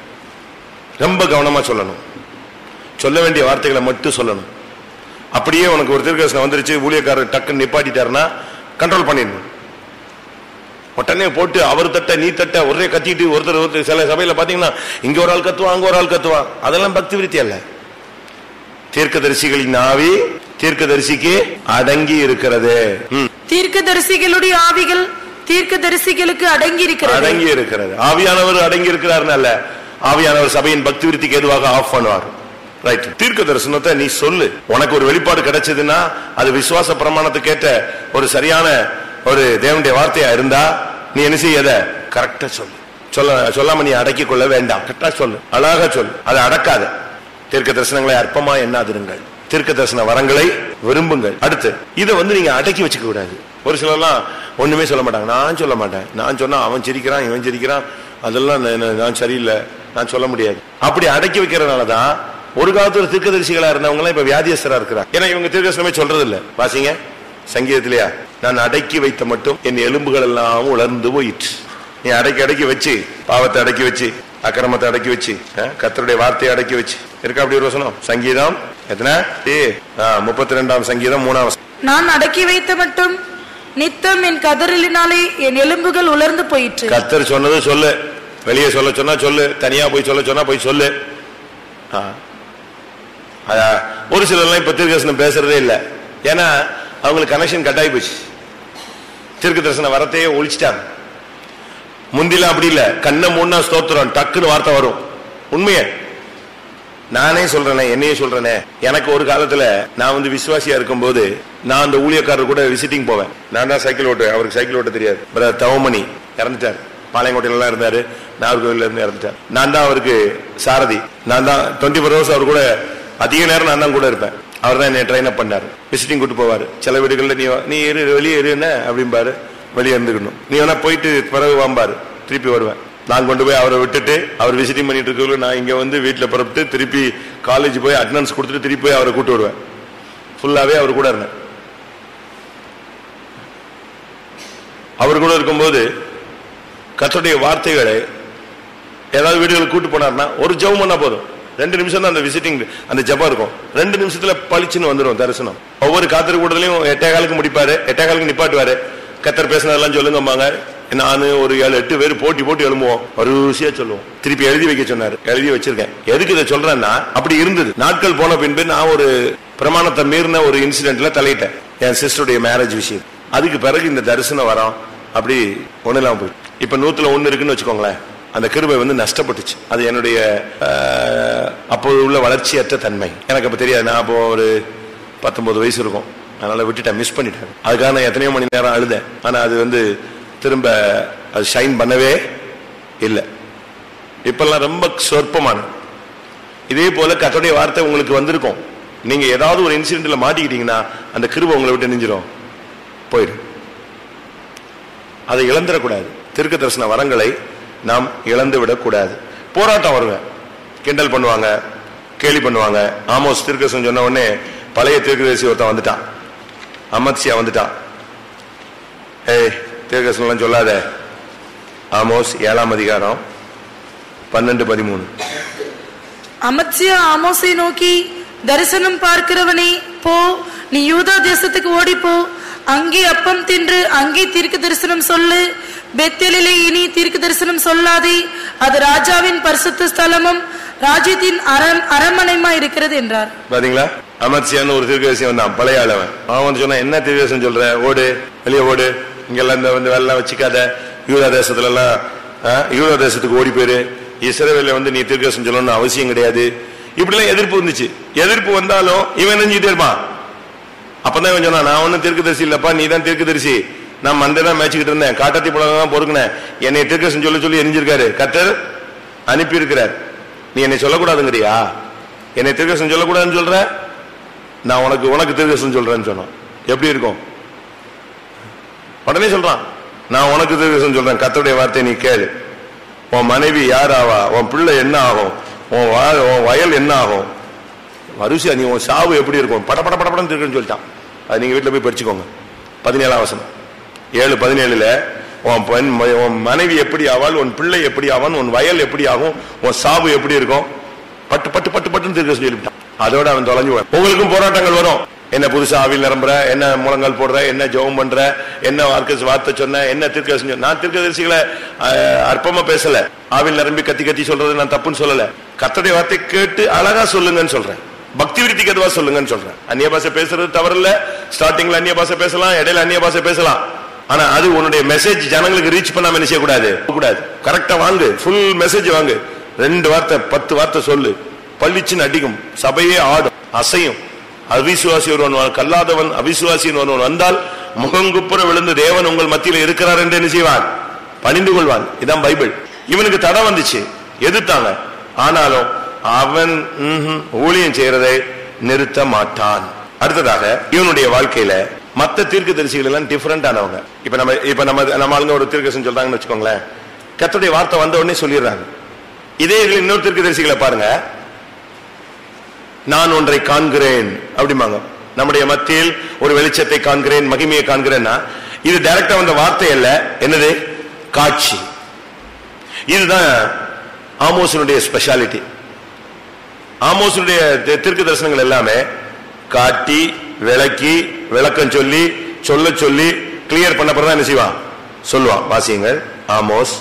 ரொம்ப கவனமா சொல்லணும். சொல்ல வேண்டிய வார்த்தைகளை மட்டும் சொல்லணும். அப்படியே உனக்கு ஒரு தீர்க்கதரிசனம் வந்துருச்சு, ஊழியக்காரர் டக்குன்னு நிப்பாட்டிட்டாருன்னா கண்ட்ரோல் பண்ணிடணும். உடனே போட்டு அவர் தட்ட நீ தட்ட ஒரே கத்திட்டு ஒருத்தர் சில சபையில பாத்தீங்கன்னா இங்க ஒரு ஆள் கத்துவான், அங்க ஒரு ஆள் கத்துவான். அதெல்லாம் பக்தி விருத்தி அல்ல. தீர்க்கதரிசிகளின் ஆவி தீர்க்கதரிசிக்கு அடங்கி இருக்கிறது. தீர்க்கதரிசிகளுடைய ஆவிகள் தீர்க்கதரிசிகளுக்கு அடங்கி இருக்கிறது. ஆவியானவர் அடங்கி இருக்கிறார் அல்ல, ஆவியானவர் சபையின் பக்தி விருத்திக்கு எதுவாக ஆஃப் பண்ணுவார். ரைட். தீர்க்க தரிசனத்தை நீ சொல்லு. உனக்கு ஒரு வெளிப்பாடு கிடைச்சதுன்னா அது விசுவாச பிரமாணத்துக்கு ஏற்ற ஒரு சரியான ஒரு தேவனுடைய வார்த்தையா இருந்தா நீ என்ன செய்ய கரெக்டா சொல்லு. சொல்லாம நீ அடக்கிக் கொள்ள வேண்டாம். கரெக்டா சொல்லு, அழகா சொல்லு. அதை அடக்காத. தீர்க்க தரிசனங்களை அற்பமா எண்ணாதிருங்கள், தீர்க்க தரிசன வரங்களை விரும்புங்கள். அடுத்து இதை நீங்க அடக்கி வச்சுக்க கூடாது. ஒரு சிலர்லாம் ஒண்ணுமே சொல்ல மாட்டாங்க. நான் சொல்ல மாட்டேன், நான் சொன்னா அவன் சிரிக்கிறான் இவன் சிரிக்கிறான், அதெல்லாம் நான் சரியில்லை, நான் சொல்ல முடியாது. அப்படி அடக்கி வைக்கிறதுனாலதான் ஒரு காலத்துல தீர்க்கதரிசிகளா இருந்தவங்க எல்லாம் இப்ப வியாதியஸ்தரா இருக்கிறாங்க. ஏன்னா இவங்க தீர்க்கதரிசனமே சொல்றது இல்ல. வாசிங்க சங்கீதத்திலேயா, நான் அடக்கி வைத்த மட்டும் என் எலும்புகள் எல்லாம் உலர்ந்து போயிற்று. நீ அடக்கி வச்சு பாவத்தை அடக்கி வச்சு அக்கிரமத்தை அடக்கி வச்சு கர்த்தருடைய வார்த்தையை அடக்கி வச்சு இருக்கா? அப்படி ஒரு வசனம் சங்கீதம் எத்தனை 32 சங்கீதம் 3 நான் அடக்கி வைத்த மட்டும் நித்தம் என் கதறலினாலே என் எலும்புகள் உலர்ந்து போயிற்று. கர்த்தர் சொன்னது சொல்லு, வெளியே சொல்ல சொன்னா சொல்லு, தனியா போய் சொல்ல சொன்னா போய் சொல்லு. ஒரு சிலர்லாம் இப்ப தீர்க்கதரிசனம் பேசுறதே இல்லை. ஏன்னா அவங்களுக்கு கனெக்ஷன் கட்டாயி போச்சு. தீர்க்க தரிசன வரத்தையே ஒழிச்சிட்டாங்க. முந்திலாம் அப்படி இல்ல, கண்ணை மூணா ஸ்தோத்திரம் டக்குன்னு வார்த்தை வரும். உண்மையே நானே சொல்றேனே, என்னையே சொல்றேனே. எனக்கு ஒரு காலத்துல நான் விசுவாசியா இருக்கும் போது நான் அந்த ஊழியக்காரர் கூட விசிட்டிங் போவேன். நான் தான் சைக்கிள் ஓட்டுவேன், அவருக்கு சைக்கிள் ஓட்ட தெரியாது. பிரதர் தவமணி இறந்துட்டார், பாளையங்கோட்டையில இருந்தாரு, நாகர்கோவில்ல இருந்து இறந்துட்டார். நான் தான் அவருக்கு சாரதி, நான் தான் 24 hours அவர் கூட அதிக நேரம் நான் தான் கூட இருப்பேன். அவர் தான் என்னை ட்ரெயின் அப் பண்ணாரு. விசிட்டிங் கூட்டு போவாரு. சில வீடுகள்ல நீ வெளியே என்ன அப்படிம்பாரு, வெளியே இருந்துக்கணும். நீ வேணா போயிட்டு பிறகு வாம்பாரு, திருப்பி வருவேன். நான் கொண்டு போய் அவரை விட்டுட்டு அவர் விசிட்டிங் பண்ணிட்டு இருக்க நான் இங்க வீட்டுல புறப்பட்டு திருப்பி காலேஜ் போய் அட்டெண்டன்ஸ் கொடுத்துட்டு திருப்பி போய் அவரை கூட்டு வருவேன். ஃபுல்லாவே அவர் கூட இருந்தேன். அவர் கூட இருக்கும்போது கர்த்தருடைய வார்த்தைகளை ஏதாவது வீடுகளுக்கு கூட்டு போனார்னா ஒரு ஜெபம் பண்ணா போதும். 2 நிமிஷம் தான் அந்த விசிட்டிங் அந்த ஜெபம் இருக்கும். 2 நிமிஷத்துல பளிச்சுன்னு வந்துடும் தரிசனம். ஒவ்வொரு காத்திரு கூட்டத்திலையும் 8:15 முடிப்பாரு, 8:15 நிப்பாட்டுவாரு. கர்த்தர் பேசினதெல்லாம் சொல்லுங்கம்பாங்க. நானு ஒரு 7-8 பேர் போட்டி எழும்புவோம், வரிசையா சொல்லுவோம். திருப்பி எழுதி வைக்க சொன்னாரு, எழுதி வச்சிருக்கேன். எதுக்கு இதை சொல்றேன்னா அப்படி இருந்தது. நாட்கள் போன பின்பு நான் ஒரு பிரமாணத்தை மீறின ஒரு இன்சிடென்ட்ல தலையிட்டேன், என் சிஸ்டருடைய மேரேஜ் விஷயம். அதுக்கு பிறகு இந்த தரிசனம் வரோம் அப்படி ஒண்ணு இல்லாம போயிட்டு இப்ப 100ல் 1 இருக்குன்னு வச்சுக்கோங்களேன். அந்த கிருபை நஷ்டப்பட்டுச்சு. அது என்னுடைய அப்போது உள்ள வளர்ச்சியற்ற தன்மை. எனக்கு அப்ப தெரியாது. நான் அப்போ ஒரு 19 வயசு இருக்கும். அதனால விட்டுட்டேன், மிஸ் பண்ணிட்டேன். அதுக்காக நான் எத்தனையோ மணி நேரம் அழுதேன். ஆனா அது திரும்ப அது ஷைன் பண்ணவே இல்லை. இப்பெல்லாம் ரொம்ப சொற்பமான. இதே போல கர்த்தருடைய வார்த்தை உங்களுக்கு வந்திருக்கும். நீங்க ஏதாவது ஒரு இன்சிடென்ட்ல மாட்டிக்கிட்டீங்கன்னா அந்த கிருபை உங்களை விட்டு நெஞ்சிரும், போயிடும். அதை இழந்துடக்கூடாது. தீர்க்க தரிசன வரங்களை நாம் இழந்து விடக்கூடாது. போராட்டம் வருவேன், கிண்டல் பண்ணுவாங்க, கேலி பண்ணுவாங்க. ஆமோஸ் தீர்க்கதரிசனம் சொன்ன உடனே பழைய தீர்க்கதரிசி ஒருத்தன் வந்துட்டான், அமத்சியா வந்துட்டான். தீர்க்கதரிசனம் சொல்லாத. ஆமோஸ் 7ஆம் அதிகாரம் 12-13. அமத்சியா ஆமோஸை நோக்கி, தரிசனம் பார்க்கிறவனே போ, நீ யூதா தேசத்துக்கு ஓடிப்போ, அங்கே அப்பம் தின்று அங்கே தீர்க்க தரிசனம் சொல்லு. பெத்தேலிலே இனி தீர்க்க தரிசனம் சொல்லாதே, அது ராஜாவின் பரிசுத்த ஸ்தலமும் ராஜ்யத்தின் அரண்மனையுமா இருக்கிறது என்றார். பாத்தீங்களா, அமத்சியான்னு ஒரு தீர்க்கதரிசி வந்தான், பழைய ஆளவன். அவன் சொன்னா என்ன தீர்க்கதரிசனம் சொல்ற, ஓடு, வெளியே ஓடு, இங்கெல்லாம் இந்த வேலை வச்சுக்காத, யூதா தேசத்துல எல்லாம் யூதா தேசத்துக்கு ஓடி போயிரு, இஸ்ரவேல்ல நீ தீர்க்கதரிசனம் சொல்லணும்னு அவசியம் கிடையாது. இப்படி எல்லாம் எதிர்ப்பு வந்துச்சு. எதிர்ப்பு வந்தாலும் இவன் நெஞ்சிட்டே இருப்பான். அப்பதான் இவன் சொன்னா, நான் ஒன்னும் தீர்க்கதரிசி இல்லப்பா, நீ தான் தீர்க்கதரிசி, நான் மண்டை மேய்ச்சிக்கிட்டு இருந்தேன், காட்டத்தி பழம் பொறுக்கினேன், என்னை தீர்க்கதரிசனம் சொல்ல சொல்லி எரிஞ்சிருக்காரு, கர்த்தர் அனுப்பி இருக்கிறார். நீ என்னை சொல்லக்கூடாதுங்கிறியா? என்னை தீர்க்கதரிசனம் சொல்லக்கூடாதுன்னு சொல்ற, நான் உனக்கு தீர்க்கதரிசனம் சொல்றேன்னு சொன்னோம். எப்படி இருக்கும்? உடனே சொல்றான், நான் உனக்கு தீர்க்கதரிசனம் சொல்றேன், கர்த்தருடைய வார்த்தை நீ கேளு. உன் மனைவி யார் ஆவா, உன் பிள்ளை என்ன ஆகும், உன் வயல் என்ன ஆகும், வரிசையா நீ உன் சாவு எப்படி இருக்கும், படப்பட படப்படன்னு இருக்குன்னு சொல்லிட்டான். அது நீங்க வீட்டில் போய் படிச்சுக்கோங்க. 17ஆம் வசனம் 7:17 உன் மனைவி எப்படி ஆவாள், உன் பிள்ளை எப்படி ஆவான், உன் வயல் எப்படி ஆகும், உன் சாவு எப்படி இருக்கும், பட்டு பட்டு பட்டு பட்டுன்னு தீர்க்கதரிசனம் சொல்லிவிட்டான். அதோட அவன் தொலைஞ்சுவான். உங்களுக்கும் போராட்டங்கள் வரும். என்ன புதுசா ஆவில் நிரம்புற, என்ன முழங்கால் போடுற, என்ன ஜெபம் பண்ற, என்ன வார்த்தை சொன்ன, என்ன தீர்க்கதரிசனம். நான் தீர்க்கதரிசிகளை அற்பமா பேசல, ஆவில் நிரம்பி கத்தி கத்தி சொல்றது நான் தப்புன்னு சொல்லல. கர்த்தருடைய வார்த்தை கேட்டு அழகா சொல்லுங்கன்னு சொல்றேன், பக்தி விருத்திக்கு எதுவா சொல்லுங்கன்னு சொல்றேன். அந்நிய பாஷை பேசுறது தவறு இல்ல. ஸ்டார்டிங்ல அந்நிய பாஷை பேசலாம், இடையில அந்நிய பாஷை பேசலாம். ஆனா அது உன்னுடைய மெசேஜ் ஜனங்களுக்கு ரீச் பண்ணாம என்ன செய்யக்கூடாது, கரெக்டா வாங்கு, ஃபுல் மெசேஜ் வாங்கு. 2 வார்த்தை 10 வார்த்தை சொல்லு, பள்ளிச்சுன்னு அடிக்கும், சபையே ஆடும் அசையும். அவிசுவாசி ஒருவன், கல்லாதவன் அவிசுவாசியின் ஒருவன் வந்தால் முகங்குப்புற விழுந்து தேவன் உங்கள் மத்தியில் இருக்கிறார் என்று என்ன செய்வான், பணிந்து கொள்வான். இதான் பைபிள். இவனுக்கு தடை வந்துச்சு, எதிர்த்தாங்க. ஆனாலும் அவன் ஊழியம் செய்யறதை நிறுத்த மாட்டான். அடுத்ததாக இவனுடைய வாழ்க்கையில மற்ற தீர்க்கதரிசிகள் எல்லாம் டிஃபரெண்ட் ஆனவங்க. இப்ப நம்ம ஆளுங்க ஒரு தீர்க்கதரிசனம் சொல்றாங்கன்னு வச்சுக்கோங்களேன், கர்த்தருடைய வார்த்தை வந்த உடனே சொல்லிடுறாங்க. இதே இதுல இன்னொரு தீர்க்கதரிசிகளை பாருங்க, நான் ஒன்றை காண்கிறேன் அப்படிமாங்க. நம்முடைய மத்தியில் ஒரு வெளிச்சத்தை காண்கிறேன், மகிமையை காண்கிறேன்னா இது டைரக்டா வந்த வார்த்தை அல்ல, என்னது, காட்சி. இதுதான் ஆமோஸினுடைய ஸ்பெஷாலிட்டி. ஆமோஸினுடைய தீர்க்க தரிசனங்கள் எல்லாமே காட்டி விளக்கி விளக்கம் சொல்லி சொல்லி கிளியர் பண்ணப்பறதான் என்ன செய்வான், சொல்லுவான். வாசியுங்கள், ஆமோஸ்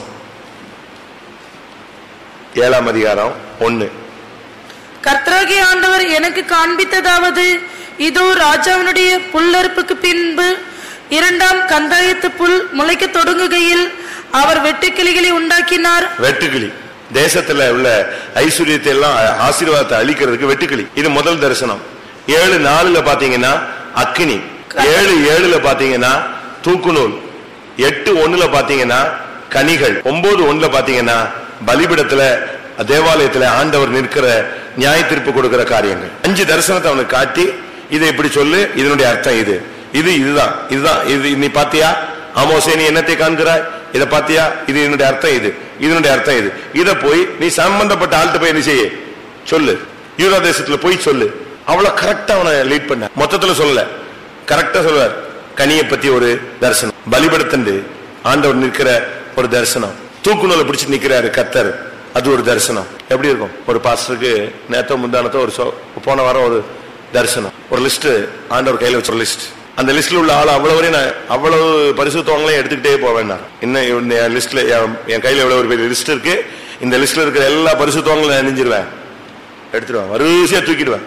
7ஆம் அதிகாரம் 1. கர்த்தராகிய ஆண்டவர் எனக்கு காண்பித்ததாவது, இதோ ராஜாவினுடைய புல்லறுப்புக்கு பின்பு 2ஆம் கந்தாயத்து புல் முளைக்க தொடங்குகையில் அவர் வெட்டுக்கிளிகளை உண்டாக்கினார். வெட்டுக்கிளி தேசத்துல உள்ள ஐஸ்வர்யத்தை எல்லாம் ஆசீர்வாதத்தை அளிக்கிறதுக்கு வெட்டுக்கிளி. இது முதல் தரிசனம். 7:4 பாத்தீங்கன்னா அக்கினி, 7:7 பாத்தீங்கன்னா தூக்குநூல், 8:1 பாத்தீங்கன்னா கனிகள், 9:1 பாத்தீங்கன்னா பலிபிடத்துல தேவாலயத்துல ஆண்டவர் நிற்கிற நியாய தீர்ப்பு கொடுக்கிற காரியங்கள். 5 தரிசனத்தை அவனுக்கு காட்டி இதை இப்படி சொல்லு, இதனுடைய அர்த்தம் இதுதான் நீ பாத்தியா ஆமோசே, நீ என்னத்தை காண்கிறாய், இதை பாத்தியா, இது இதனுடைய அர்த்தம் இதனுடைய அர்த்தம் இதை போய் நீ சம்பந்தப்பட்ட ஆள்கிட்ட போய் என்ன செய்ய சொல்லு, யூதா தேசத்துல போய் சொல்லு. அவ்வளவு கரெக்டா அவனை லீட் பண்ண. மொத்தத்துல சொல்லல, கரெக்டா சொல்லுவார். கனியை பத்தி ஒரு தரிசனம், பலிபடத்தண்டு ஆண்டவர் நிற்கிற ஒரு தரிசனம், தூக்குநூலை பிடிச்சு நிக்கிறாரு கர்த்தர், அது ஒரு தரிசனம். எப்படி இருக்கும்? ஒரு பாஸ்டருக்கு நேத்தோ முந்தானத்தோ ஒரு போன வாரம் ஒரு தரிசனம், ஒரு லிஸ்ட் ஆண்டவர் கையில வச்ச லிஸ்ட். அந்த லிஸ்ட்ல உள்ள ஆள் அவ்வளவு பரிசுத்தவங்களையும் எடுத்துக்கிட்டே போவேன். இன்னும் லிஸ்ட்ல என் கையில எவ்வளவு ஒரு பெரிய லிஸ்ட் இருக்கு, இந்த லிஸ்ட்ல இருக்கிற எல்லா பரிசுத்தவங்களையும் நெஞ்சிருவேன், எடுத்துருவேன், வரிசையா தூக்கிடுவேன்.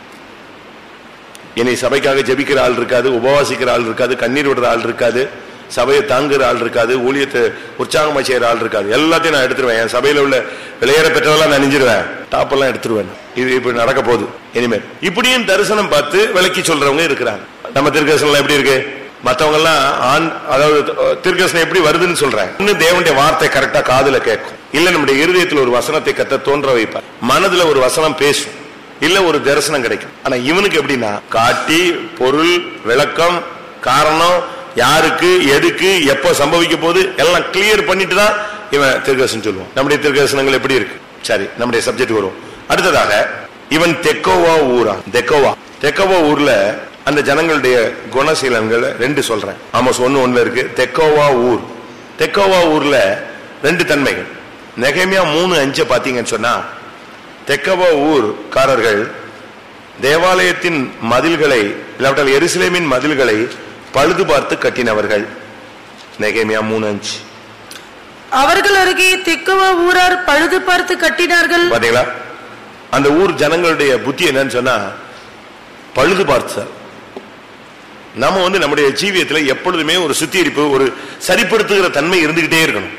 இனி சபைக்காக ஜெபிக்கிற ஆள் இருக்காது, உபவாசிக்கிற ஆள் இருக்காது, கண்ணீர் விடுற ஆள் இருக்காது, சபையை தாங்குற ஆள் இருக்காது, ஊழியத்தை உற்சாகமா செய்யற ஆள் இருக்காது. எல்லாத்தையும் நான் எடுத்துருவேன். என் சபையில உள்ள விளையாட பெற்றவெல்லாம் நான் நெஞ்சிருவேன், டாப் எல்லாம் எடுத்துருவேன். இது இப்ப நடக்க போகுது இனிமேல். இப்படியும் தரிசனம் பார்த்து விளக்கி சொல்றவங்க இருக்கிறாங்க. நம்ம தீர்க்கதரிசனம் எப்படி இருக்கு? மற்றவங்க எல்லாம் அதாவது தீர்க்கதரிசனம் எப்படி வருதுன்னு சொல்றாங்க. இன்னும் தேவனுடைய வார்த்தை கரெக்டா காதுல கேட்கும். இல்ல நம்முடைய இருதயத்தில் ஒரு வசனத்தை கத்த தோன்ற வைப்பார், மனதுல ஒரு வசனம் பேசும், இல்ல ஒரு தரிசனம் கிடைக்கும். ஆனா இவனுக்கு எப்படின்னா காட்டி பொருள் விளக்கம் காரணம் யாருக்கு எதுக்கு எப்போ சம்பவிக்க போது எல்லாம் கிளியர் பண்ணிட்டு தான் இவன் தீர்க்கதரிசனம் சொல்லுவான். நம்முடைய தீர்க்கதரிசனங்கள் எப்படி இருக்கு? சரி, நம்முடைய சப்ஜெக்ட் வரும். அடுத்ததாக இவன் தெக்கோவா ஊர்ல அந்த ஜனங்களுடைய குணசீலங்கள் 2 சொல்றேன். ஆமோஸ் 1:1 இருக்கு. தெக்கோவா ஊர்ல 2 தன்மைகள். நெகேமியா 3:5 பாத்தீங்கன்னு சொன்னா, தெக்கோவா ஊர்காரர்கள் தேவாலயத்தின் மதில்களை இல்லாவிட்டால் எருசலேமின் மதில்களை பழுது பார்த்து கட்டினவர்கள். நெகேமியா 3:5. அவர்கள் அருகே தெக்கோவா ஊரார் பழுது பார்த்து கட்டினார்கள். பாத்தீங்களா? அந்த ஊர் ஜனங்களுடைய புத்தி என்னன்னு சொன்னா பழுது பார்த்து. நம்ம நம்முடைய ஜீவியத்துல எப்பொழுதுமே ஒரு சுத்திகரிப்பு, ஒரு சரிப்படுத்துகிற தன்மை இருந்துகிட்டே இருக்கணும்.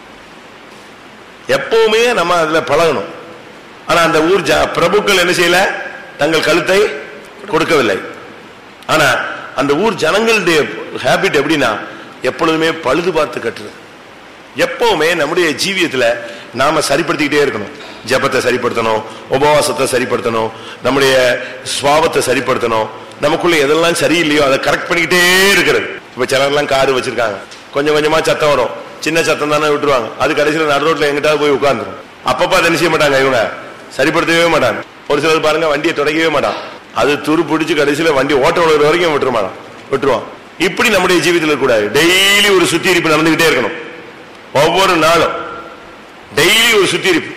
எப்பவுமே நம்ம அதுல பழகணும். ஆனா அந்த ஊர் பிரபுக்கள் என்ன செய்யல, தங்கள் கழுத்தை கொடுக்கவில்லை. ஆனா அந்த ஊர் ஜனங்களுடைய ஹேபிட் எப்படின்னா எப்பொழுதுமே பழுது பார்த்து கட்டுறது. எப்பவுமே நம்முடைய ஜீவியத்துல நாம சரிப்படுத்திக்கிட்டே இருக்கணும். ஜெபத்தை சரிப்படுத்தணும், உபவாசத்தை சரிப்படுத்தணும், நம்முடைய சுவாபத்தை சரிப்படுத்தணும். நமக்குள்ள எதெல்லாம் சரியில்லையோ அதை கரெக்ட் பண்ணிக்கிட்டே இருக்கிறது. இப்ப சிலர்லாம் காரு வச்சிருக்காங்க, கொஞ்சம் கொஞ்சமா சத்தம் வரும், சின்ன சத்தம் தானே விட்டுருவாங்க, அது கடைசியில் நடு ரோட்ல எங்கிட்டாவது போய் உட்கார்ந்துரும். அப்பப்ப அதை செய்ய மாட்டாங்க, இவங்க சரிப்படுத்தவே மாட்டாங்க. ஒரு சிலர் பாருங்க வண்டியை தொடங்கவே மாட்டான், அது துரு பிடிச்சு கடைசியில வண்டி ஓட்ட விழுற வரைக்கும் விட்டுருவான். இப்படி நம்முடைய ஜீவிதத்தில் கூடாது. டெய்லி ஒரு சுத்திகரிப்பு நடந்துகிட்டே இருக்கணும். ஒவ்வொரு நாளும் டெய்லி ஒரு சுத்திகரிப்பு.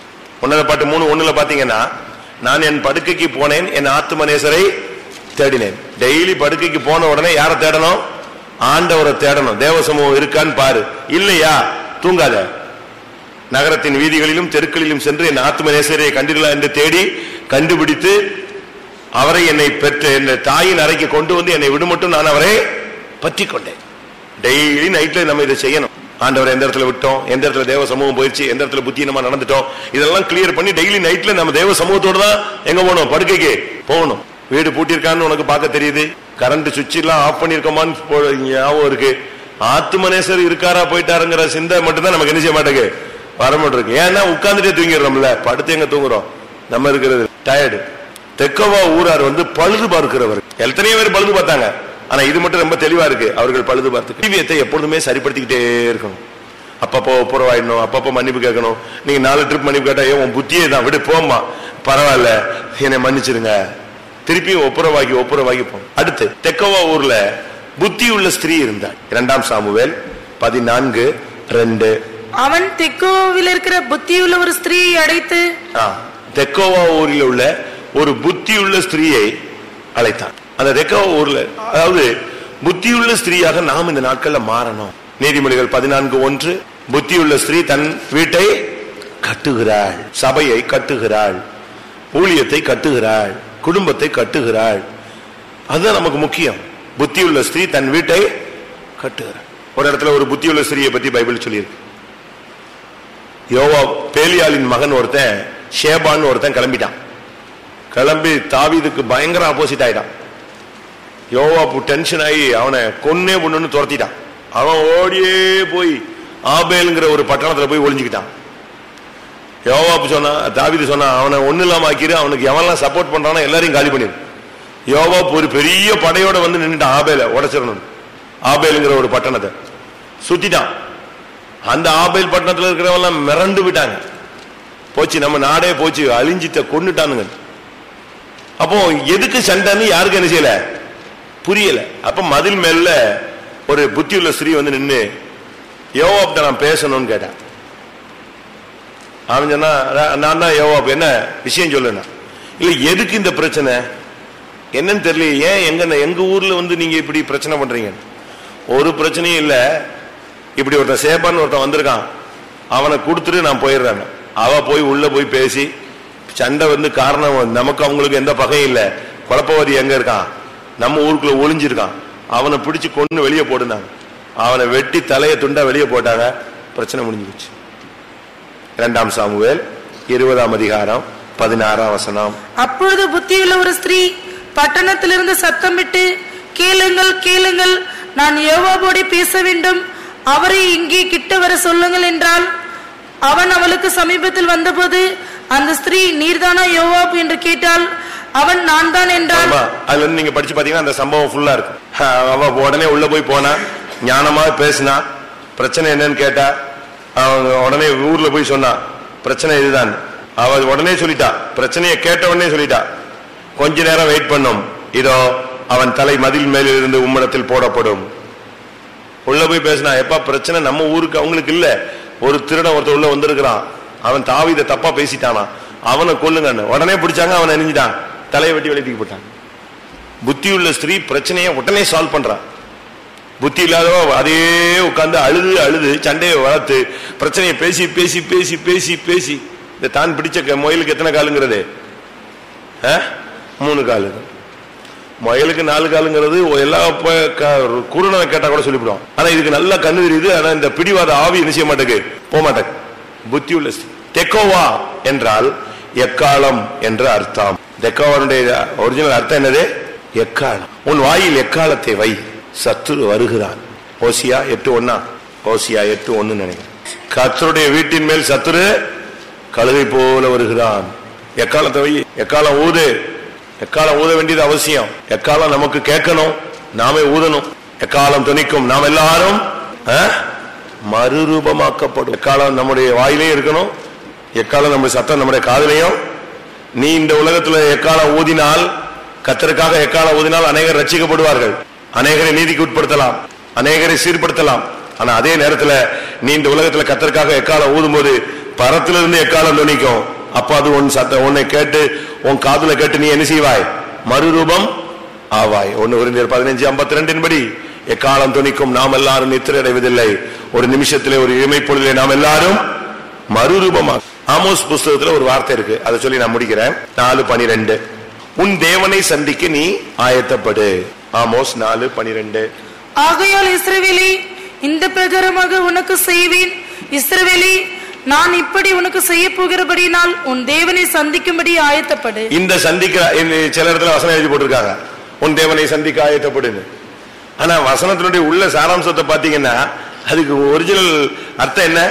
1:3 பாத்தீங்கன்னா, நான் என் படுக்கைக்கு போனேன், என் ஆத்தும நேசரை தேடினேன். டெய்லி படுக்கைக்கு போன உடனே யாரை தேடணும்? ஆண்டவரை தேடணும். தேவ சமூகம் இருக்கான்னு பாரு. இல்லையா தூங்காத. நகரத்தின் வீதிகளிலும் தெருக்களிலும் சென்று என் ஆத்தும நேசரை கண்டீர்களா என்று தேடி கண்டுபிடித்து அவரை என்னை பெற்று என் தாயின் அறைக்கு கொண்டு வந்து என்னை விடுமட்டும் நான் அவரை பற்றி கொண்டேன். டெய்லி நைட்ல நம்ம இதை செய்யணும். ஆண்டவரை எந்த இடத்துல விட்டோம், எந்த இடத்துல தேவ சமூகம் போயிடுச்சு, எந்த இடத்துல புத்தி நம்ம நடந்துட்டோம், இதெல்லாம் கிளியர் பண்ணி டெய்லி நைட்ல நம்ம தேவ சமூகத்தோடு தான் எங்க போகணும்? படுக்கைக்கு போகணும். வீடு பூட்டிருக்கான்னு உனக்கு பார்க்க தெரியுது, கரண்ட் சுவிட்ச் எல்லாம் ஆஃப் பண்ணிருக்கோமான்னு ஞாபகம் இருக்கு, ஆத்துமனேசர் இருக்காரா போயிட்டாருங்கிற சிந்தை மட்டும் தான் நமக்கு என்ன செய்ய மாட்டேங்க, வரமாட்டிருக்கு. ஏன்னா உட்கார்ந்துட்டே தூங்கிடுறோம்ல, படுத்து எங்க தூங்குறோம், நம்ம இருக்கிறது டயர்டு. தெக்கோவா ஊரார் பழுது பார்க்கிறவர். எத்தனையோ பேர் பழுது பார்த்தாங்க, ஆனா இது மட்டும் ரொம்ப தெளிவா இருக்கு. அவர்கள் பழுது பார்த்து ஜீவியத்தை எப்பொழுதுமே சரிப்படுத்திக்கிட்டே இருக்கணும். அப்பப்போ ஒப்புரவாயிடணும், அப்பப்போ மன்னிப்பு கேட்கணும். நீங்க 4 ட்ரிப் மன்னிப்பு கேட்டா உன் புத்தியே தான் விடு, போமா பரவாயில்ல என்னை மன்னிச்சிருங்க, திருப்பி ஒப்புரவாகி போகும். அடுத்து தெக்கோவா ஊர்ல புத்தி உள்ள ஸ்திரீ இருந்தாள். 2 சாமுவேல் 14:2. அவன் தெக்கோவாவில் இருக்கிற புத்தியுள்ள ஒரு ஸ்திரீயை அழைத்து, தெக்கோவா ஊரில் உள்ள ஒரு புத்தியுள்ள ஸ்திரீயை அழைத்தான். அந்த தெக்கோவா ஊர்ல, அதாவது புத்தியுள்ள ஸ்திரீயாக நாம் இந்த நாட்கள்ல மாறணும். நீதிமொழிகள் 14:1. புத்தியுள்ள ஸ்திரீ தன் வீட்டை கட்டுகிறாள், சபையை கட்டுகிறாள், ஊழியத்தை கட்டுகிறாள், குடும்பத்தை கட்டுகிறாள். அதுதான் நமக்கு முக்கியம். புத்தியுள்ள ஸ்திரீ தன் வீட்டை கட்டுகிறாள். ஒரு இடத்துல ஒரு புத்தியுள்ள ஸ்திரீயை பத்தி பைபிள் சொல்லியிருக்கு. யோவா பேலியாளின் மகன் ஒருத்தன், ஷேபான்னு ஒருத்தன் கிளம்பிட்டான். கிளம்பி தாவீதுக்கு பயங்கர ஆப்போசிட் ஆயிட்டான். யோவாப்பு டென்ஷன் ஆகி அவனை கொன்னே பொண்ணுன்னு துரத்திட்டான். அவன் ஓடியே போய் ஆபேல்ங்கிற ஒரு பட்டணத்துல போய் ஒளிஞ்சுக்கிட்டான். யோவாப்பு சொன்னா, தாவீது சொன்னா, அவனை ஒண்ணு இல்லாம ஆக்கிரு, அவனுக்கு எவன்லாம் சப்போர்ட் பண்றானோ எல்லாரையும் காலி பண்ணிரு. யோவாப்பு ஒரு பெரிய படையோட வந்து நின்றுட்டான், ஆபேல உடைச்சிடணும். ஆபேலுங்கிற ஒரு பட்டணத்தை சுத்திட்டான். அந்த ஆபேல் பட்டணத்துல இருக்கிறவெல்லாம் மிரண்டு விட்டாங்க. போச்சு, நம்ம நாடே போச்சு, அழிஞ்சிட்ட, கொன்னுட்டானுங்க. அப்போ எதுக்கு சண்டைன்னு யாருக்கு என்ன செய்யல, புரியல. அப்ப மதில் மேல ஒரு புத்தியுள்ள ஸ்திரீ வந்து நின்று யோவாப்ட நான் பேசணும்னு கேட்டான். அவன் சொன்னா, நான் தான் யோவாப், என்ன விஷயம் சொல்லுனா. இல்ல எதுக்கு இந்த பிரச்சனை என்னன்னு தெரியல, ஏன் எங்க ஊர்ல வந்து நீங்க இப்படி பிரச்சனை பண்றீங்க? ஒரு பிரச்சனையும் இல்ல, இப்படி ஒருத்தன் சேப்பான்னு ஒருத்தன் வந்திருக்கான், அவனை கொடுத்துட்டு நான் போயிடுறேன். அவ போய் உள்ள போய் பேசி சண்டை வந்து காரணம், நமக்கு அவங்களுக்கு எந்த பகையும் இல்லை, குழப்பவாதி எங்க இருக்கான், நம்ம ஊருக்குள்ள ஒளிஞ்சிருக்கான், அவனை பிடிச்சு கொண்டு வெளியே போடுனாங்க. அவனை வெட்டி தலையை துண்டா வெளியே போட்டாங்க, பிரச்சனை முடிஞ்சு போச்சு. 2 சாமுவேல் 20:16. அப்பொழுது புத்தியுள்ள ஒரு ஸ்திரீ பட்டணத்திலிருந்து சத்தமிட்டு, கேளுங்கள் கேளுங்கள், நான் யோவாபோடு பேச வேண்டும், அவரை இங்கே கிட்ட வர சொல்லுங்கள் என்றால். அவன் அவளுக்கு சமீபத்தில் வந்தபோது அந்த ஸ்திரீ, நீர்தானா யோவாப் என்று கேட்டாள். அவன் நான் தான் என்றான். அதுல நீங்க படிச்சு பாத்தீங்கன்னா அந்த சம்பவம் ஃபுல்லா இருக்கு. அவ உடனே உள்ள போய் போனா, ஞானமா பேசினா, பிரச்சனை என்னன்னு கேட்டா, அவன் உடனே ஊர்ல போய் சொன்னா பிரச்சனை இதுதான். அவ உடனே சொல்லிட்டா, பிரச்சனையை கேட்ட உடனே சொல்லிட்டா. கொஞ்ச நேரம் வெயிட் பண்ணும், இதோ அவன் தலை மதில் மேலில் இருந்து உம்மிடத்தில் போடப்படும். உள்ள போய் பேசினா, எப்பா பிரச்சனை நம்ம ஊருக்கு அவங்களுக்கு இல்ல, ஒரு திருடன் ஒருத்தர் உள்ள வந்திருக்கிறான், அவன் தாவீதை தப்பா பேசிட்டானா, அவனை கொல்லுங்கன்னு. உடனே பிடிச்சாங்க, அவனை எரிஞ்சிட்டான், தலையை வெட்டி வெளியே போட்டான். புத்தியுள்ள ஸ்திரீ பிரச்சனையை உடனே சால்வ் பண்றான். புத்தி இல்லாதவ அதே உட்கார்ந்து அழுது சண்டையை வளர்த்து பிரச்சனையை பேசி பேசி பேசி பேசி பேசி இந்த தான் பிடிச்ச முயலுக்கு எத்தனை காலுங்கிறது? 3 காலு. முயலுக்கு 4 காலுங்கிறது எல்லா குருடனை கேட்டா கூட சொல்லிவிடும். ஆனா இதுக்கு நல்லா கண்ணு தெரியுது. ஆனா இந்த பிடிவாத ஆவி என்ன செய்ய மாட்டேங்க, போக மாட்டேங்க. புத்தி உள்ள தெக்கோவா என்றால் எக்காலம் என்ற அர்த்தம். தெக்கோவானுடைய ஒரிஜினல் அர்த்தம் என்னது? எக்காலம். உன் வாயில் எக்காலத்தை வை, சத்துரு வருகிறான். ஓசியா 8:1, ஓசியா 8:1 நினைக்கிறேன். கர்த்தருடைய வீட்டின் மேல் சத்துரு கழுகை போல வருகிறான். எக்காலத்தை வை, எக்காலம் ஊது. எக்காலம் ஊத வேண்டியது அவசியம். எக்காலம் நமக்கு கேட்கணும், நாமே ஊதணும். எக்காலம் துணிக்கும், நாம் எல்லாரும் மறுரூபமாக்கப்படும். எக்காலம் நம்முடைய வாயிலே இருக்கணும். எக்காலம் நம்முடைய சத்தம் நம்முடைய காதலையும். நீ இந்த உலகத்துல எக்காலம் ஊதினால், கர்த்தருக்காக எக்காலம் ஊதினால் அநேகர் ரட்சிக்கப்படுவார்கள், அநேகரை நீதிக்கு உட்படுத்தலாம், அநேகரை சீர்படுத்தலாம். ஆனா அதே நேரத்துல நீ இந்த உலகத்துல கர்த்தருக்காக எக்காலம் ஊதும் போது பரத்திலிருந்து எக்காலம் துணிக்கும். அப்ப அது உன் சத்தம் உன்னை கேட்டு, உன் காதுல கேட்டு நீ என்ன செய்வாய்? மறுரூபம் ஆவாய். 1 கொரிந்தியர் 15:52 படி எக்காலம் துணிக்கும், நாம் எல்லாரும் நித்திரை அடைவதில்லை, ஒரு நிமிஷத்திலே ஒரு இமைப்பொழுதிலே நாம் எல்லாரும் மறுரூபமாக. ஆமோஸ் புஸ்தகத்துல ஒரு வார்த்தை இருக்கு, அதை சொல்லி நான் முடிக்கிறேன். 4:12 உன் தேவனை சந்திக்க நீ ஆயத்தப்படு. ஆமோஸ் 4:12 ஆகையால் இஸ்ரவேலி, இந்த பிரகாரமாக உனக்கு செய்வேன். இஸ்ரவேலி, நான் இப்படி உனக்கு செய்ய போகிறபடினால் உன் தேவனை சந்திக்கும்படி ஆயத்தப்படு. இந்த சந்திக்க சில இடத்துல வசனம் எழுதி போட்டிருக்காங்க, உன் தேவனை சந்திக்க ஆயத்தப்படுன்னு. ஆனா வசனத்தினுடைய உள்ள சாராம்சத்தை பாத்தீங்கன்னா அதுக்கு ஒரிஜினல் அர்த்தம் என்ன?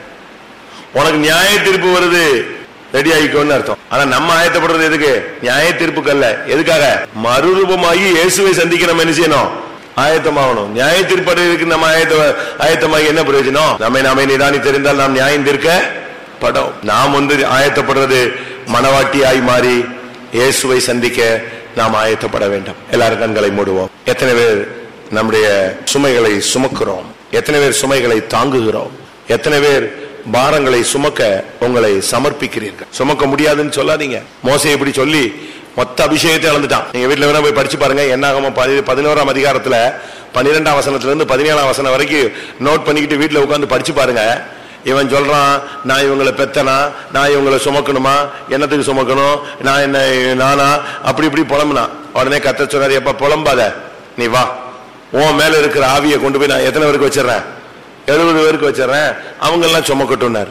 உனக்கு நியாய தீர்ப்பு வருது, ரெடி ஆகிக்கோன்னு அர்த்தம். ஆனா நம்ம ஆயத்தப்படுறது எதுக்கு? நியாய தீர்ப்புக்கு அல்ல. எதுக்காக? மறுரூபமாகி இயேசுவை சந்திக்க நம்ம என்ன செய்யணும்? ஆயத்தமாகணும். நியாய தீர்ப்பதற்கு நம்ம ஆயத்தமாகி என்ன பிரயோஜனம்? நாமே நிதானி தெரிந்தால் நாம் நியாயம் தீர்க்க படம். நாம் ஆயத்தப்படுறது மனவாட்டியாய் மாறி இயேசுவை சந்திக்க நாம் ஆயத்தப்பட வேண்டும். எல்லாரும் கண்களை மூடுவோம். எத்தனை பேர் நம்முடைய சுமைகளை சுமக்கிறோம்? எத்தனை பேர் சுமைகளை தாங்குகிறோம்? எத்தனை பேர் பாரங்களை சுமக்க உங்களை சமர்ப்பிக்கிறீர்கள்? சுமக்க முடியாதுன்னு சொல்லாதீங்க. மோசே இப்படி சொல்லி மொத்த அபிஷேகத்தை இழந்துட்டான். நீங்க வீட்டுல வேணா போய் படிச்சு பாருங்க. என்னாகமம் 11ஆம் அதிகாரத்துல 12ஆம் வசனத்துல இருந்து 17ஆம் வசனம் வரைக்கும் நோட் பண்ணிக்கிட்டு வீட்டுல உட்கார்ந்து படிச்சு பாருங்க. இவன் சொல்றான், நான் இவங்களை பெத்தனா, நான் இவங்களை சுமக்கணுமா, என்னத்துக்கு சுமக்கணும், நான் என்ன நானா, அப்படி இப்படி புலம்புனா. உடனே கர்த்தர் சொன்னாரு, எப்ப புலம்பாத, நீ வா, உன் மேல இருக்கிற ஆவியை கொண்டு போய் நான் எத்தனை பேருக்கு வச்சிடறேன்? 70 பேருக்கு வச்சிடறேன், அவங்க எல்லாம் சுமக்கட்டும்னார்.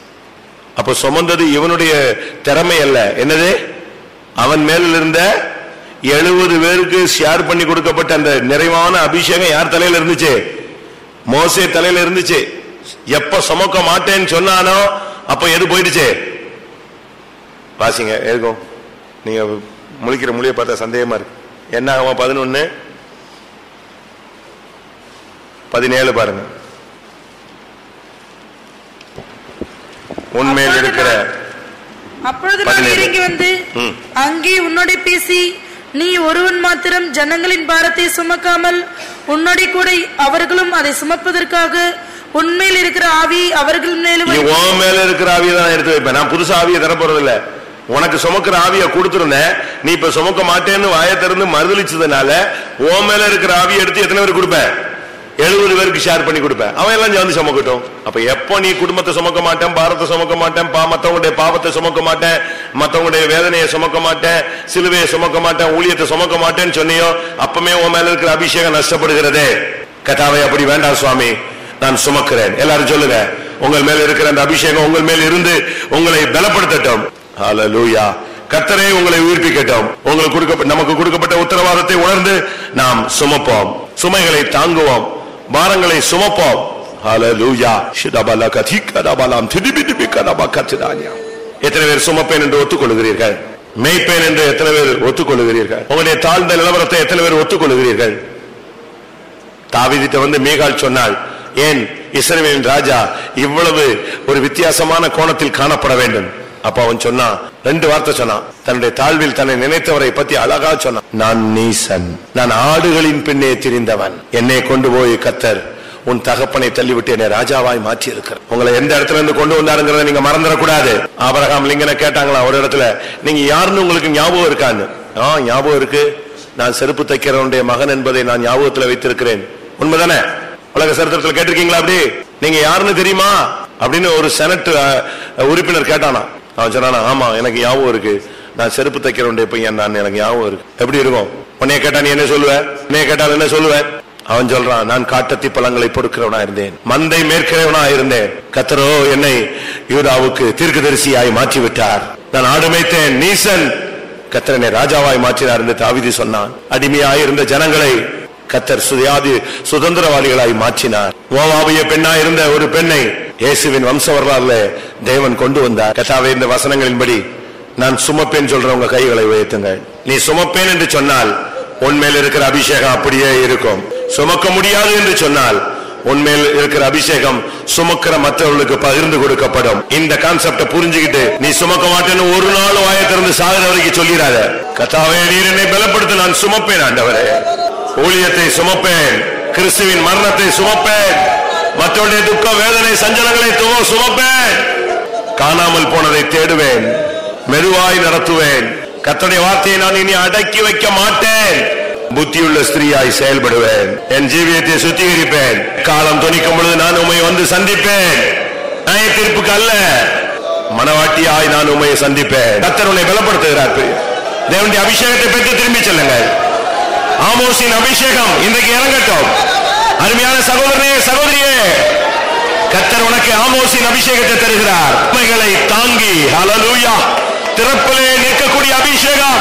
அப்ப சுமந்தது இவனுடைய திறமை அல்ல. என்னது? அவன் மேல இருந்த 70 பேருக்கு ஷேர் பண்ணி கொடுக்கப்பட்ட அந்த நிறைவான அபிஷேகம் யார் தலையில இருந்துச்சு? மோசே தலையில இருந்துச்சு. எப்ப சுமக்க மாட்டேன்னு சொன்னானோ அப்ப எது போயிடுச்சு? வாசிங்க, இருக்கும். நீங்க முழிக்கிற மொழியை பார்த்தா சந்தேகமா இருக்கு. என்ன ஆகும்? 11:17 பாருங்க. உண்மையில் இருக்கிற அப்பொழுது நான் இறங்கி வந்து அங்கே உன்னோட பேசி, நீ ஒருவன் மாத்திரம் ஜனங்களின் பாரத்தை சுமக்காமல் உன்னோட கூட அவர்களும் அதை சுமப்பதற்காக உண்மையில் இருக்கிற ஆவி அவர்கள் மேலும் இருக்கிற ஆவியை தான் எடுத்து வைப்பேன். நான் புதுசா ஆவியை தரப்போறது இல்ல. உனக்கு சுமக்கிற ஆவியை கொடுத்துருந்தேன், நீ இப்ப சுமக்க மாட்டேன்னு வாயை திறந்து மறுதளிச்சதுனால உன் மேல இருக்கிற ஆவியை எடுத்து எத்தனை பேருக்கு கொடுப்பேன்? 70 பேருக்கு ஷேர் பண்ணி கொடுப்பேன். அவன் எல்லாம் வந்து சுமக்கட்டும். அப்ப எப்ப நீ குடும்பத்தை சுமக்க மாட்டேன், பாரத்தை சுமக்க மாட்டேன், மத்தவங்களுடைய பாவத்தை சுமக்க மாட்டேன், மத்தவங்களுடைய வேதனையை சுமக்க மாட்டேன், சிலுவையை சுமக்க மாட்டேன், ஊழியத்தை சுமக்க மாட்டேன்னு சொன்னியோ அப்பமே உன் மேல இருக்கிற அபிஷேகம் நஷ்டப்படுகிறதே. கர்த்தாவே, அப்படி வேண்டாம் சுவாமி, நான் சுமக்கிறேன். எல்லாரும் சொல்லுங்க, உங்கள் மேல இருக்கிற அந்த அபிஷேகம் உங்கள் மேல் இருந்து உங்களை பலப்படுத்தட்டும். ஹல்லேலூயா. கர்த்தரே உங்களை உயிர்ப்பிக்கட்டும். உங்களுக்கு நமக்கு கொடுக்கப்பட்ட உத்தரவாதத்தை உணர்ந்து நாம் சுமப்போம், சுமைகளை தாங்குவோம், பாரங்களை சுமப்போம். ஹல்லேலூயா. எத்தனை பேர் சுமப்பேன் என்று ஒத்துக்கொள்கிறீர்கள்? மேய்ப்பேன் என்று எத்தனை பேர் ஒத்துக்கொள்கிறீர்கள்? உங்களுடைய தாழ்ந்த நிலவரத்தை எத்தனை பேர் ஒத்துக்கொள்கிறீர்கள்? தாவீதிட்ட வந்து மீகாள் சொன்னாள், ஏன் இஸ்ரவேலின் ராஜா இவ்வளவு ஒரு வித்தியாசமான கோணத்தில் காணப்பட வேண்டும்? அப்ப அவன் சொன்னான், 2 வார்த்தை சொன்னான். தன்னுடைய தாழ்வில் தன்னை நினைத்தவரை பத்தி அழகா சொன்னான். நான் நீசன், நான் ஆடுகளின் பின்னே திரிந்தவன், என்னை கொண்டு போய் கர்த்தர் உன் தகப்பனை தள்ளிவிட்டு என்னை ராஜாவாய் மாற்றி இருக்கிற. உங்களை எந்த இடத்துல இருந்து கொண்டு வந்தாருங்கிறத நீங்க மறந்துடக்கூடாது. ஆபிரகாம் லிங்கனை கேட்டாங்களா ஒரு இடத்துல, நீங்க யாருன்னு உங்களுக்கு ஞாபகம் இருக்கான்னு? ஞாபகம் இருக்கு, நான் செருப்பு தைக்கிறவனுடைய மகன் என்பதை நான் ஞாபகத்துல வைத்திருக்கிறேன். உண்மைதானே? உலக சரித்திரத்தில் கேட்டிருக்கீங்களா? அப்படி நீங்க யாருன்னு தெரியுமா அப்படின்னு ஒரு செனட் உறுப்பினர் கேட்டானா. அவன் சொன்னானா, ஆமா எனக்கு ஞாபகம் இருக்கு, நான் செருப்பு தைக்கிறவனுடைய பையன், நான் எனக்கு ஞாபகம் இருக்கு. எப்படி இருக்கும்? உன்னைய கேட்டா நீ என்ன சொல்லுவ? உன்னைய கேட்டால் என்ன சொல்லுவேன்? அவன் சொல்றான், நான் காட்டத்தி பழங்களை பொறுக்கிறவனா இருந்தேன், மந்தை மேற்கிறவனா இருந்தேன், கர்த்தரோ என்னை யூதாவுக்கு தீர்க்கதரிசியாய் மாற்றி விட்டார். நான் ஆடு மேய்த்தேன், நீசன், கர்த்தர் என்னை ராஜாவாய் மாற்றினார் என்று தாவீது சொன்னான். அடிமையாய் இருந்த ஜனங்களை கர்த்தர் சுதந்திரவாளிகளாய் மாற்றினார். மோவாபிய பெண்ணாய் இருந்த ஒரு பெண்ணை இயேசுவின் வம்ச வரலாறுல தேவன் கொண்டு வந்தார். கர்த்தாவே, இந்த வசனங்களின்படி நான் சுமப்பேன் சொல்றவங்க கைகளை உயர்த்துங்கள். நீ சுமப்பேன் என்று சொன்னால் உன்மேல் இருக்கிற அபிஷேகம் அப்படியே இருக்கும். சுமக்க முடியாது என்று சொன்னால் உன்மேல் இருக்கிற அபிஷேகம் சுமக்கிற மற்றவர்களுக்கு பகிர்ந்து கொடுக்கப்படும். இந்த கான்செப்ட புரிஞ்சுக்கிட்டு நீ சுமக்க மாட்டேன்னு ஒரு நாள் வாயத்திலிருந்து சாகிற வரைக்கும் சொல்லிடாத. கர்த்தாவே, நீர் என்னை பலப்படுத்த, நான் சுமப்பேன். ஆண்டவரே, ஊழியத்தை சுமப்பேன், கிறிஸ்துவின் மரணத்தை சுமப்பேன், மற்றவருடைய துக்க வேதனை சஞ்சலங்களை சுமப்பேன், காணாமல் போனதை தேடுவேன், மெதுவாய் நடத்துவேன். கர்த்தருடைய வார்த்தையை நான் இனி அடக்கி வைக்க மாட்டேன். புத்தியுள்ள ஸ்திரீயாய் செயல்படுவேன். என் ஜீவியத்தை சுத்திகரிப்பேன். காலம் துணிக்கும் பொழுது நான் உம்மை வந்து சந்திப்பேன். நியாய தீர்ப்புக்கு அல்ல, மனவாட்டியாய் நான் உம்மை சந்திப்பேன். கர்த்தர் உன்னை பலப்படுத்துகிறார். தேவனுடைய அபிஷேகத்தை பெற்று திரும்பி செல்லுங்கள். ஆமோஸின் அபிஷேகம் இன்றைக்கு இறங்கட்டும். அருமையான சகோதரனே, சகோதரியே, கர்த்தர் உனக்கு ஆமோஸின் அபிஷேகத்தை தருகிறார். உண்மைகளை தாங்கி ஹல்லேலூயா திறப்பிலே நிற்கக்கூடிய அபிஷேகம்.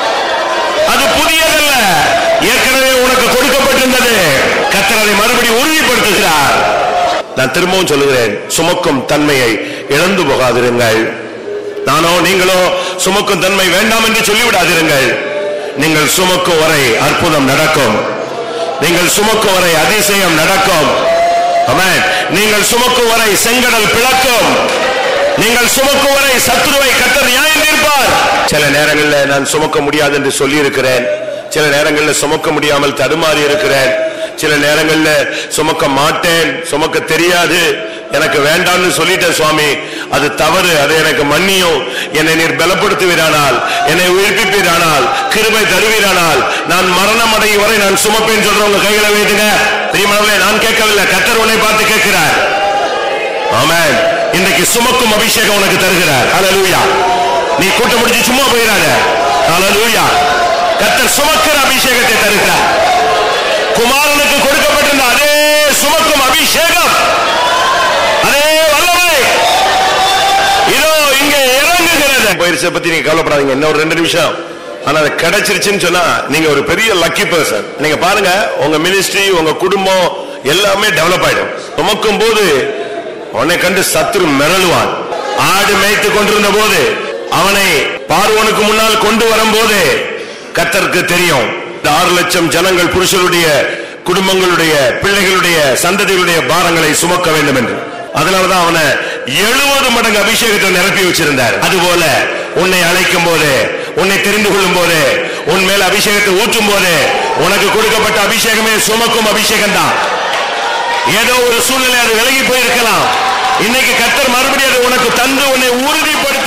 அது புதியதல்ல, ஏற்கனவே உனக்கு கொடுக்கப்பட்டிருந்தது. கர்த்தர் அதை மறுபடியும் உறுதிப்படுத்துகிறார். நான் திரும்பவும் சொல்லுகிறேன், சுமக்கும் தன்மையை இழந்து போகாதிருங்கள். நானோ நீங்களோ சுமக்கும் தன்மை வேண்டாம் என்று சொல்லிவிடாதிருங்கள். நீங்கள் சுமக்கும் வரை அற்புதம் நடக்கும். நீங்கள் சுமக்கும் வரை அதிசயம் நடக்கும். ஆமென். நீங்கள் சுமக்கும் வரை செங்கடல் பிளக்கும். நீங்கள் சுமக்கும் வரை சத்துருவை கர்த்தர் நியாயம் தீர்ப்பார். சில நேரங்களில் நான் சுமக்க முடியாது என்று சொல்லி இருக்கிறேன். சில நேரங்களில் சுமக்க முடியாமல் தடுமாறி இருக்கிறேன். சில நேரங்களில் சுமக்க மாட்டேன், சுமக்க தெரியாது, எனக்கு வேண்டாம்னு சொல்லிட்டேன் சுவாமி, அது தவறு, அதை எனக்கு மன்னியும், என்னை நீர் பலப்படுத்துவீரானால், என்னை உயிர்ப்பிப்பீரானால், கிருபை தருவீரானால், நான் மரணம் அடையும் வரை நான் சுமப்பேன் சொல்றவங்க கைகளை வைத்துங்க. தெரியுமாவே, நான் கேட்கவில்லை, கர்த்தர் உன்னை பார்த்து கேட்கிறார். ஆமென். இன்றைக்கு சுமக்கும் அபிஷேகம் உனக்கு தருகிறார். ஹல்லேலூயா. நீ கூட்டம் முடிச்சு சும்மா போயிடாத. ஹல்லேலூயா. கர்த்தர் சுமக்கிற அபிஷேகத்தை தருகிறார். குமாரனுக்கு கொடுக்கப்பட்டிருந்த அதே சுமக்கும் அபிஷேகம், அதே வல்லமை இதோ இங்கே இறங்குகிறது. பயிற்சியை பத்தி நீங்க கவலைப்படாதீங்க, இன்னும் ஒரு 2 நிமிஷம். ஆனா அது கிடைச்சிருச்சுன்னு சொன்னா நீங்க ஒரு பெரிய லக்கி பர்சன். நீங்க பாருங்க, உங்க மினிஸ்ட்ரி, உங்க குடும்பம் எல்லாமே டெவலப் ஆயிடும். சுமக்கும் போது உன்னை கண்டு சத்துரு மிரளுவான். ஆடு மேய்த்து கொண்டிருந்த போது அவனை பார்வோனுக்கு முன்னால் கொண்டு வரும்போது கர்த்தருக்கு தெரியும் 6 லட்சம் ஜனங்கள், புருஷருடைய குடும்பங்களுடைய பிள்ளைகளுடைய சந்ததிகளுடைய பாரங்களை சுமக்க வேண்டும் என்று. அதனாலதான் அவனை 70 மடங்கு அபிஷேகத்தை நிரப்பி வச்சிருந்தார். அதுபோல உன்னை அழைக்கும் போது, உன்னை தெரிந்து கொள்ளும் போது, உன் மேல அபிஷேகத்தை ஊற்றும் போது உனக்கு கொடுக்கப்பட்ட அபிஷேகமே சுமக்கும் அபிஷேகம் தான். ஏதோ ஒரு சூழ்நிலை அது விலகி போயிருக்கலாம். இன்னைக்கு கர்த்தர் மறுபடியும் அதை உனக்கு தந்து உன்னை உறுதிப்படுத்த